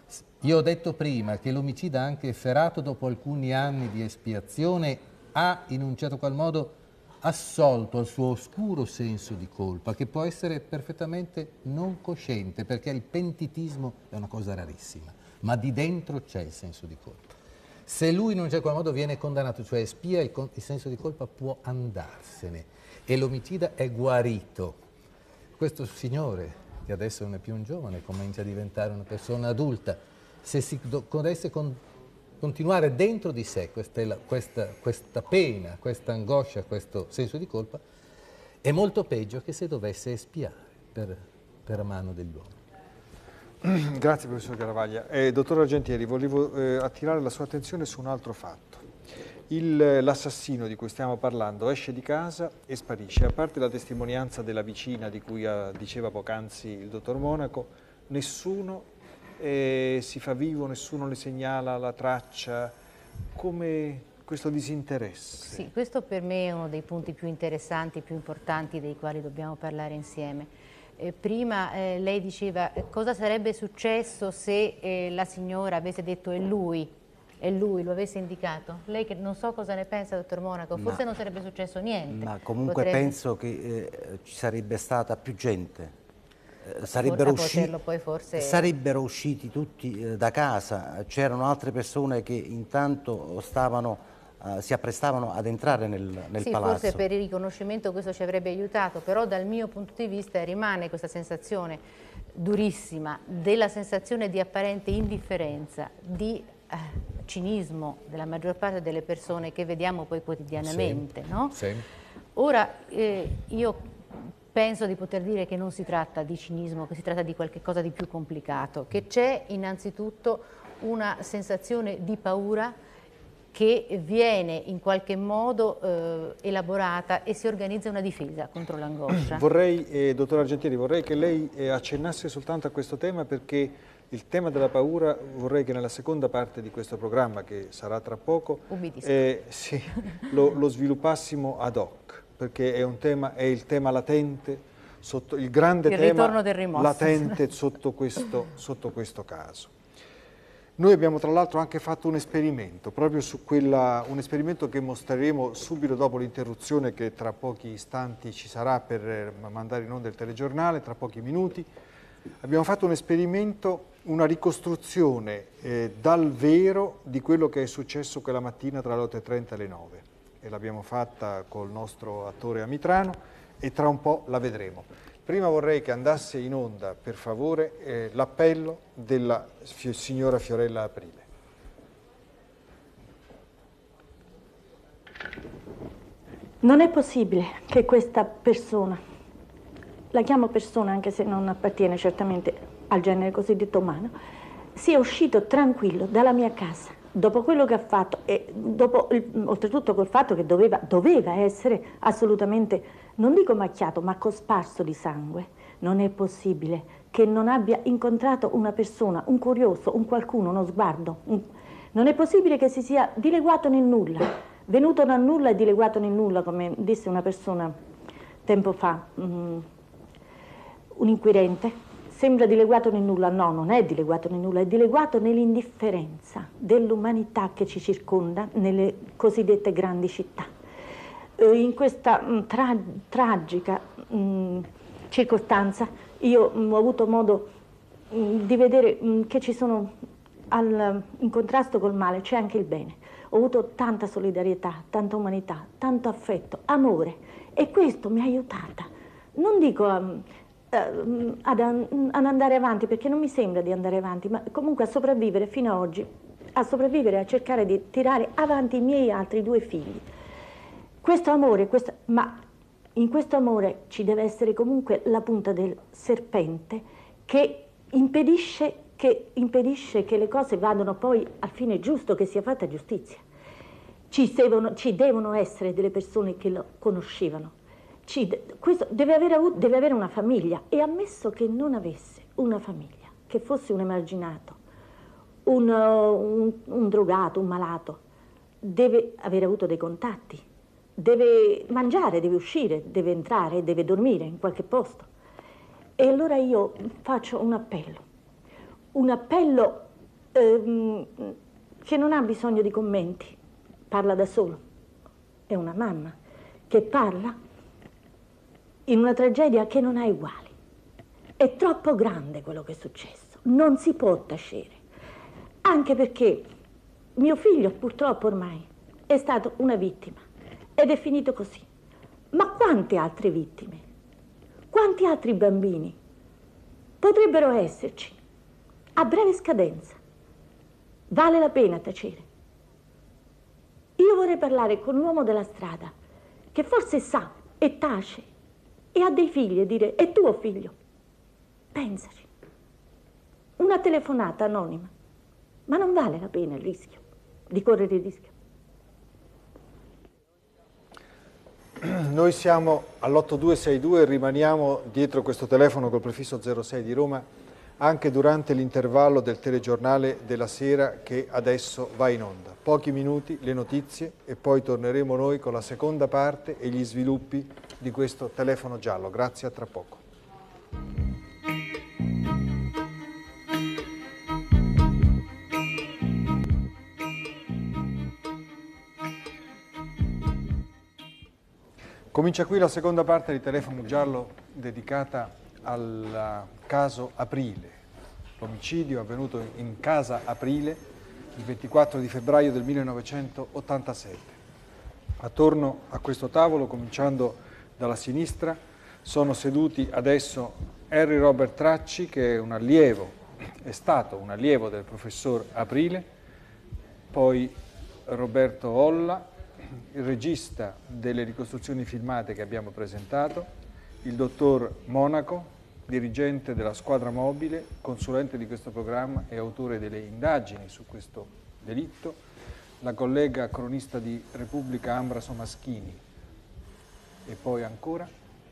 io ho detto prima che l'omicida anche efferato dopo alcuni anni di espiazione ha in un certo qual modo assolto al suo oscuro senso di colpa, che può essere perfettamente non cosciente, perché il pentitismo è una cosa rarissima, ma di dentro c'è il senso di colpa. Se lui in un certo qual modo viene condannato, cioè espia il, il senso di colpa, può andarsene e l'omicida è guarito. Questo signore, che adesso non è più un giovane, comincia a diventare una persona adulta, se si dovesse con, continuare dentro di sé questa, questa, questa pena, questa angoscia, questo senso di colpa, è molto peggio che se dovesse espiare per, per mano degli uomini. Grazie professor Garavaglia. Eh, dottor Argentieri, volevo eh, attirare la sua attenzione su un altro fatto. L'assassino di cui stiamo parlando esce di casa e sparisce. A parte la testimonianza della vicina di cui uh, diceva poc'anzi il dottor Monaco, nessuno eh, si fa vivo, nessuno le segnala la traccia. Come questo disinteresse? Sì, questo per me è uno dei punti più interessanti, più importanti dei quali dobbiamo parlare insieme. Eh, prima eh, lei diceva eh, cosa sarebbe successo se eh, la signora avesse detto è lui, è lui, lo avesse indicato. Lei che non so cosa ne pensa, dottor Monaco, forse ma, non sarebbe successo niente. Ma comunque Potrebbe... penso che eh, ci sarebbe stata più gente. Eh, sarebbero, usci... poi forse... sarebbero usciti tutti eh, da casa, c'erano altre persone che intanto stavano... Uh, si apprestavano ad entrare nel, nel sì, palazzo. Forse per il riconoscimento questo ci avrebbe aiutato, però dal mio punto di vista rimane questa sensazione durissima della sensazione di apparente indifferenza, di eh, cinismo della maggior parte delle persone che vediamo poi quotidianamente. Sì. No? Sì. Ora, eh, io penso di poter dire che non si tratta di cinismo, che si tratta di qualcosa di più complicato, che c'è innanzitutto una sensazione di paura che viene in qualche modo eh, elaborata e si organizza una difesa contro l'angoscia. Vorrei, eh, dottor Argentieri, vorrei che lei eh, accennasse soltanto a questo tema, perché il tema della paura vorrei che nella seconda parte di questo programma, che sarà tra poco, eh, sì, lo, lo sviluppassimo ad hoc, perché è, un tema, è il tema latente, sotto, il grande il tema del rimosso. latente sotto questo, sotto questo caso. Noi abbiamo tra l'altro anche fatto un esperimento, proprio su quella, un esperimento che mostreremo subito dopo l'interruzione che tra pochi istanti ci sarà per mandare in onda il telegiornale, tra pochi minuti. Abbiamo fatto un esperimento, una ricostruzione eh, dal vero di quello che è successo quella mattina tra le otto e trenta e le nove. E l'abbiamo fatta col nostro attore Amitrano e tra un po' la vedremo. Prima vorrei che andasse in onda, per favore, eh, l'appello della fi- signora Fiorella Aprile. Non è possibile che questa persona, la chiamo persona anche se non appartiene certamente al genere cosiddetto umano, sia uscito tranquillo dalla mia casa dopo quello che ha fatto e dopo, oltretutto col fatto che doveva, doveva essere assolutamente, non dico macchiato, ma cosparso di sangue. Non è possibile che non abbia incontrato una persona, un curioso, un qualcuno, uno sguardo. Un... Non è possibile che si sia dileguato nel nulla, venuto dal nulla e dileguato nel nulla, come disse una persona tempo fa, um, un inquirente. Sembra dileguato nel nulla. No, non è dileguato nel nulla, è dileguato nell'indifferenza dell'umanità che ci circonda nelle cosiddette grandi città. Eh, in questa mh, tra tragica mh, circostanza io mh, ho avuto modo mh, di vedere mh, che ci sono, al, in contrasto col male, c'è anche il bene. Ho avuto tanta solidarietà, tanta umanità, tanto affetto, amore, e questo mi ha aiutata. Non dico um, uh, ad, ad andare avanti, perché non mi sembra di andare avanti, ma comunque a sopravvivere fino ad oggi, a sopravvivere, a cercare di tirare avanti i miei altri due figli. Questo amore, questo, ma in questo amore ci deve essere comunque la punta del serpente che impedisce che, impedisce che le cose vadano poi al fine giusto, che sia fatta giustizia. Ci devono, ci devono essere delle persone che lo conoscevano. Ci, questo deve avere, deve avere una famiglia, e ammesso che non avesse una famiglia, che fosse un emarginato, un, un, un drogato, un malato, deve aver avuto dei contatti, deve mangiare, deve uscire, deve entrare, deve dormire in qualche posto. E allora io faccio un appello, un appello ehm, che non ha bisogno di commenti, parla da solo. È una mamma che parla in una tragedia che non ha uguali. È troppo grande quello che è successo, non si può tacere, anche perché mio figlio purtroppo ormai è stato una vittima ed è finito così. Ma quante altre vittime, quanti altri bambini potrebbero esserci a breve scadenza? Vale la pena tacere. Io vorrei parlare con un uomo della strada che forse sa e tace e ha dei figli, e dire: è tuo figlio, pensaci. Una telefonata anonima, ma non vale la pena il rischio, di correre il rischio. Noi siamo all'otto due sei due e rimaniamo dietro questo telefono col prefisso zero sei di Roma anche durante l'intervallo del telegiornale della sera che adesso va in onda. Pochi minuti, le notizie, e poi torneremo noi con la seconda parte e gli sviluppi di questo telefono giallo. Grazie, a tra poco. Comincia qui la seconda parte di Telefono Giallo dedicata al caso Aprile, l'omicidio avvenuto in casa Aprile il ventiquattro di febbraio del millenovecentottantasette. Attorno a questo tavolo, cominciando dalla sinistra, sono seduti adesso Henry Robert Tracci, che è un allievo, è stato un allievo del professor Aprile, poi Roberto Olla, il regista delle ricostruzioni filmate che abbiamo presentato, il dottor Monaco, dirigente della squadra mobile, consulente di questo programma e autore delle indagini su questo delitto, la collega cronista di Repubblica Ambra Somaschini e poi ancora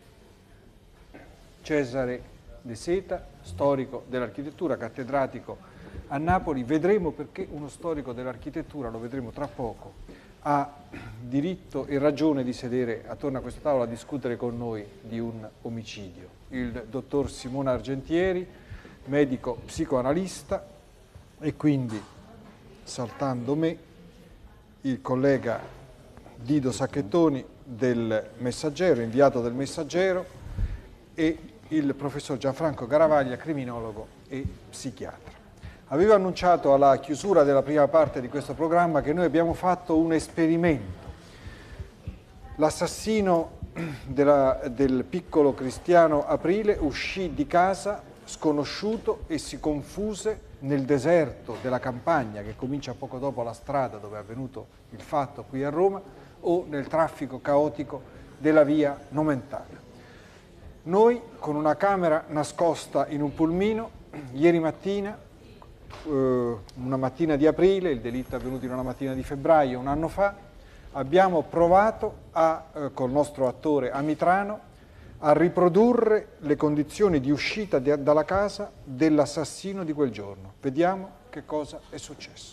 Cesare De Seta, storico dell'architettura, cattedratico a Napoli. Vedremo perché uno storico dell'architettura, lo vedremo tra poco, ha diritto e ragione di sedere attorno a questa tavola a discutere con noi di un omicidio. Il dottor Simone Argentieri, medico psicoanalista, e quindi, saltando me, il collega Dido Sacchettoni del Messaggero, inviato del Messaggero, e il professor Gianfranco Garavaglia, criminologo e psichiatra. Avevo annunciato alla chiusura della prima parte di questo programma che noi abbiamo fatto un esperimento. L'assassino del piccolo Cristiano Aprile uscì di casa sconosciuto e si confuse nel deserto della campagna, che comincia poco dopo la strada dove è avvenuto il fatto qui a Roma, o nel traffico caotico della via Nomentana. Noi, con una camera nascosta in un pulmino, ieri mattina, eh, una mattina di aprile, il delitto è avvenuto in una mattina di febbraio, un anno fa, abbiamo provato a, eh, col nostro attore Amitrano, a riprodurre le condizioni di uscita di, dalla casa dell'assassino di quel giorno. Vediamo che cosa è successo.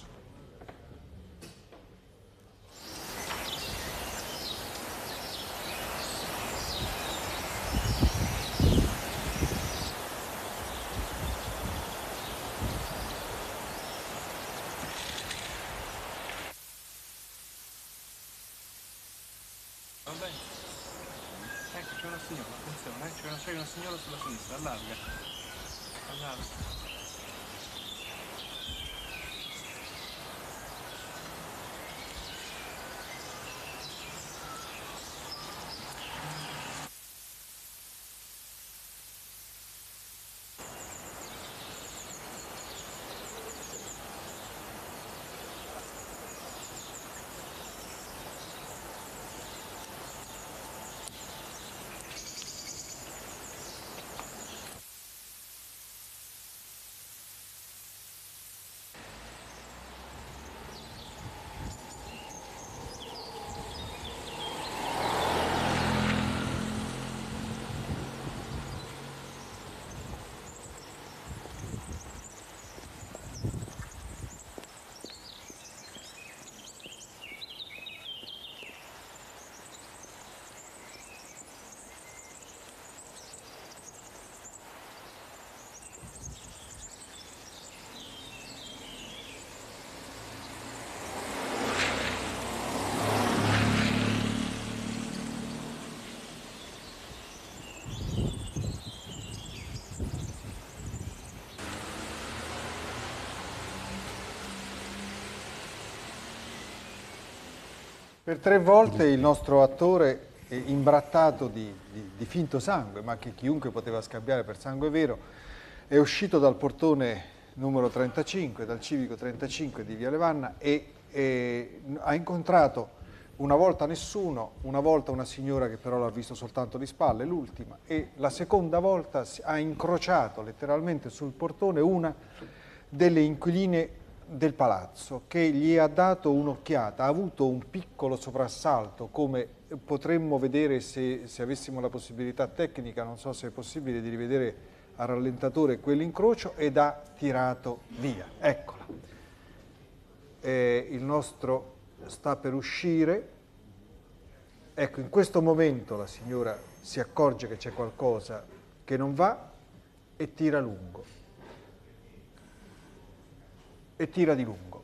C'è una signora, attenzione, c'è una, c'è una signora sulla sinistra, allarga, allarga. Per tre volte il nostro attore, imbrattato di, di, di finto sangue, ma che chiunque poteva scambiare per sangue vero, è uscito dal portone numero trentacinque, dal civico trentacinque di Via Levanna, e, e ha incontrato una volta nessuno, una volta una signora che però l'ha visto soltanto di spalle, l'ultima, e la seconda volta ha incrociato letteralmente sul portone una delle inquiline del palazzo, che gli ha dato un'occhiata, ha avuto un piccolo soprassalto, come potremmo vedere se, se avessimo la possibilità tecnica, non so se è possibile di rivedere a rallentatore quell'incrocio, ed ha tirato via. Eccola. Eh, il nostro sta per uscire. Ecco, in questo momento la signora si accorge che c'è qualcosa che non va e tira lungo. E tira di lungo.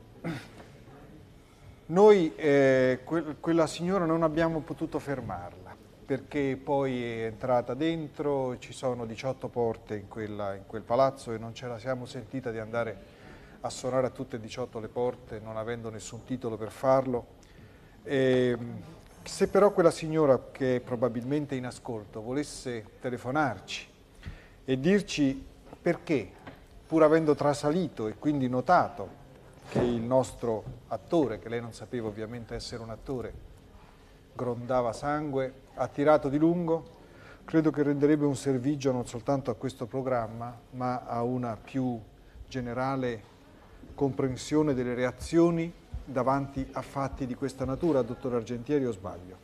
Noi eh, que quella signora non abbiamo potuto fermarla, perché poi è entrata dentro, ci sono diciotto porte in, quella, in quel palazzo, e non ce la siamo sentita di andare a suonare a tutte e diciotto le porte, non avendo nessun titolo per farlo. E, se però quella signora, che è probabilmente in ascolto, volesse telefonarci e dirci perché, pur avendo trasalito e quindi notato che il nostro attore, che lei non sapeva ovviamente essere un attore, grondava sangue, ha tirato di lungo, credo che renderebbe un servigio non soltanto a questo programma, ma a una più generale comprensione delle reazioni davanti a fatti di questa natura, dottor Argentieri, o sbaglio?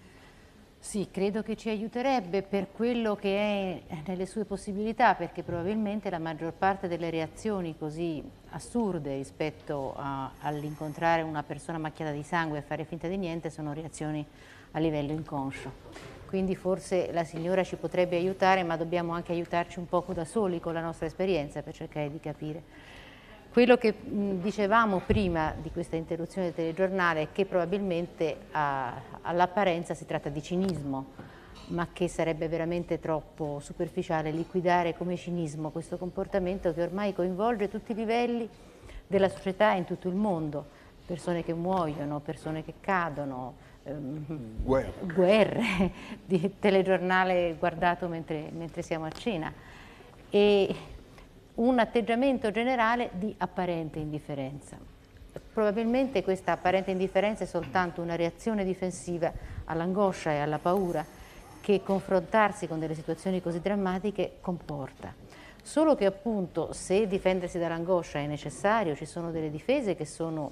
Sì, credo che ci aiuterebbe per quello che è nelle sue possibilità, perché probabilmente la maggior parte delle reazioni così assurde rispetto all'incontrare una persona macchiata di sangue e fare finta di niente sono reazioni a livello inconscio. Quindi forse la signora ci potrebbe aiutare, ma dobbiamo anche aiutarci un poco da soli con la nostra esperienza per cercare di capire. Quello che mh, dicevamo prima di questa interruzione del telegiornale è che probabilmente all'apparenza si tratta di cinismo, ma che sarebbe veramente troppo superficiale liquidare come cinismo questo comportamento che ormai coinvolge tutti i livelli della società in tutto il mondo. Persone che muoiono, persone che cadono, ehm, guerre. guerre, di telegiornale guardato mentre, mentre siamo a cena. E un atteggiamento generale di apparente indifferenza. Probabilmente questa apparente indifferenza è soltanto una reazione difensiva all'angoscia e alla paura che confrontarsi con delle situazioni così drammatiche comporta. Solo che appunto se difendersi dall'angoscia è necessario, ci sono delle difese che sono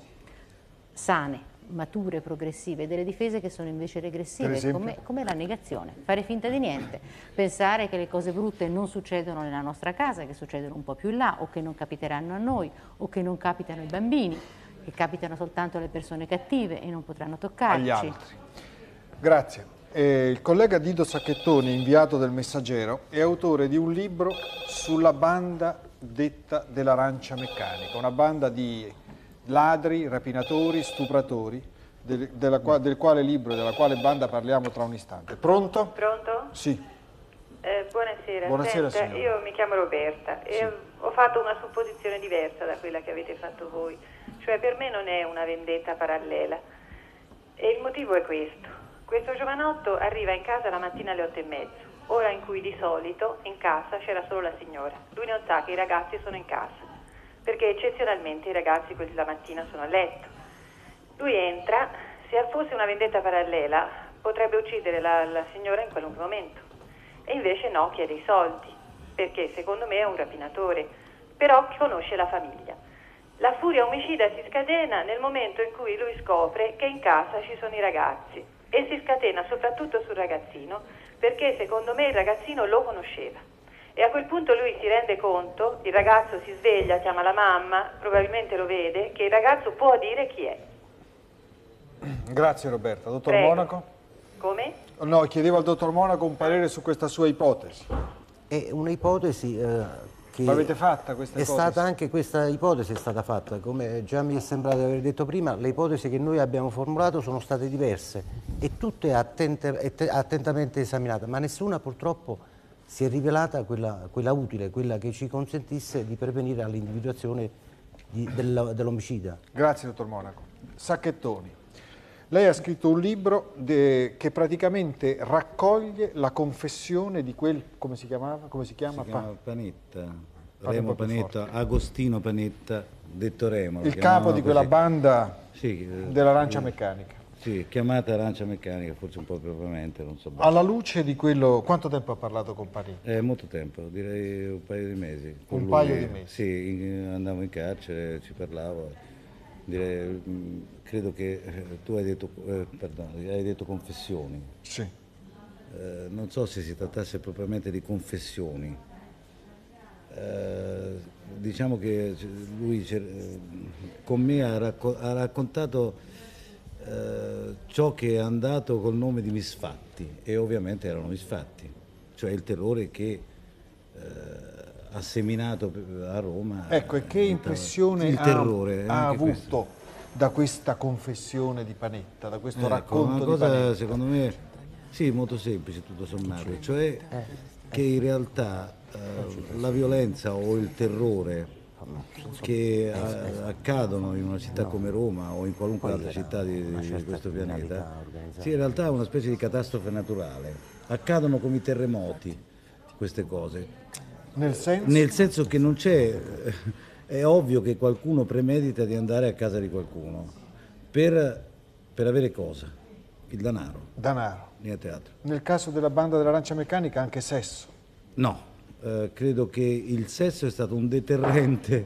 sane, mature, progressive, delle difese che sono invece regressive, come, come la negazione, fare finta di niente, pensare che le cose brutte non succedono nella nostra casa, che succedono un po' più in là, o che non capiteranno a noi, o che non capitano ai bambini, che capitano soltanto alle persone cattive e non potranno toccarci. Agli altri. Grazie. Eh, il collega Dido Sacchettoni, inviato del Messaggero, è autore di un libro sulla banda detta dell'Arancia Meccanica, una banda di ladri, rapinatori, stupratori, del, della, del quale libro e della quale banda parliamo tra un istante. Pronto? Pronto? Sì. Eh, buonasera. Buonasera, Senta, signora. io mi chiamo Roberta e Sì. ho fatto una supposizione diversa da quella che avete fatto voi. Cioè, per me non è una vendetta parallela. E il motivo è questo. Questo giovanotto arriva in casa la mattina alle otto e mezzo, ora in cui di solito in casa c'era solo la signora. Lui non sa che i ragazzi sono in casa, perché eccezionalmente i ragazzi quella mattina sono a letto. Lui entra, se fosse una vendetta parallela potrebbe uccidere la, la signora in qualunque momento, e invece no, chiede i soldi, perché secondo me è un rapinatore, però conosce la famiglia. La furia omicida si scatena nel momento in cui lui scopre che in casa ci sono i ragazzi, e si scatena soprattutto sul ragazzino, perché secondo me il ragazzino lo conosceva. E a quel punto lui si rende conto, il ragazzo si sveglia, chiama la mamma, probabilmente lo vede, che il ragazzo può dire chi è. Grazie Roberta. Dottor Prego. Monaco? Come? No, chiedevo al dottor Monaco un parere su questa sua ipotesi. È un'ipotesi eh, che... L'avete fatta questa è ipotesi? stata anche questa ipotesi è stata fatta, come già mi è sembrato di aver detto prima, le ipotesi che noi abbiamo formulato sono state diverse e tutte attente, attentamente esaminate, ma nessuna purtroppo si è rivelata quella, quella utile, quella che ci consentisse di pervenire all'individuazione dell'omicida. Grazie dottor Monaco. Sacchettoni, lei ha scritto un libro de, che praticamente raccoglie la confessione di quel, come si chiamava? Come si chiama? Si chiama Panetta, Fate Remo un po' più Panetta, Agostino Panetta, detto Remo. Il capo di quella così. banda sì, eh, dell'Arancia eh, Meccanica. Sì, chiamata Arancia Meccanica, forse un po' propriamente, non so bene. Alla luce di quello, quanto tempo ha parlato con Panini? Eh, molto tempo, direi un paio di mesi. Con Un lui, paio di mesi? Sì, in, andavo in carcere, ci parlavo. Direi, mh, credo che eh, tu hai detto, eh, perdono, hai detto confessioni. Sì. Eh, non so se si trattasse propriamente di confessioni. Eh, diciamo che lui con me ha, racco ha raccontato eh, ciò che è andato col nome di misfatti, e ovviamente erano misfatti, cioè il terrore che eh, ha seminato a Roma. Ecco, e che impressione il terrore, ha, ha avuto questo. da questa confessione di Panetta, da questo Ecco, racconto una di cosa, Panetta? Secondo me, sì, molto semplice tutto sommato, cioè che in realtà eh, la violenza o il terrore che a, accadono in una città come Roma o in qualunque altra città di, di questo pianeta, sì, in realtà è una specie di catastrofe naturale. Accadono come i terremoti queste cose. Nel senso? Nel senso che non c'è, è ovvio che qualcuno premedita di andare a casa di qualcuno per, per avere cosa? Il denaro. Danaro. Niente altro. Nel caso della banda dell'Arancia Meccanica anche sesso? No, eh, credo che il sesso è stato un deterrente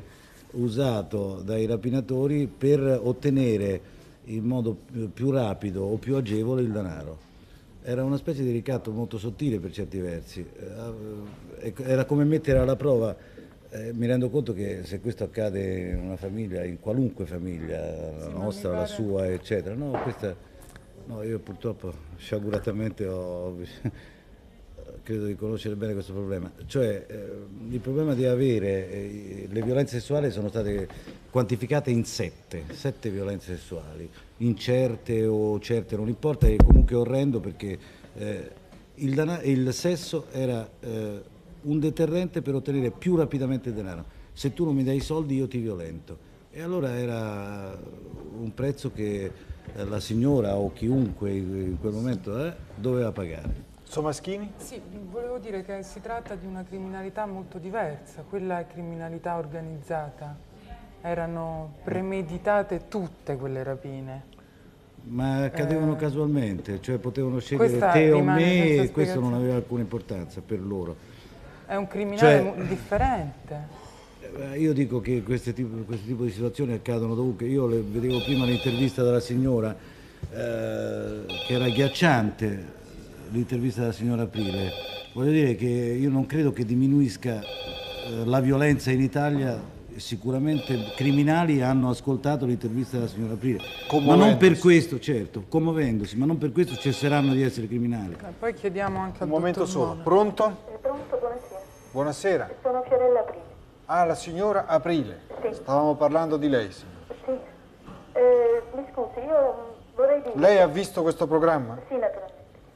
usato dai rapinatori per ottenere in modo più rapido o più agevole il denaro. Era una specie di ricatto molto sottile per certi versi, era come mettere alla prova, eh, mi rendo conto che se questo accade in una famiglia, in qualunque famiglia, la sì, nostra, la sua, eccetera, no, questa, no, io purtroppo sciaguratamente ho... credo di conoscere bene questo problema, cioè eh, il problema di avere eh, le violenze sessuali sono state quantificate in sette, sette violenze sessuali, incerte o certe, non importa, è comunque orrendo perché eh, il, il sesso era eh, un deterrente per ottenere più rapidamente il denaro. Se tu non mi dai i soldi io ti violento. E allora era un prezzo che eh, la signora o chiunque in quel momento eh, doveva pagare. Somaschini? Sì, volevo dire che si tratta di una criminalità molto diversa, quella è criminalità organizzata, erano premeditate tutte quelle rapine. Ma accadevano eh, casualmente, cioè potevano scegliere Questa te o me e questo spiegazione. non aveva alcuna importanza per loro. È un criminale cioè, differente. Io dico che questi tipo, questo tipo di situazioni accadono dovunque. Io le vedevo prima l'intervista della signora, eh, che era agghiacciante, l'intervista della signora Aprile. Voglio dire che io non credo che diminuisca eh, la violenza in Italia. Sicuramente criminali hanno ascoltato l'intervista della signora Aprile, ma non per questo, certo, commuovendosi, ma non per questo cesseranno di essere criminali. E poi chiediamo anche al Un momento dottor solo. Mona. Pronto? Eh, pronto, buonasera. Buonasera. Sono Fiorella Aprile. Ah, la signora Aprile. Sì. Stavamo parlando di lei, signora. Sì. Eh, mi scusi, io vorrei dire... Lei ha visto questo programma? Sì, naturalmente.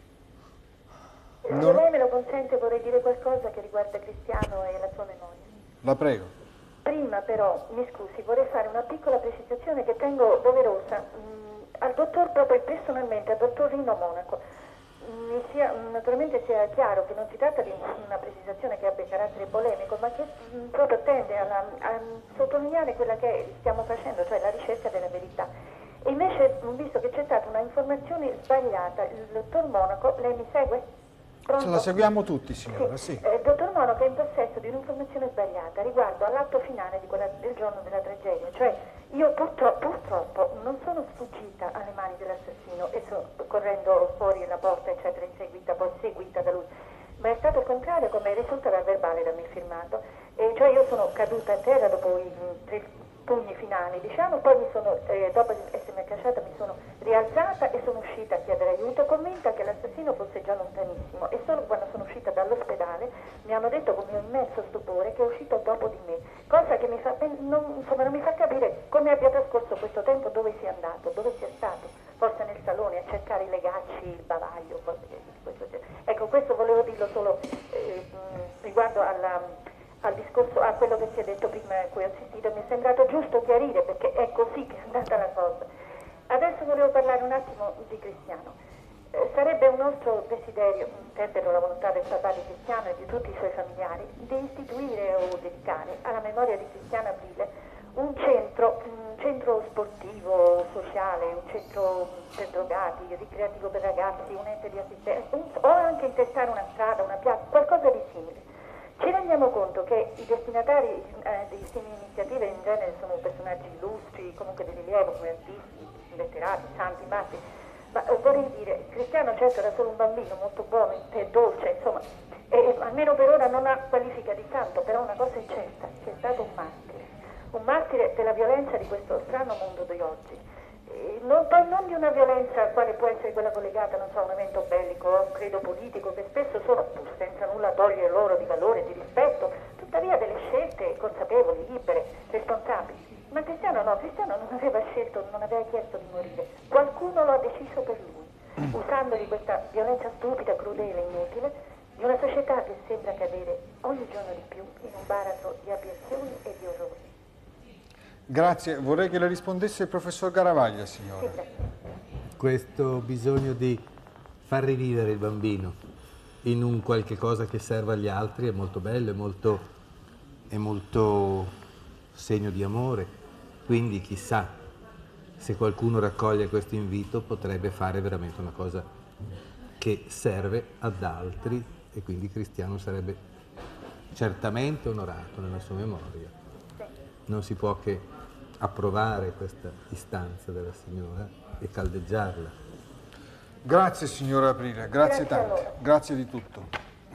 Se Non... lei me lo consente vorrei dire qualcosa che riguarda Cristiano e la sua memoria. La prego. Prima però, mi scusi, vorrei fare una piccola precisazione che tengo doverosa. Mm, al dottor, proprio personalmente, al dottor Rino Monaco, mm, mi sia, naturalmente sia chiaro che non si tratta di una precisazione che abbia carattere polemico, ma che mm, proprio tende alla, a sottolineare quella che stiamo facendo, cioè la ricerca della verità. E invece, visto che c'è stata una informazione sbagliata, il dottor Monaco, lei mi segue? Pronto? La seguiamo tutti, signora, sì. sì. Eh, dottor Monaco è in possesso di un'informazione sbagliata riguardo all'atto finale di quella, del giorno della tragedia. Cioè, io purtroppo, purtroppo non sono sfuggita alle mani dell'assassino e so, correndo fuori la porta, eccetera, inseguita, poi seguita da lui. Ma è stato il contrario, come risulta dal verbale da me firmato. E cioè io sono caduta a terra dopo i tre pugni finali, diciamo, poi mi sono, eh, dopo essermi accasciata mi sono rialzata e sono uscita a chiedere aiuto, convinta che l'assassino fosse già lontanissimo, e solo quando sono uscita dall'ospedale mi hanno detto con un immenso stupore che è uscito dopo di me, cosa che mi fa, non, insomma, non mi fa capire come abbia trascorso questo tempo, dove sia andato, dove sia stato, forse nel salone a cercare i legacci, il bavaglio, cose di questo genere. Ecco, questo volevo dirlo solo eh, riguardo alla... al discorso, a quello che si è detto prima a cui ho assistito, mi è sembrato giusto chiarire perché è così che è andata la cosa. Adesso volevo parlare un attimo di Cristiano. Eh, sarebbe un nostro desiderio, intendere la volontà del papà di Cristiano e di tutti i suoi familiari, di istituire o dedicare alla memoria di Cristiano Aprile un centro, un centro sportivo, sociale, un centro per drogati, ricreativo per ragazzi, un ente di assistenza, un, o anche intestare una strada, una piazza, qualcosa di simile. Ci rendiamo conto che i destinatari eh, di simili iniziative in genere sono personaggi illustri, comunque di rilievo, come artisti, letterati, santi, matti, ma eh, vorrei dire, Cristiano certo era solo un bambino molto buono e dolce, insomma, e almeno per ora non ha qualifica di santo, però una cosa è certa, che è stato un martire, un martire della violenza di questo strano mondo di oggi. Non, non di una violenza quale può essere quella collegata, non so, a un evento bellico o a un credo politico, che spesso sono, pur senza nulla togliere loro di valore, di rispetto, tuttavia delle scelte consapevoli, libere, responsabili. Ma Cristiano no, Cristiano non aveva scelto, non aveva chiesto di morire, qualcuno lo ha deciso per lui, usando di questa violenza stupida, crudele, inutile, di una società che sembra cadere ogni giorno di più in un baratro di abiezioni e di orrori. Grazie, vorrei che le rispondesse il professor Garavaglia, signora. Questo bisogno di far rivivere il bambino in un qualche cosa che serva agli altri è molto bello, è molto, è molto segno di amore, quindi chissà se qualcuno raccoglie questo invito potrebbe fare veramente una cosa che serve ad altri e quindi Cristiano sarebbe certamente onorato nella sua memoria. non si può che approvare questa istanza della signora e caldeggiarla. Grazie signora Aprile, grazie, grazie tante, grazie di tutto.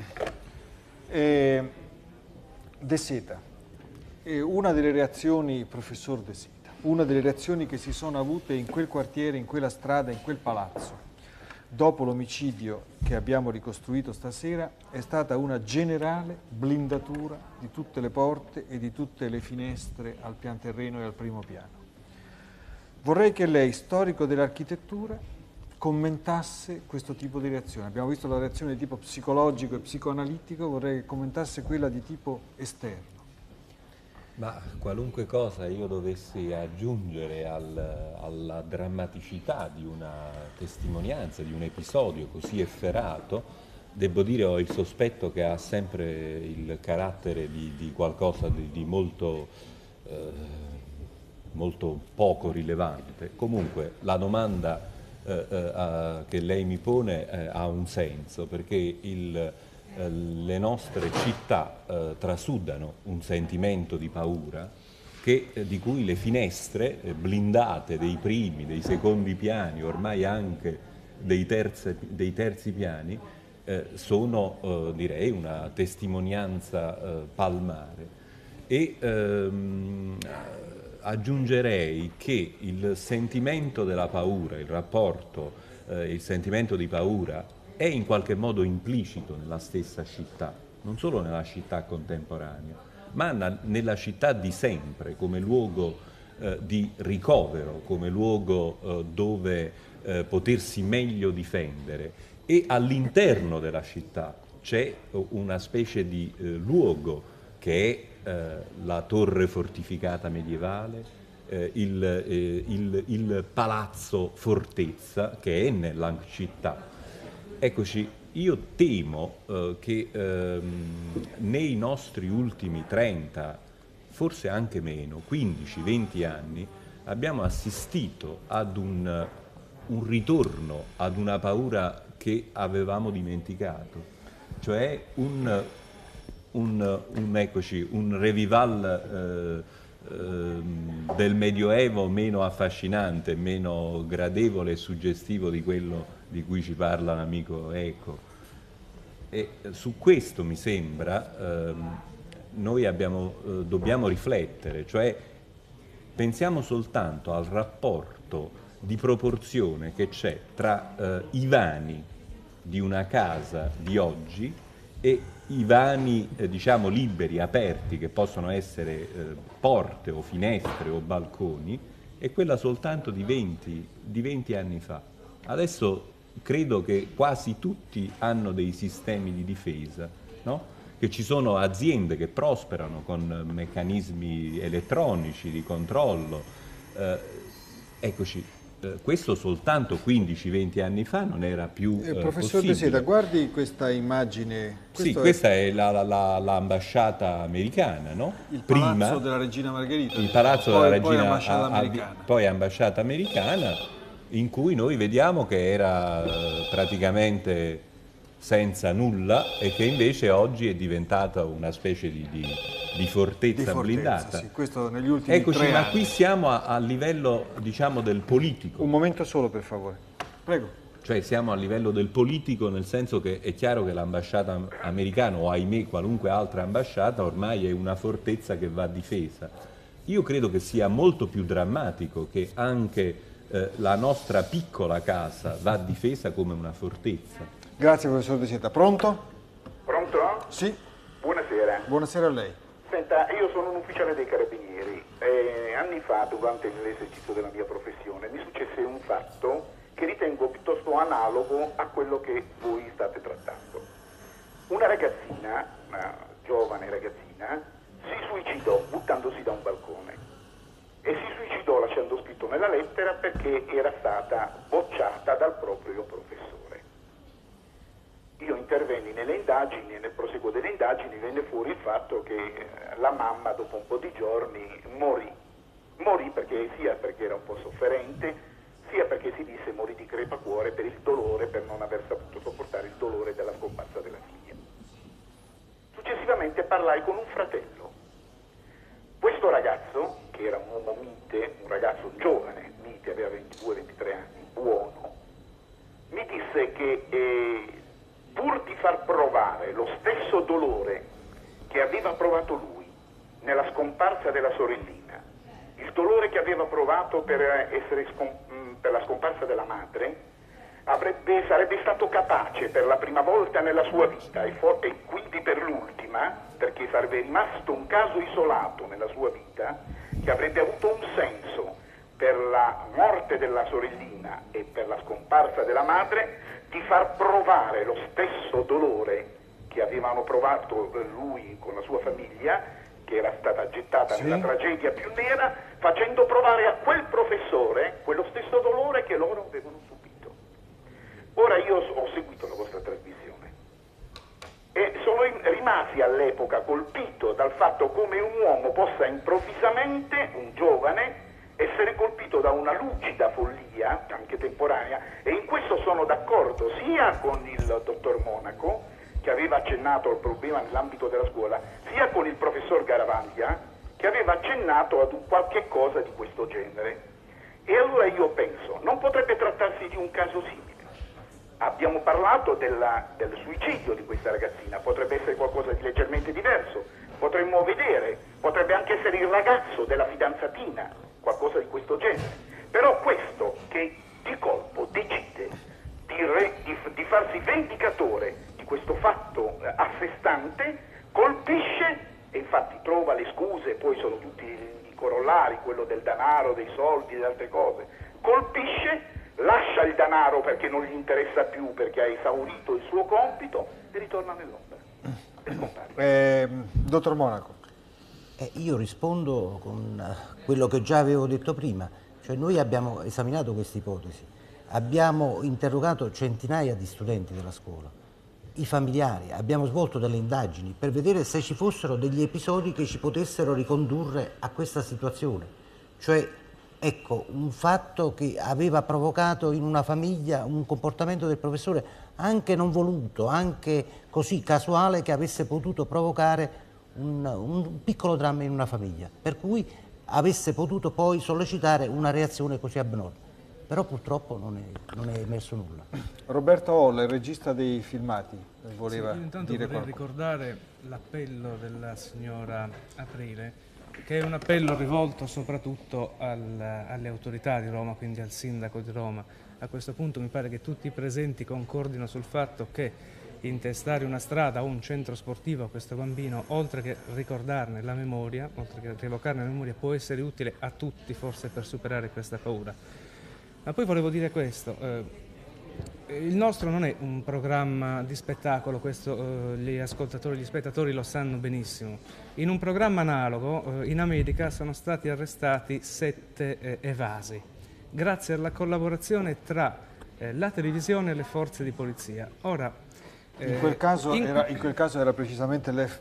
E... De Seta, e una delle reazioni, professor De Seta, una delle reazioni che si sono avute in quel quartiere, in quella strada, in quel palazzo, dopo l'omicidio che abbiamo ricostruito stasera, è stata una generale blindatura di tutte le porte e di tutte le finestre al pian terreno e al primo piano. Vorrei che lei, storico dell'architettura, commentasse questo tipo di reazione. Abbiamo visto la reazione di tipo psicologico e psicoanalitico, vorrei che commentasse quella di tipo esterno. Ma qualunque cosa io dovessi aggiungere al, alla drammaticità di una testimonianza, di un episodio così efferato, devo dire ho il sospetto che ha sempre il carattere di, di qualcosa di, di molto, eh, molto poco rilevante. Comunque la domanda eh, eh, che lei mi pone eh, ha un senso, perché il... le nostre città eh, trasudano un sentimento di paura che, eh, di cui le finestre eh, blindate dei primi, dei secondi piani, ormai anche dei, terze, dei terzi piani, eh, sono eh, direi una testimonianza eh, palmare. E ehm, aggiungerei che il sentimento della paura, il rapporto, eh, il sentimento di paura è in qualche modo implicito nella stessa città, non solo nella città contemporanea, ma na- nella città di sempre, come luogo eh, di ricovero, come luogo eh, dove eh, potersi meglio difendere. E all'interno della città c'è una specie di eh, luogo che è eh, la torre fortificata medievale, eh, il, eh, il, il palazzo fortezza che è nella città. Eccoci, io temo eh, che ehm, nei nostri ultimi trenta, forse anche meno, quindici venti anni, abbiamo assistito ad un, un ritorno ad una paura che avevamo dimenticato, cioè un, un, un, eccoci, un revival eh, eh, del Medioevo meno affascinante, meno gradevole e suggestivo di quello di cui ci parla l'amico Eco. E su questo mi sembra ehm, noi abbiamo, eh, dobbiamo riflettere, cioè pensiamo soltanto al rapporto di proporzione che c'è tra eh, i vani di una casa di oggi e i vani eh, diciamo liberi, aperti, che possono essere eh, porte o finestre o balconi, e quella soltanto di venti, di venti anni fa. Adesso credo che quasi tutti hanno dei sistemi di difesa, no? Che ci sono aziende che prosperano con meccanismi elettronici di controllo. Eh, eccoci, eh, questo soltanto quindici venti anni fa non era più eh, Professor possibile. De Seta, guardi questa immagine. Sì, questa è, è l'ambasciata la, la, americana, no? Il Prima, palazzo della Regina Margherita. Il palazzo poi, della Regina poi ambasciata a, americana. A, poi ambasciata americana, in cui noi vediamo che era eh, praticamente senza nulla e che invece oggi è diventata una specie di, di, di fortezza, di fortezza blindata. Sì, questo negli ultimi Eccoci, tre ma anni. qui siamo a, a livello, diciamo, del politico. Un momento solo, per favore. Prego. Cioè siamo a livello del politico, nel senso che è chiaro che l'ambasciata americana, o ahimè qualunque altra ambasciata, ormai è una fortezza che va difesa. Io credo che sia molto più drammatico che anche eh, la nostra piccola casa va difesa come una fortezza. Grazie professor De Seta. Pronto? Pronto? Sì. Buonasera. Buonasera a lei. Senta, io sono un ufficiale dei Carabinieri e anni fa, durante l'esercizio della mia professione, mi successe un fatto che ritengo piuttosto analogo a quello che voi state trattando. Una ragazzina, una giovane ragazzina, si suicidò buttandosi da un balcone e si suicidò lasciando scritto nella lettera perché era stata bocciata dal proprio professore. Io intervenni nelle indagini e nel proseguo delle indagini venne fuori il fatto che la mamma dopo un po' di giorni morì. Morì perché sia perché era un po' sofferente, sia perché si disse morì di crepacuore per il dolore, per non aver saputo sopportare il dolore della scomparsa della figlia. Successivamente parlai con un fratello. Questo ragazzo ragazzo, che era un uomo mite, un ragazzo giovane, mite, aveva ventidue ventitré anni, buono, mi disse che eh, pur di far provare lo stesso dolore che aveva provato lui nella scomparsa della sorellina, il dolore che aveva provato per, essere scom- per la scomparsa della madre, avrebbe, sarebbe stato capace per la prima volta nella sua vita e, for- e quindi per l'ultima, perché sarebbe rimasto un caso isolato nella sua vita, che avrebbe avuto un senso per la morte della sorellina e per la scomparsa della madre, di far provare lo stesso dolore che avevano provato lui con la sua famiglia, che era stata gettata sì. nella tragedia più nera, facendo provare a quel professore quello stesso dolore che loro avevano subito. Ora io ho seguito la vostra trasmissione e sono rimasi all'epoca colpito dal fatto come un uomo possa improvvisamente, un giovane, essere colpito da una lucida follia, anche temporanea, e in questo sono d'accordo sia con il dottor Monaco, che aveva accennato al problema nell'ambito della scuola, sia con il professor Garavaglia, che aveva accennato ad un qualche cosa di questo genere. E allora io penso, non potrebbe trattarsi di un caso simile. Abbiamo parlato della, del suicidio di questa ragazzina, potrebbe essere qualcosa di leggermente diverso, potremmo vedere, potrebbe anche essere il ragazzo della fidanzatina, qualcosa di questo genere. Però questo che di colpo decide di, re, di, di farsi vendicatore di questo fatto eh, a sé stante, colpisce, e infatti trova le scuse, poi sono tutti i corollari, quello del denaro, dei soldi, delle altre cose, colpisce, lascia il denaro perché non gli interessa più, perché ha esaurito il suo compito e ritorna nell'ombra. E scompare. Eh, dottor Monaco. Eh, io rispondo con quello che già avevo detto prima, cioè noi abbiamo esaminato questa ipotesi, abbiamo interrogato centinaia di studenti della scuola, i familiari, abbiamo svolto delle indagini per vedere se ci fossero degli episodi che ci potessero ricondurre a questa situazione, cioè ecco, un fatto che aveva provocato in una famiglia un comportamento del professore anche non voluto, anche così casuale, che avesse potuto provocare un, un piccolo dramma in una famiglia, per cui avesse potuto poi sollecitare una reazione così abnorme. Però purtroppo non è, non è emerso nulla. Roberto Olla, il regista dei filmati, voleva sì, io intanto dire vorrei qualcosa. ricordare l'appello della signora Aprile, che è un appello rivolto soprattutto al, alle autorità di Roma, quindi al sindaco di Roma. A questo punto mi pare che tutti i presenti concordino sul fatto che intestare una strada o un centro sportivo a questo bambino, oltre che ricordarne la memoria, oltre che rievocarne la memoria, può essere utile a tutti, forse, per superare questa paura. Ma poi volevo dire questo, eh, il nostro non è un programma di spettacolo, questo eh, gli ascoltatori, gli spettatori lo sanno benissimo. In un programma analogo eh, in America sono stati arrestati sette eh, evasi, grazie alla collaborazione tra eh, la televisione e le forze di polizia. Ora, eh, in, quel caso in... era, in quel caso era precisamente l'F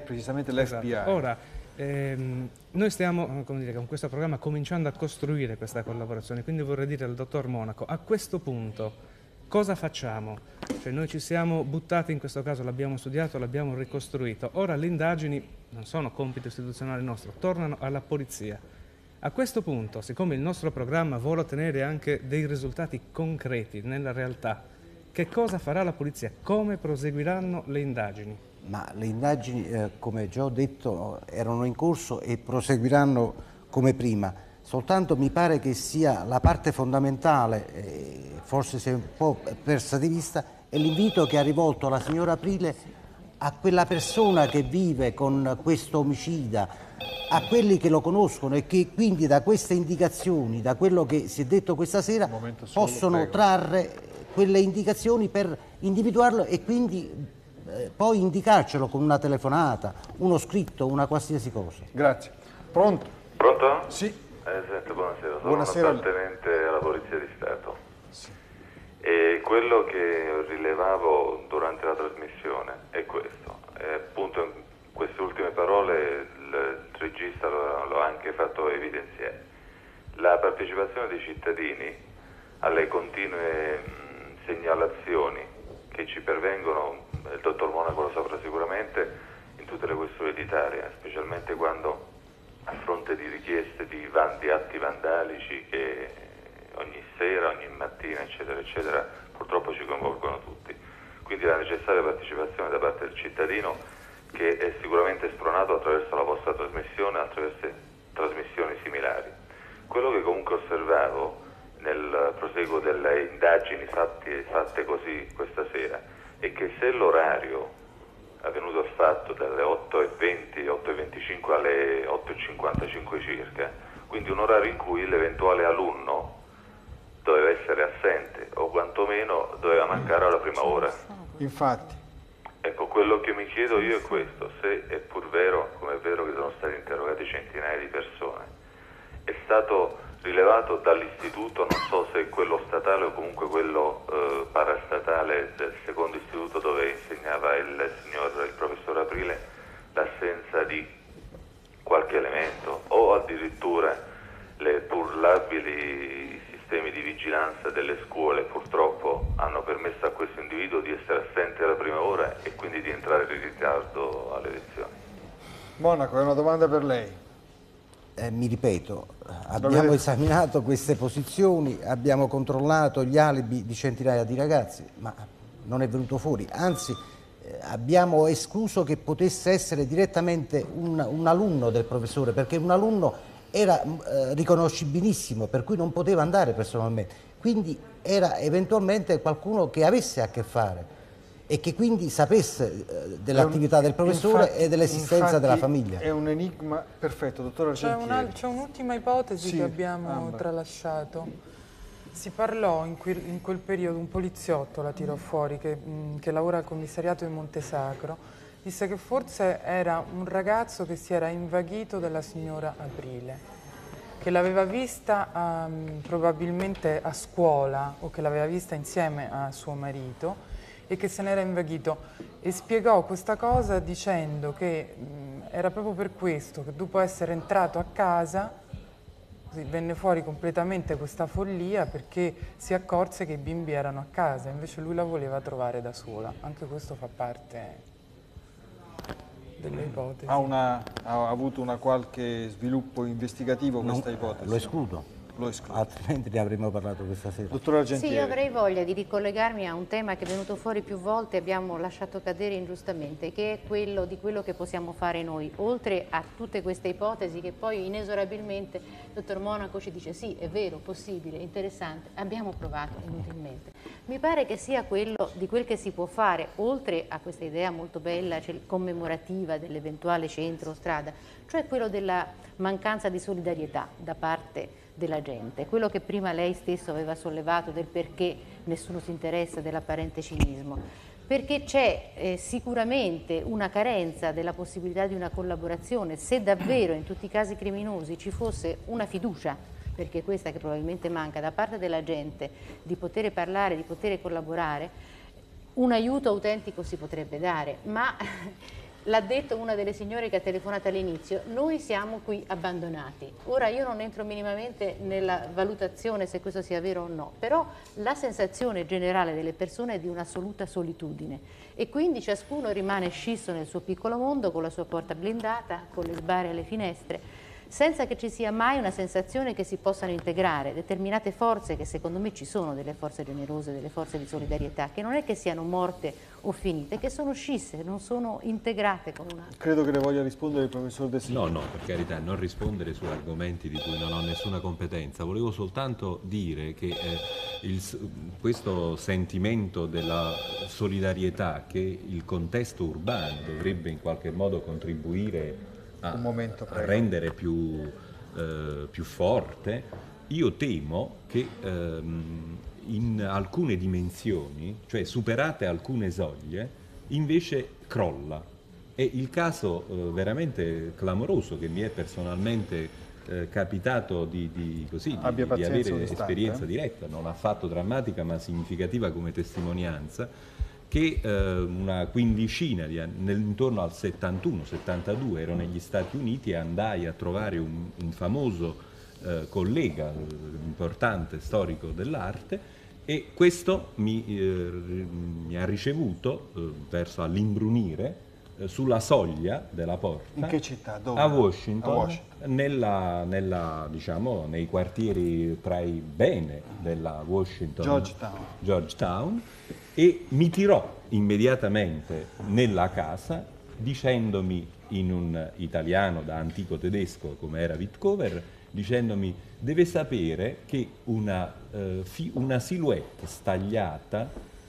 B I. Esatto. Ora, ehm, noi stiamo, come dire, con questo programma cominciando a costruire questa collaborazione, quindi vorrei dire al dottor Monaco, a questo punto cosa facciamo? Cioè noi ci siamo buttati in questo caso, l'abbiamo studiato, l'abbiamo ricostruito, ora le indagini non sono compito istituzionale nostro, tornano alla polizia. A questo punto, siccome il nostro programma vuole ottenere anche dei risultati concreti nella realtà, che cosa farà la polizia? Come proseguiranno le indagini? Ma le indagini, eh, come già ho detto, erano in corso e proseguiranno come prima. Soltanto mi pare che sia la parte fondamentale, eh, forse si è un po' persa di vista, è l'invito che ha rivolto la signora Aprile a quella persona che vive con questo omicida, a quelli che lo conoscono e che quindi da queste indicazioni, da quello che si è detto questa sera, possono prego. trarre quelle indicazioni per individuarlo e quindi eh, poi indicarcelo con una telefonata, uno scritto, una qualsiasi cosa. Grazie. Pronto? Pronto? Sì. Eh, sento, buonasera, sono Buonasera. un appartenente alla Polizia di Stato. Sì. E quello che rilevavo durante la trasmissione è questo. E appunto in queste ultime parole il, il regista lo, lo ha anche fatto evidenziare. La partecipazione dei cittadini alle continue mh, segnalazioni che ci pervengono, il dottor Monaco lo saprà sicuramente, in tutte le questioni d'Italia, specialmente quando a fronte di richieste di, van, di atti vandalici che ogni sera, ogni mattina, eccetera, eccetera, purtroppo ci coinvolgono tutti. Quindi la necessaria partecipazione da parte del cittadino, che è sicuramente spronato attraverso la vostra trasmissione, attraverso trasmissioni similari. Quello che comunque osservavo nel proseguo delle indagini fatte, fatte così questa sera è che se l'orario avvenuto il fatto dalle otto e venti, otto e venticinque alle otto e cinquantacinque circa, quindi un orario in cui l'eventuale alunno doveva essere assente o quantomeno doveva mancare alla prima ora. Infatti. Ecco, quello che mi chiedo io è questo: se è pur vero, come è vero che sono stati interrogati centinaia di persone, è stato rilevato dall'istituto, non so se quello statale o comunque quello eh, parastatale del secondo istituto dove insegnava il signor, il professor Aprile, l'assenza di qualche elemento, o addirittura le pur labili sistemi di vigilanza delle scuole purtroppo hanno permesso a questo individuo di essere assente alla prima ora e quindi di entrare in ritardo alle lezioni. Monaco, è una domanda per lei. Eh, mi ripeto, abbiamo esaminato queste posizioni, abbiamo controllato gli alibi di centinaia di ragazzi, ma non è venuto fuori, anzi eh, abbiamo escluso che potesse essere direttamente un, un alunno del professore, perché un alunno era eh, riconoscibilissimo, per cui non poteva andare personalmente, quindi era eventualmente qualcuno che avesse a che fare e che quindi sapesse eh, dell'attività del professore infatti, e dell'esistenza della famiglia. È un enigma perfetto, dottor Argentieri. C'è un'ultima ipotesi sì, che abbiamo Ambra. tralasciato. Si parlò in quel, in quel periodo, un poliziotto la tirò fuori, che, mh, che lavora al commissariato di Montesacro, disse che forse era un ragazzo che si era invaghito della signora Aprile, che l'aveva vista um, probabilmente a scuola o che l'aveva vista insieme a suo marito e che se n'era invaghito, e spiegò questa cosa dicendo che mh, era proprio per questo che dopo essere entrato a casa così, venne fuori completamente questa follia, perché si accorse che i bimbi erano a casa, invece lui la voleva trovare da sola. Anche questo fa parte delle ipotesi. Ha, una, ha avuto una qualche sviluppo investigativo questa no, ipotesi? Lo escludo. Lo escludo. Altrimenti ne avremmo parlato questa sera. Dottor Argentieri. Sì, io avrei voglia di ricollegarmi a un tema che è venuto fuori più volte e abbiamo lasciato cadere ingiustamente, che è quello di quello che possiamo fare noi, oltre a tutte queste ipotesi che poi inesorabilmente il dottor Monaco ci dice sì, è vero, possibile, interessante, abbiamo provato inutilmente. Mi pare che sia quello di quel che si può fare, oltre a questa idea molto bella, cioè commemorativa dell'eventuale centro o strada, cioè quello della mancanza di solidarietà da parte della gente, quello che prima lei stesso aveva sollevato del perché nessuno si interessa dell'apparente cinismo, perché c'è eh, sicuramente una carenza della possibilità di una collaborazione, se davvero in tutti i casi criminosi ci fosse una fiducia, perché è questa che probabilmente manca da parte della gente, di poter parlare, di poter collaborare, un aiuto autentico si potrebbe dare, ma l'ha detto una delle signore che ha telefonato all'inizio, noi siamo qui abbandonati. Ora io non entro minimamente nella valutazione se questo sia vero o no, però la sensazione generale delle persone è di un'assoluta solitudine e quindi ciascuno rimane scisso nel suo piccolo mondo con la sua porta blindata, con le sbarre alle finestre, senza che ci sia mai una sensazione che si possano integrare determinate forze, che secondo me ci sono delle forze generose, delle forze di solidarietà, che non è che siano morte o finite, che sono scisse, non sono integrate con una... Credo che le voglia rispondere il professor De Silva. No, no, per carità, non rispondere su argomenti di cui non ho nessuna competenza. Volevo soltanto dire che eh, il, questo sentimento della solidarietà che il contesto urbano dovrebbe in qualche modo contribuire a, Un momento, a rendere più, eh, più forte, io temo che ehm, in alcune dimensioni, cioè superate alcune soglie, invece crolla. E il caso eh, veramente clamoroso che mi è personalmente eh, capitato di, di, così, di, di avere esperienza diretta, non affatto drammatica ma significativa come testimonianza, che eh, una quindicina di anni, nel, intorno al settantuno settantadue, ero negli Stati Uniti e andai a trovare un, un famoso eh, collega, importante storico dell'arte, e questo mi, eh, mi ha ricevuto, eh, verso all'imbrunire, eh, sulla soglia della porta. In che città? Dove? A Washington, A Washington. Nella, nella, diciamo, nei quartieri tra i bene della Washington, Georgetown. Georgetown, e mi tirò immediatamente nella casa dicendomi in un italiano da antico tedesco come era Wittkower, dicendomi: deve sapere che una, eh, fi, una silhouette stagliata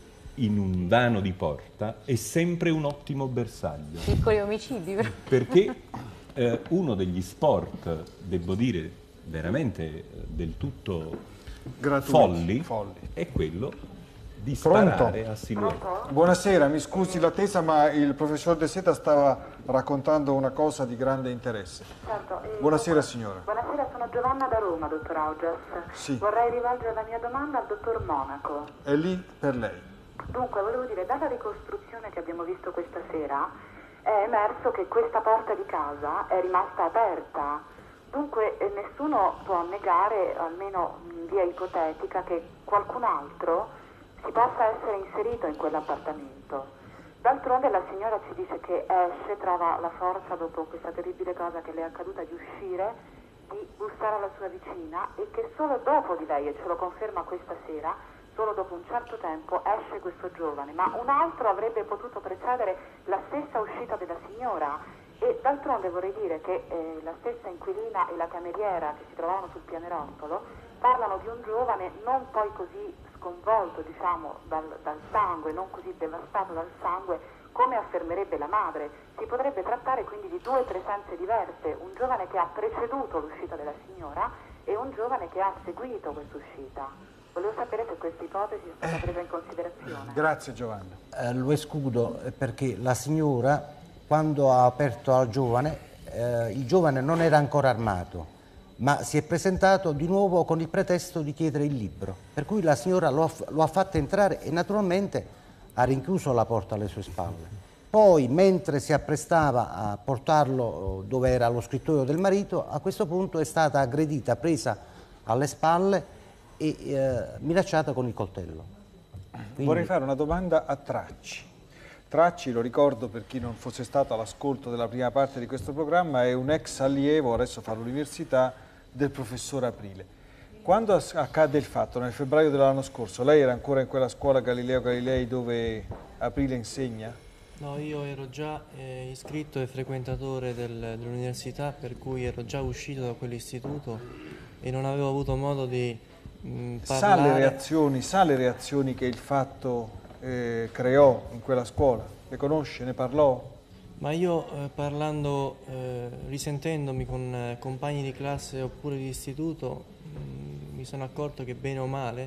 in un vano di porta è sempre un ottimo bersaglio. Piccoli omicidi. Perché eh, uno degli sport, devo dire, veramente eh, del tutto Gratuiti, folli, folli, è quello di Pronto? sparare a silhouette. Buonasera, mi scusi l'attesa, ma il professor De Seta stava raccontando una cosa di grande interesse. Certo, eh, Buonasera signora. Buonasera, sono Giovanna da Roma, dottor Augias. Sì. Vorrei rivolgere la mia domanda al dottor Monaco. È lì per lei. Dunque, volevo dire, dalla ricostruzione che abbiamo visto questa sera è emerso che questa porta di casa è rimasta aperta. Dunque eh, nessuno può negare, almeno in via ipotetica, che qualcun altro si possa essere inserito in quell'appartamento. D'altronde la signora ci dice che esce, trova la forza dopo questa terribile cosa che le è accaduta di uscire, di bussare alla sua vicina, e che solo dopo di lei, e ce lo conferma questa sera, solo dopo un certo tempo esce questo giovane, ma un altro avrebbe potuto precedere la stessa uscita della signora. E d'altronde vorrei dire che eh, la stessa inquilina e la cameriera che si trovavano sul pianerottolo parlano di un giovane non poi così sconvolto, diciamo, dal, dal sangue, non così devastato dal sangue come affermerebbe la madre. Si potrebbe trattare quindi di due presenze diverse, un giovane che ha preceduto l'uscita della signora e un giovane che ha seguito questa uscita. Volevo sapere se questa ipotesi è stata presa in considerazione. Grazie Giovanna. Eh, lo escludo perché la signora, quando ha aperto al giovane, eh, il giovane non era ancora armato, ma si è presentato di nuovo con il pretesto di chiedere il libro, per cui la signora lo ha, lo ha fatto entrare e naturalmente ha rinchiuso la porta alle sue spalle. Poi, mentre si apprestava a portarlo dove era lo scrittoio del marito, a questo punto è stata aggredita, presa alle spalle e eh, minacciata con il coltello. Quindi... Vorrei fare una domanda a Tracci. Tracci, lo ricordo per chi non fosse stato all'ascolto della prima parte di questo programma, è un ex allievo, adesso fa l'università, del professor Aprile. Quando accadde il fatto, nel febbraio dell'anno scorso, lei era ancora in quella scuola Galileo Galilei dove Aprile insegna? No, io ero già eh, iscritto e frequentatore del, dell'università, per cui ero già uscito da quell'istituto e non avevo avuto modo di mh, parlare. Sa le reazioni, sa le reazioni che il fatto eh, creò in quella scuola? Le conosce, ne parlò? Ma io eh, parlando, eh, risentendomi con eh, compagni di classe oppure di istituto, mh, mi sono accorto che bene o male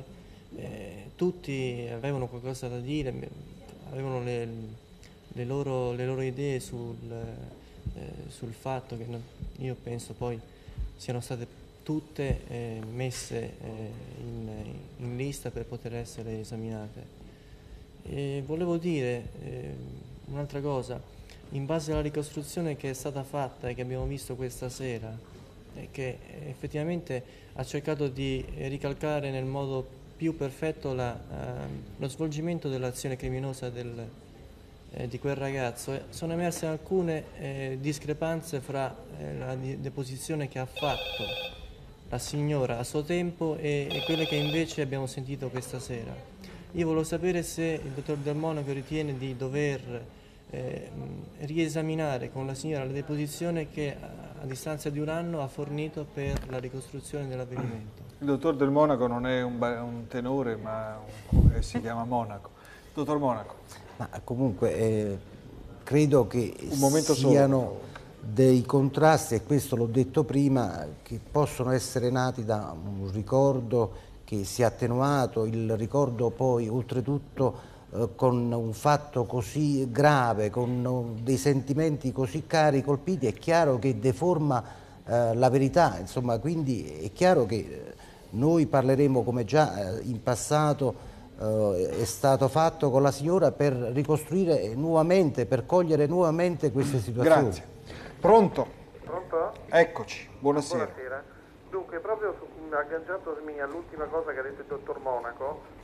eh, tutti avevano qualcosa da dire, avevano le, le, loro, le loro idee sul, eh, sul fatto che no, io penso poi siano state tutte eh, messe eh, in, in lista per poter essere esaminate. E volevo dire eh, un'altra cosa. In base alla ricostruzione che è stata fatta e che abbiamo visto questa sera, e che effettivamente ha cercato di ricalcare nel modo più perfetto la, uh, lo svolgimento dell'azione criminosa del, eh, di quel ragazzo, eh, sono emerse alcune eh, discrepanze fra eh, la deposizione che ha fatto la signora a suo tempo e, e quelle che invece abbiamo sentito questa sera. Io volevo sapere se il dottor Del Monaco ritiene di dover Eh, riesaminare con la signora la deposizione che a, a distanza di un anno ha fornito per la ricostruzione dell'avvenimento. Il dottor Del Monaco non è un, un tenore, ma un, eh, si chiama Monaco. Dottor Monaco. Ma comunque eh, credo che un siano solo. dei contrasti, e questo l'ho detto prima, che possono essere nati da un ricordo che si è attenuato, il ricordo poi oltretutto con un fatto così grave, con dei sentimenti così cari, colpiti, è chiaro che deforma eh, la verità, insomma, quindi è chiaro che noi parleremo, come già eh, in passato eh, è stato fatto con la signora, per ricostruire nuovamente, per cogliere nuovamente queste situazioni. Grazie. Pronto? Pronto? Eccoci, buonasera. Buonasera. Dunque, proprio su, agganciatomi all'ultima cosa che ha detto il dottor Monaco,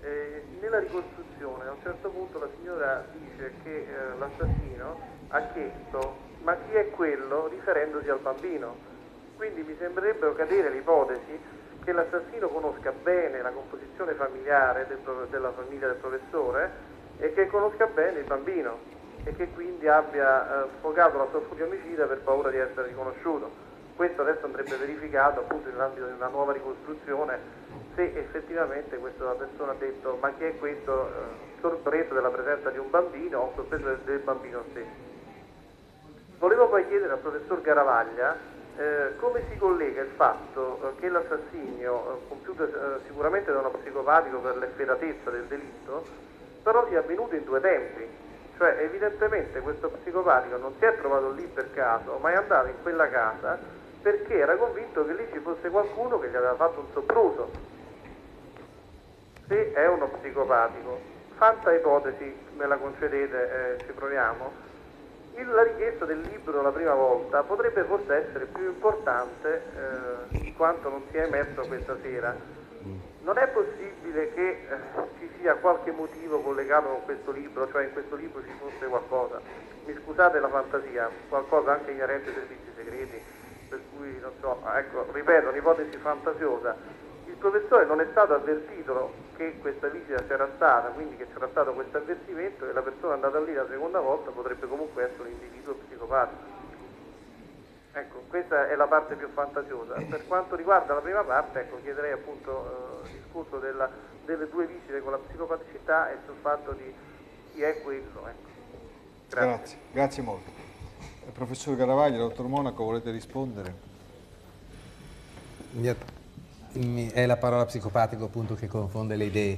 Eh, nella ricostruzione a un certo punto la signora dice che eh, l'assassino ha chiesto ma chi è quello, riferendosi al bambino. Quindi mi sembrerebbe cadere l'ipotesi che l'assassino conosca bene la composizione familiare del, della famiglia del professore e che conosca bene il bambino e che quindi abbia eh, sfogato la sua furia omicida per paura di essere riconosciuto. Questo adesso andrebbe verificato appunto nell'ambito di una nuova ricostruzione, se effettivamente questa persona ha detto ma chi è questo, eh, sorpreso della presenza di un bambino o sorpreso del, del bambino stesso. Volevo poi chiedere al professor Garavaglia eh, come si collega il fatto eh, che l'assassinio, eh, compiuto eh, sicuramente da uno psicopatico per l'efferatezza del delitto, però sia avvenuto in due tempi. Cioè evidentemente questo psicopatico non si è trovato lì per caso, ma è andato in quella casa perché era convinto che lì ci fosse qualcuno che gli aveva fatto un sopruso. Se è uno psicopatico, fatta ipotesi, me la concedete, eh, ci proviamo, il, la richiesta del libro la prima volta potrebbe forse essere più importante eh, di quanto non sia emerso questa sera. Non è possibile che eh, ci sia qualche motivo collegato con questo libro, cioè in questo libro ci fosse qualcosa, mi scusate la fantasia, qualcosa anche inerente ai servizi segreti, per cui non so, ecco, ripeto, un'ipotesi fantasiosa. Il professore non è stato avvertito che questa visita c'era stata, quindi che c'era stato questo avvertimento e la persona andata lì la seconda volta potrebbe comunque essere un individuo psicopatico. Ecco, questa è la parte più fantasiosa. Per quanto riguarda la prima parte, ecco, chiederei appunto eh, il discorso della, delle due visite con la psicopaticità e sul fatto di chi è quello. Ecco. Grazie. Grazie, grazie molto. Eh, professor Garavaglia, dottor Monaco, volete rispondere? È la parola psicopatico appunto che confonde le idee.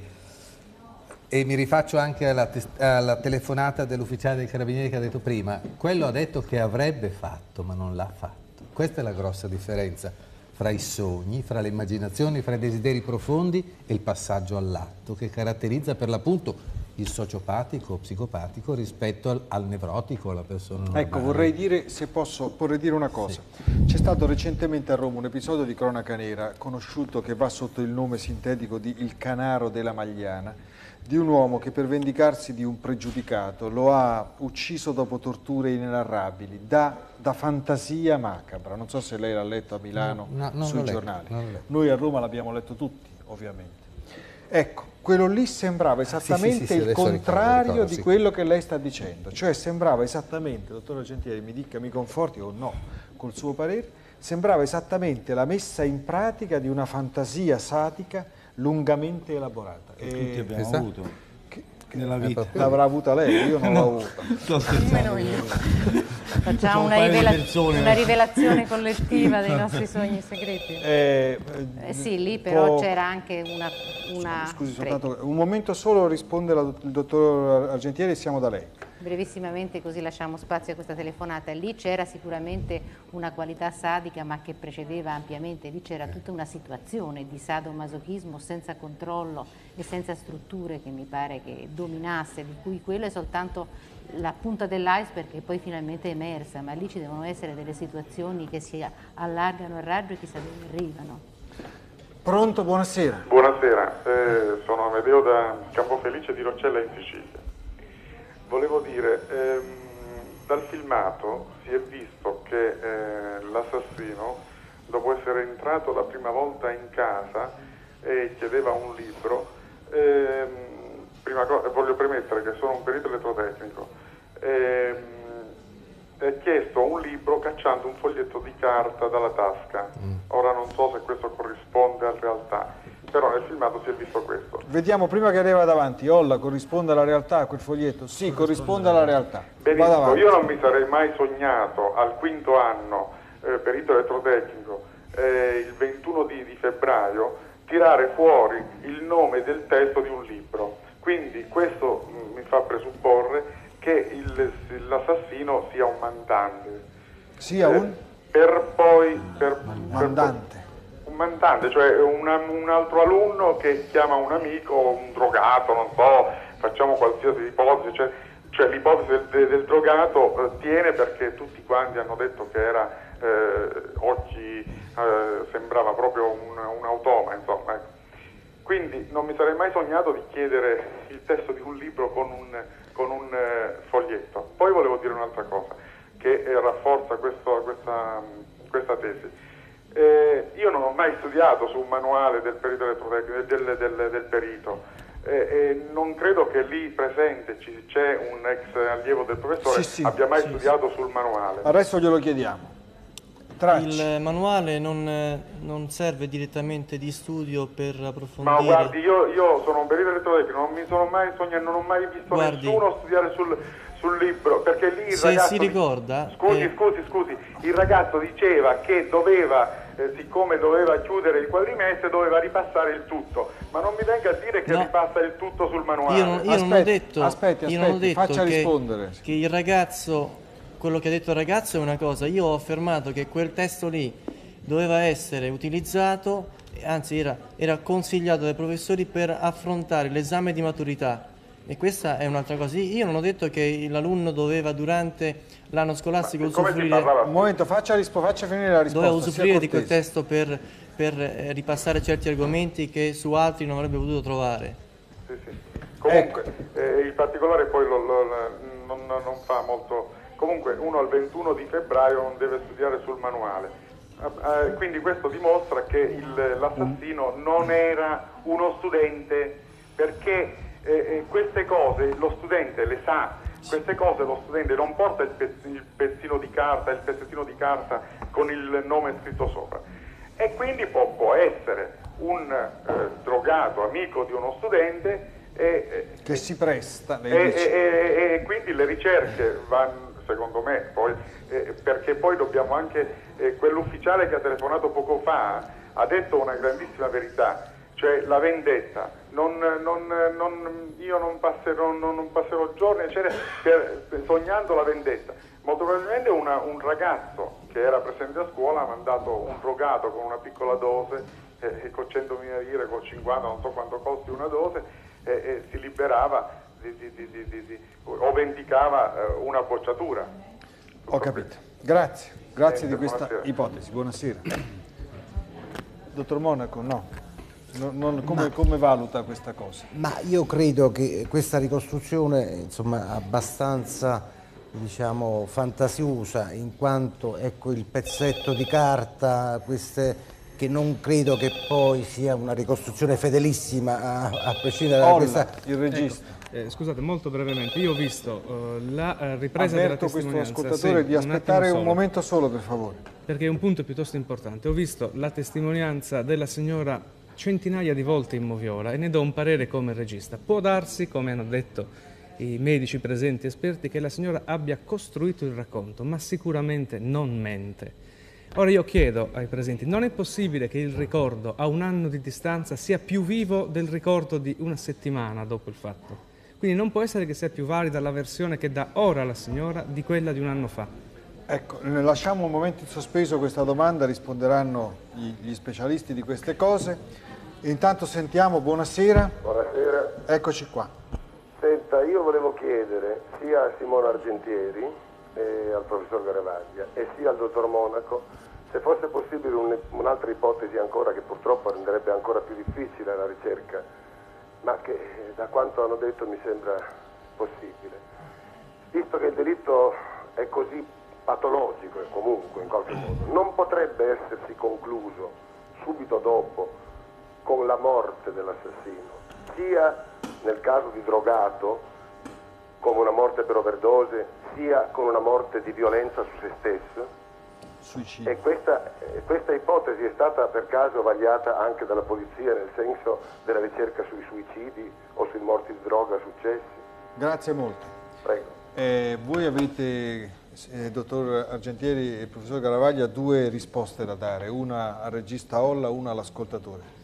E mi rifaccio anche alla, alla telefonata dell'ufficiale dei Carabinieri che ha detto prima. Quello ha detto che avrebbe fatto, ma non l'ha fatto. Questa è la grossa differenza fra i sogni, fra le immaginazioni, fra i desideri profondi e il passaggio all'atto, che caratterizza per l'appunto il sociopatico o psicopatico rispetto al, al nevrotico, alla persona normale. Ecco, vorrei dire, se posso, vorrei dire una cosa. Sì. C'è stato recentemente a Roma un episodio di cronaca nera, conosciuto, che va sotto il nome sintetico di Il Canaro della Magliana, di un uomo che per vendicarsi di un pregiudicato lo ha ucciso dopo torture inenarrabili, da, da fantasia macabra. Non so se lei l'ha letto a Milano no, no, sui non giornali. Letto, Noi a Roma l'abbiamo letto tutti, ovviamente. Ecco, quello lì sembrava esattamente ah, sì, sì, sì, il contrario ricordo, ricordo, di sì. quello che lei sta dicendo. Cioè sembrava esattamente, dottor Argentieri, mi dica, mi conforti o no, col suo parere, sembrava esattamente la messa in pratica di una fantasia satica lungamente elaborata. Che tutti abbiamo Questa? avuto che, che nella vita. L'avrà avuta lei, io non no, l'ho avuta. Nemmeno io. Facciamo una, rivela una rivelazione collettiva dei nostri sogni segreti. Eh, eh, sì, lì però c'era anche una... una... Scusi, soltanto un momento solo, risponde la, il dottor Argentieri e siamo da lei. Brevissimamente, così lasciamo spazio a questa telefonata. Lì c'era sicuramente una qualità sadica, ma che precedeva ampiamente. Lì c'era tutta una situazione di sadomasochismo senza controllo e senza strutture che mi pare che dominasse, di cui quello è soltanto la punta dell'iceberg che poi finalmente è emersa, ma lì ci devono essere delle situazioni che si allargano il raggio e chissà dove arrivano. Pronto, buonasera. Buonasera, eh, sono Amedeo da Campofelice di Roccella in Sicilia. Volevo dire, ehm, dal filmato si è visto che eh, l'assassino, dopo essere entrato la prima volta in casa e chiedeva un libro, ehm, prima cosa, voglio premettere che sono un perito elettrotecnico, ehm, ha chiesto un libro cacciando un foglietto di carta dalla tasca. Ora non so se questo corrisponde alla realtà, però nel filmato si è visto questo. Vediamo prima che arriva davanti. Olla, corrisponde alla realtà quel foglietto? Sì, corrisponde alla realtà. Benissimo, io non mi sarei mai sognato al quinto anno, eh, perito elettrotecnico, eh, il ventuno di, di febbraio, tirare fuori il nome del testo di un libro. Quindi questo mh, mi fa presupporre che l'assassino sia un mandante. Sia un? Eh, per poi... Per, mandante. Per, un mandante, cioè una, un altro alunno che chiama un amico, un drogato, non so, facciamo qualsiasi ipotesi, cioè, cioè l'ipotesi del, del, del drogato eh, tiene perché tutti quanti hanno detto che era, eh, oggi eh, sembrava proprio un, un automa, insomma. Quindi quindi non mi sarei mai sognato di chiedere il testo di un libro con un, con un eh, foglietto. Poi volevo dire un'altra cosa che eh, rafforza questo, questa, questa tesi. Eh, io non ho mai studiato su un manuale del perito elettrotecnico, del, del, del perito, eh, eh, non credo che lì presente ci, c'è un ex allievo del professore sì, sì, abbia mai sì, studiato sì. sul manuale. Adesso glielo chiediamo. Tracci. Il manuale non, non serve direttamente di studio per approfondire. Ma guardi, io, io sono un perito elettrotecnico, non mi sono mai sognato, non ho mai visto guardi, nessuno studiare sul, sul libro, perché lì il se ragazzo... si ricorda... Scusi, eh... scusi, scusi, il ragazzo diceva che doveva... Eh, siccome doveva chiudere il quadrimestre doveva ripassare il tutto, ma non mi venga a dire che no. ripassa il tutto sul manuale. Io non, io aspetti, non ho detto, aspetti, io non ho aspetti, detto faccia che, rispondere. che il ragazzo, quello che ha detto il ragazzo è una cosa, io ho affermato che quel testo lì doveva essere utilizzato, anzi era, era consigliato dai professori per affrontare l'esame di maturità. E questa è un'altra cosa. Io non ho detto che l'alunno doveva durante l'anno scolastico usufruire... Un momento, faccia, faccia finire la risposta. Doveva usufruire di quel testo per, per eh, ripassare certi argomenti che su altri non avrebbe potuto trovare. Sì, sì. Comunque, ecco. eh, il particolare poi lo, lo, non, non fa molto... Comunque uno al ventuno di febbraio non deve studiare sul manuale. Eh, quindi questo dimostra che il, l'assassino non era uno studente, perché eh, eh, queste cose lo studente le sa, queste cose lo studente non porta il, pezz- il pezzino di carta, il pezzettino di carta con il nome scritto sopra, e quindi può, può essere un eh, drogato amico di uno studente e, che si presta e, e, e, e quindi le ricerche vanno, secondo me, poi, eh, perché poi dobbiamo anche, eh, quell'ufficiale che ha telefonato poco fa ha detto una grandissima verità, cioè la vendetta, non, non, non, io non passerò, non, non passerò giorni eccetera, per, per, sognando la vendetta. Molto probabilmente una, un ragazzo che era presente a scuola ha mandato un drogato con una piccola dose, eh, con centomila lire, con cinquanta, non so quanto costi una dose, eh, eh, si liberava di, di, di, di, di, di, o vendicava eh, una bocciatura. Ho capito, grazie, grazie Niente, di questa buonasera. ipotesi, buonasera. Dottor Monaco, no. Non, non, come, ma, come valuta questa cosa? Ma io credo che questa ricostruzione, insomma, abbastanza, diciamo, fantasiosa, in quanto, ecco, il pezzetto di carta, queste, che non credo che poi sia una ricostruzione fedelissima a, a prescindere da Olla, questa... il regista. Ecco, eh, scusate, molto brevemente, io ho visto uh, la uh, ripresa Avverto della testimonianza... questo ascoltatore sì, di aspettare un, un momento solo, per favore. Perché è un punto piuttosto importante. Ho visto la testimonianza della signora centinaia di volte in moviola e ne do un parere come regista. Può darsi, come hanno detto i medici presenti esperti, che la signora abbia costruito il racconto, ma sicuramente non mente. Ora io chiedo ai presenti, non è possibile che il ricordo a un anno di distanza sia più vivo del ricordo di una settimana dopo il fatto? Quindi non può essere che sia più valida la versione che dà ora la signora di quella di un anno fa. Ecco, lasciamo un momento in sospeso questa domanda, risponderanno gli, gli specialisti di queste cose. Intanto sentiamo, buonasera. Buonasera. Eccoci qua. Senta, io volevo chiedere sia a Simone Argentieri, e al professor Garavaglia, e sia al dottor Monaco, se fosse possibile un, un'altra ipotesi ancora, che purtroppo renderebbe ancora più difficile la ricerca, ma che da quanto hanno detto mi sembra possibile. Visto che il delitto è così patologico e comunque in qualche modo, non potrebbe essersi concluso subito dopo con la morte dell'assassino, sia nel caso di drogato come una morte per overdose, sia con una morte di violenza su se stesso? Suicidio. E questa, questa ipotesi è stata per caso vagliata anche dalla polizia nel senso della ricerca sui suicidi o sui morti di droga successi? Grazie molto. Prego. Eh, voi avete, eh, dottor Argentieri e il professor Garavaglia, due risposte da dare, una al regista Olla, una all'ascoltatore.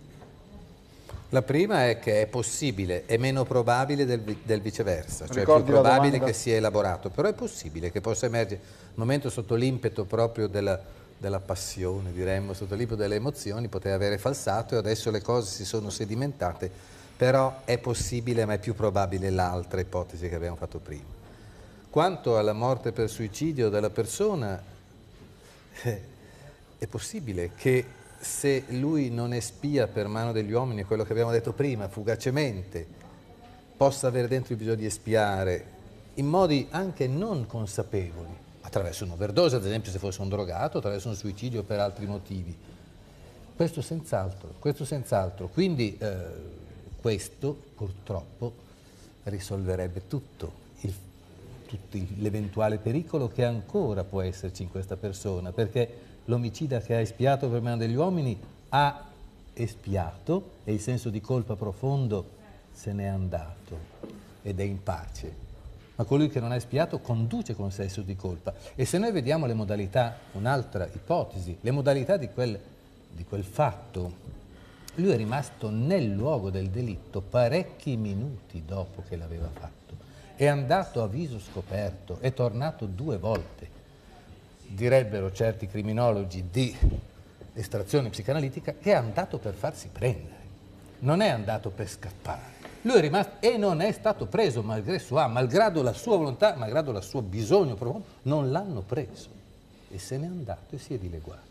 La prima è che è possibile, è meno probabile del, del viceversa, cioè Ricordi è più probabile domanda? che sia elaborato, però è possibile che possa emergere un momento sotto l'impeto proprio della, della passione, diremmo, sotto l'impeto delle emozioni, poteva avere falsato e adesso le cose si sono sedimentate, però è possibile, ma è più probabile l'altra ipotesi che abbiamo fatto prima. Quanto alla morte per suicidio della persona, eh, è possibile che se lui non espia per mano degli uomini quello che abbiamo detto prima, fugacemente, possa avere dentro il bisogno di espiare in modi anche non consapevoli, attraverso un'overdose, ad esempio se fosse un drogato, attraverso un suicidio per altri motivi. Questo senz'altro, questo senz'altro. Quindi eh, questo purtroppo risolverebbe tutto, il, tutto l'eventuale pericolo che ancora può esserci in questa persona, perché l'omicida che ha espiato per mano degli uomini ha espiato e il senso di colpa profondo se n'è andato ed è in pace. Ma colui che non ha espiato conduce con senso di colpa. E se noi vediamo le modalità, un'altra ipotesi, le modalità di quel, di quel fatto, lui è rimasto nel luogo del delitto parecchi minuti dopo che l'aveva fatto. È andato a viso scoperto, è tornato due volte. Direbbero certi criminologi di estrazione psicanalitica che è andato per farsi prendere, non è andato per scappare. Lui è rimasto e non è stato preso, malgrado, sua, malgrado la sua volontà, malgrado il suo bisogno profondo, non l'hanno preso e se n'è andato e si è dileguato.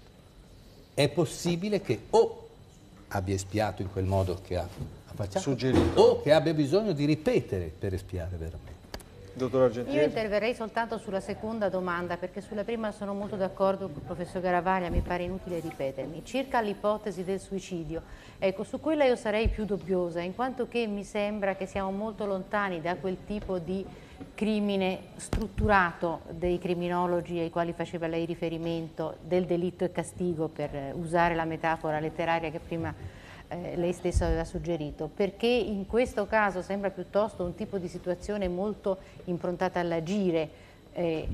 È possibile che o abbia espiato in quel modo che ha facciato, suggerito, o che abbia bisogno di ripetere per espiare veramente. Dottor Argentieri. Io interverrei soltanto sulla seconda domanda, perché sulla prima sono molto d'accordo con il professor Garavaglia, mi pare inutile ripetermi. Circa l'ipotesi del suicidio, ecco, su quella io sarei più dubbiosa, in quanto che mi sembra che siamo molto lontani da quel tipo di crimine strutturato dei criminologi ai quali faceva lei riferimento, del delitto e castigo, per usare la metafora letteraria che prima Eh, lei stesso aveva suggerito, perché in questo caso sembra piuttosto un tipo di situazione molto improntata all'agire, eh,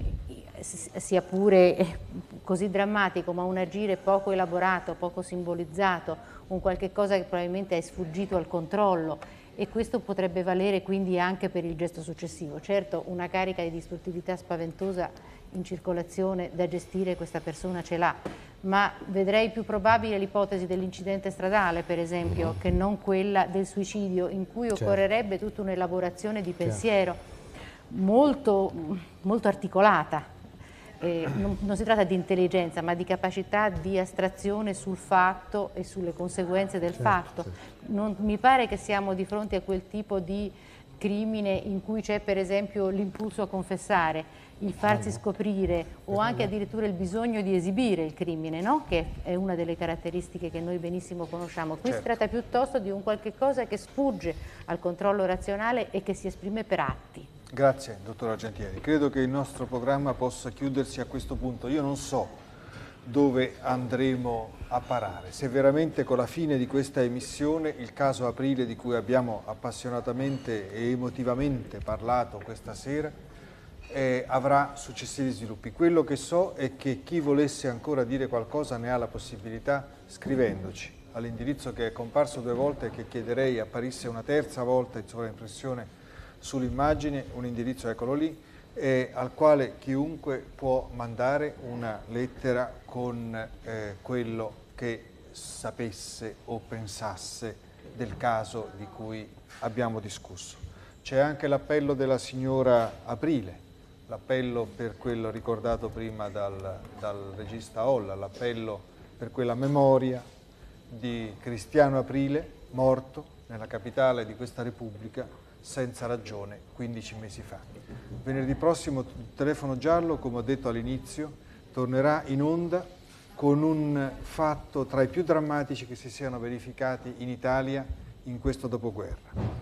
sia pure eh, così drammatico, ma un agire poco elaborato, poco simbolizzato, un qualche cosa che probabilmente è sfuggito al controllo, e questo potrebbe valere quindi anche per il gesto successivo. Certo, una carica di distruttività spaventosa in circolazione da gestire questa persona ce l'ha, ma vedrei più probabile l'ipotesi dell'incidente stradale, per esempio, che non quella del suicidio, in cui occorrerebbe tutta un'elaborazione di pensiero molto, molto articolata. Eh, non, non si tratta di intelligenza, ma di capacità di astrazione sul fatto e sulle conseguenze del certo, fatto. Certo. Non, mi pare che siamo di fronte a quel tipo di crimine in cui c'è per esempio l'impulso a confessare, il farsi scoprire o anche addirittura il bisogno di esibire il crimine, no? Che è una delle caratteristiche che noi benissimo conosciamo. Qui certo. Si tratta piuttosto di un qualche cosa che sfugge al controllo razionale e che si esprime per atti. Grazie, dottor Argentieri. Credo che il nostro programma possa chiudersi a questo punto. Io non so dove andremo a parare, se veramente con la fine di questa emissione il caso Aprile, di cui abbiamo appassionatamente e emotivamente parlato questa sera, eh, avrà successivi sviluppi. Quello che so è che chi volesse ancora dire qualcosa ne ha la possibilità scrivendoci all'indirizzo che è comparso due volte e che chiederei apparisse una terza volta in sovraimpressione sull'immagine, un indirizzo, eccolo lì, eh, al quale chiunque può mandare una lettera con eh, quello che sapesse o pensasse del caso di cui abbiamo discusso. C'è anche l'appello della signora Aprile, l'appello per quello ricordato prima dal, dal regista Olla, l'appello per quella memoria di Cristiano Aprile, morto nella capitale di questa Repubblica senza ragione quindici mesi fa. Venerdì prossimo Telefono Giallo, come ho detto all'inizio, tornerà in onda con un fatto tra i più drammatici che si siano verificati in Italia in questo dopoguerra.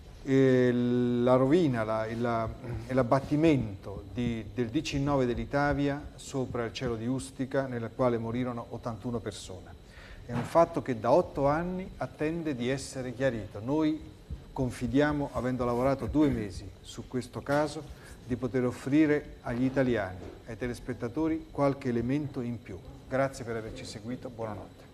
E la rovina la, la, e l'abbattimento di, del diciannove dell'Italia sopra il cielo di Ustica, nel quale morirono ottantuno persone. È un fatto che da otto anni attende di essere chiarito. Noi confidiamo, avendo lavorato due mesi su questo caso, di poter offrire agli italiani, ai telespettatori, qualche elemento in più. Grazie per averci seguito, buonanotte.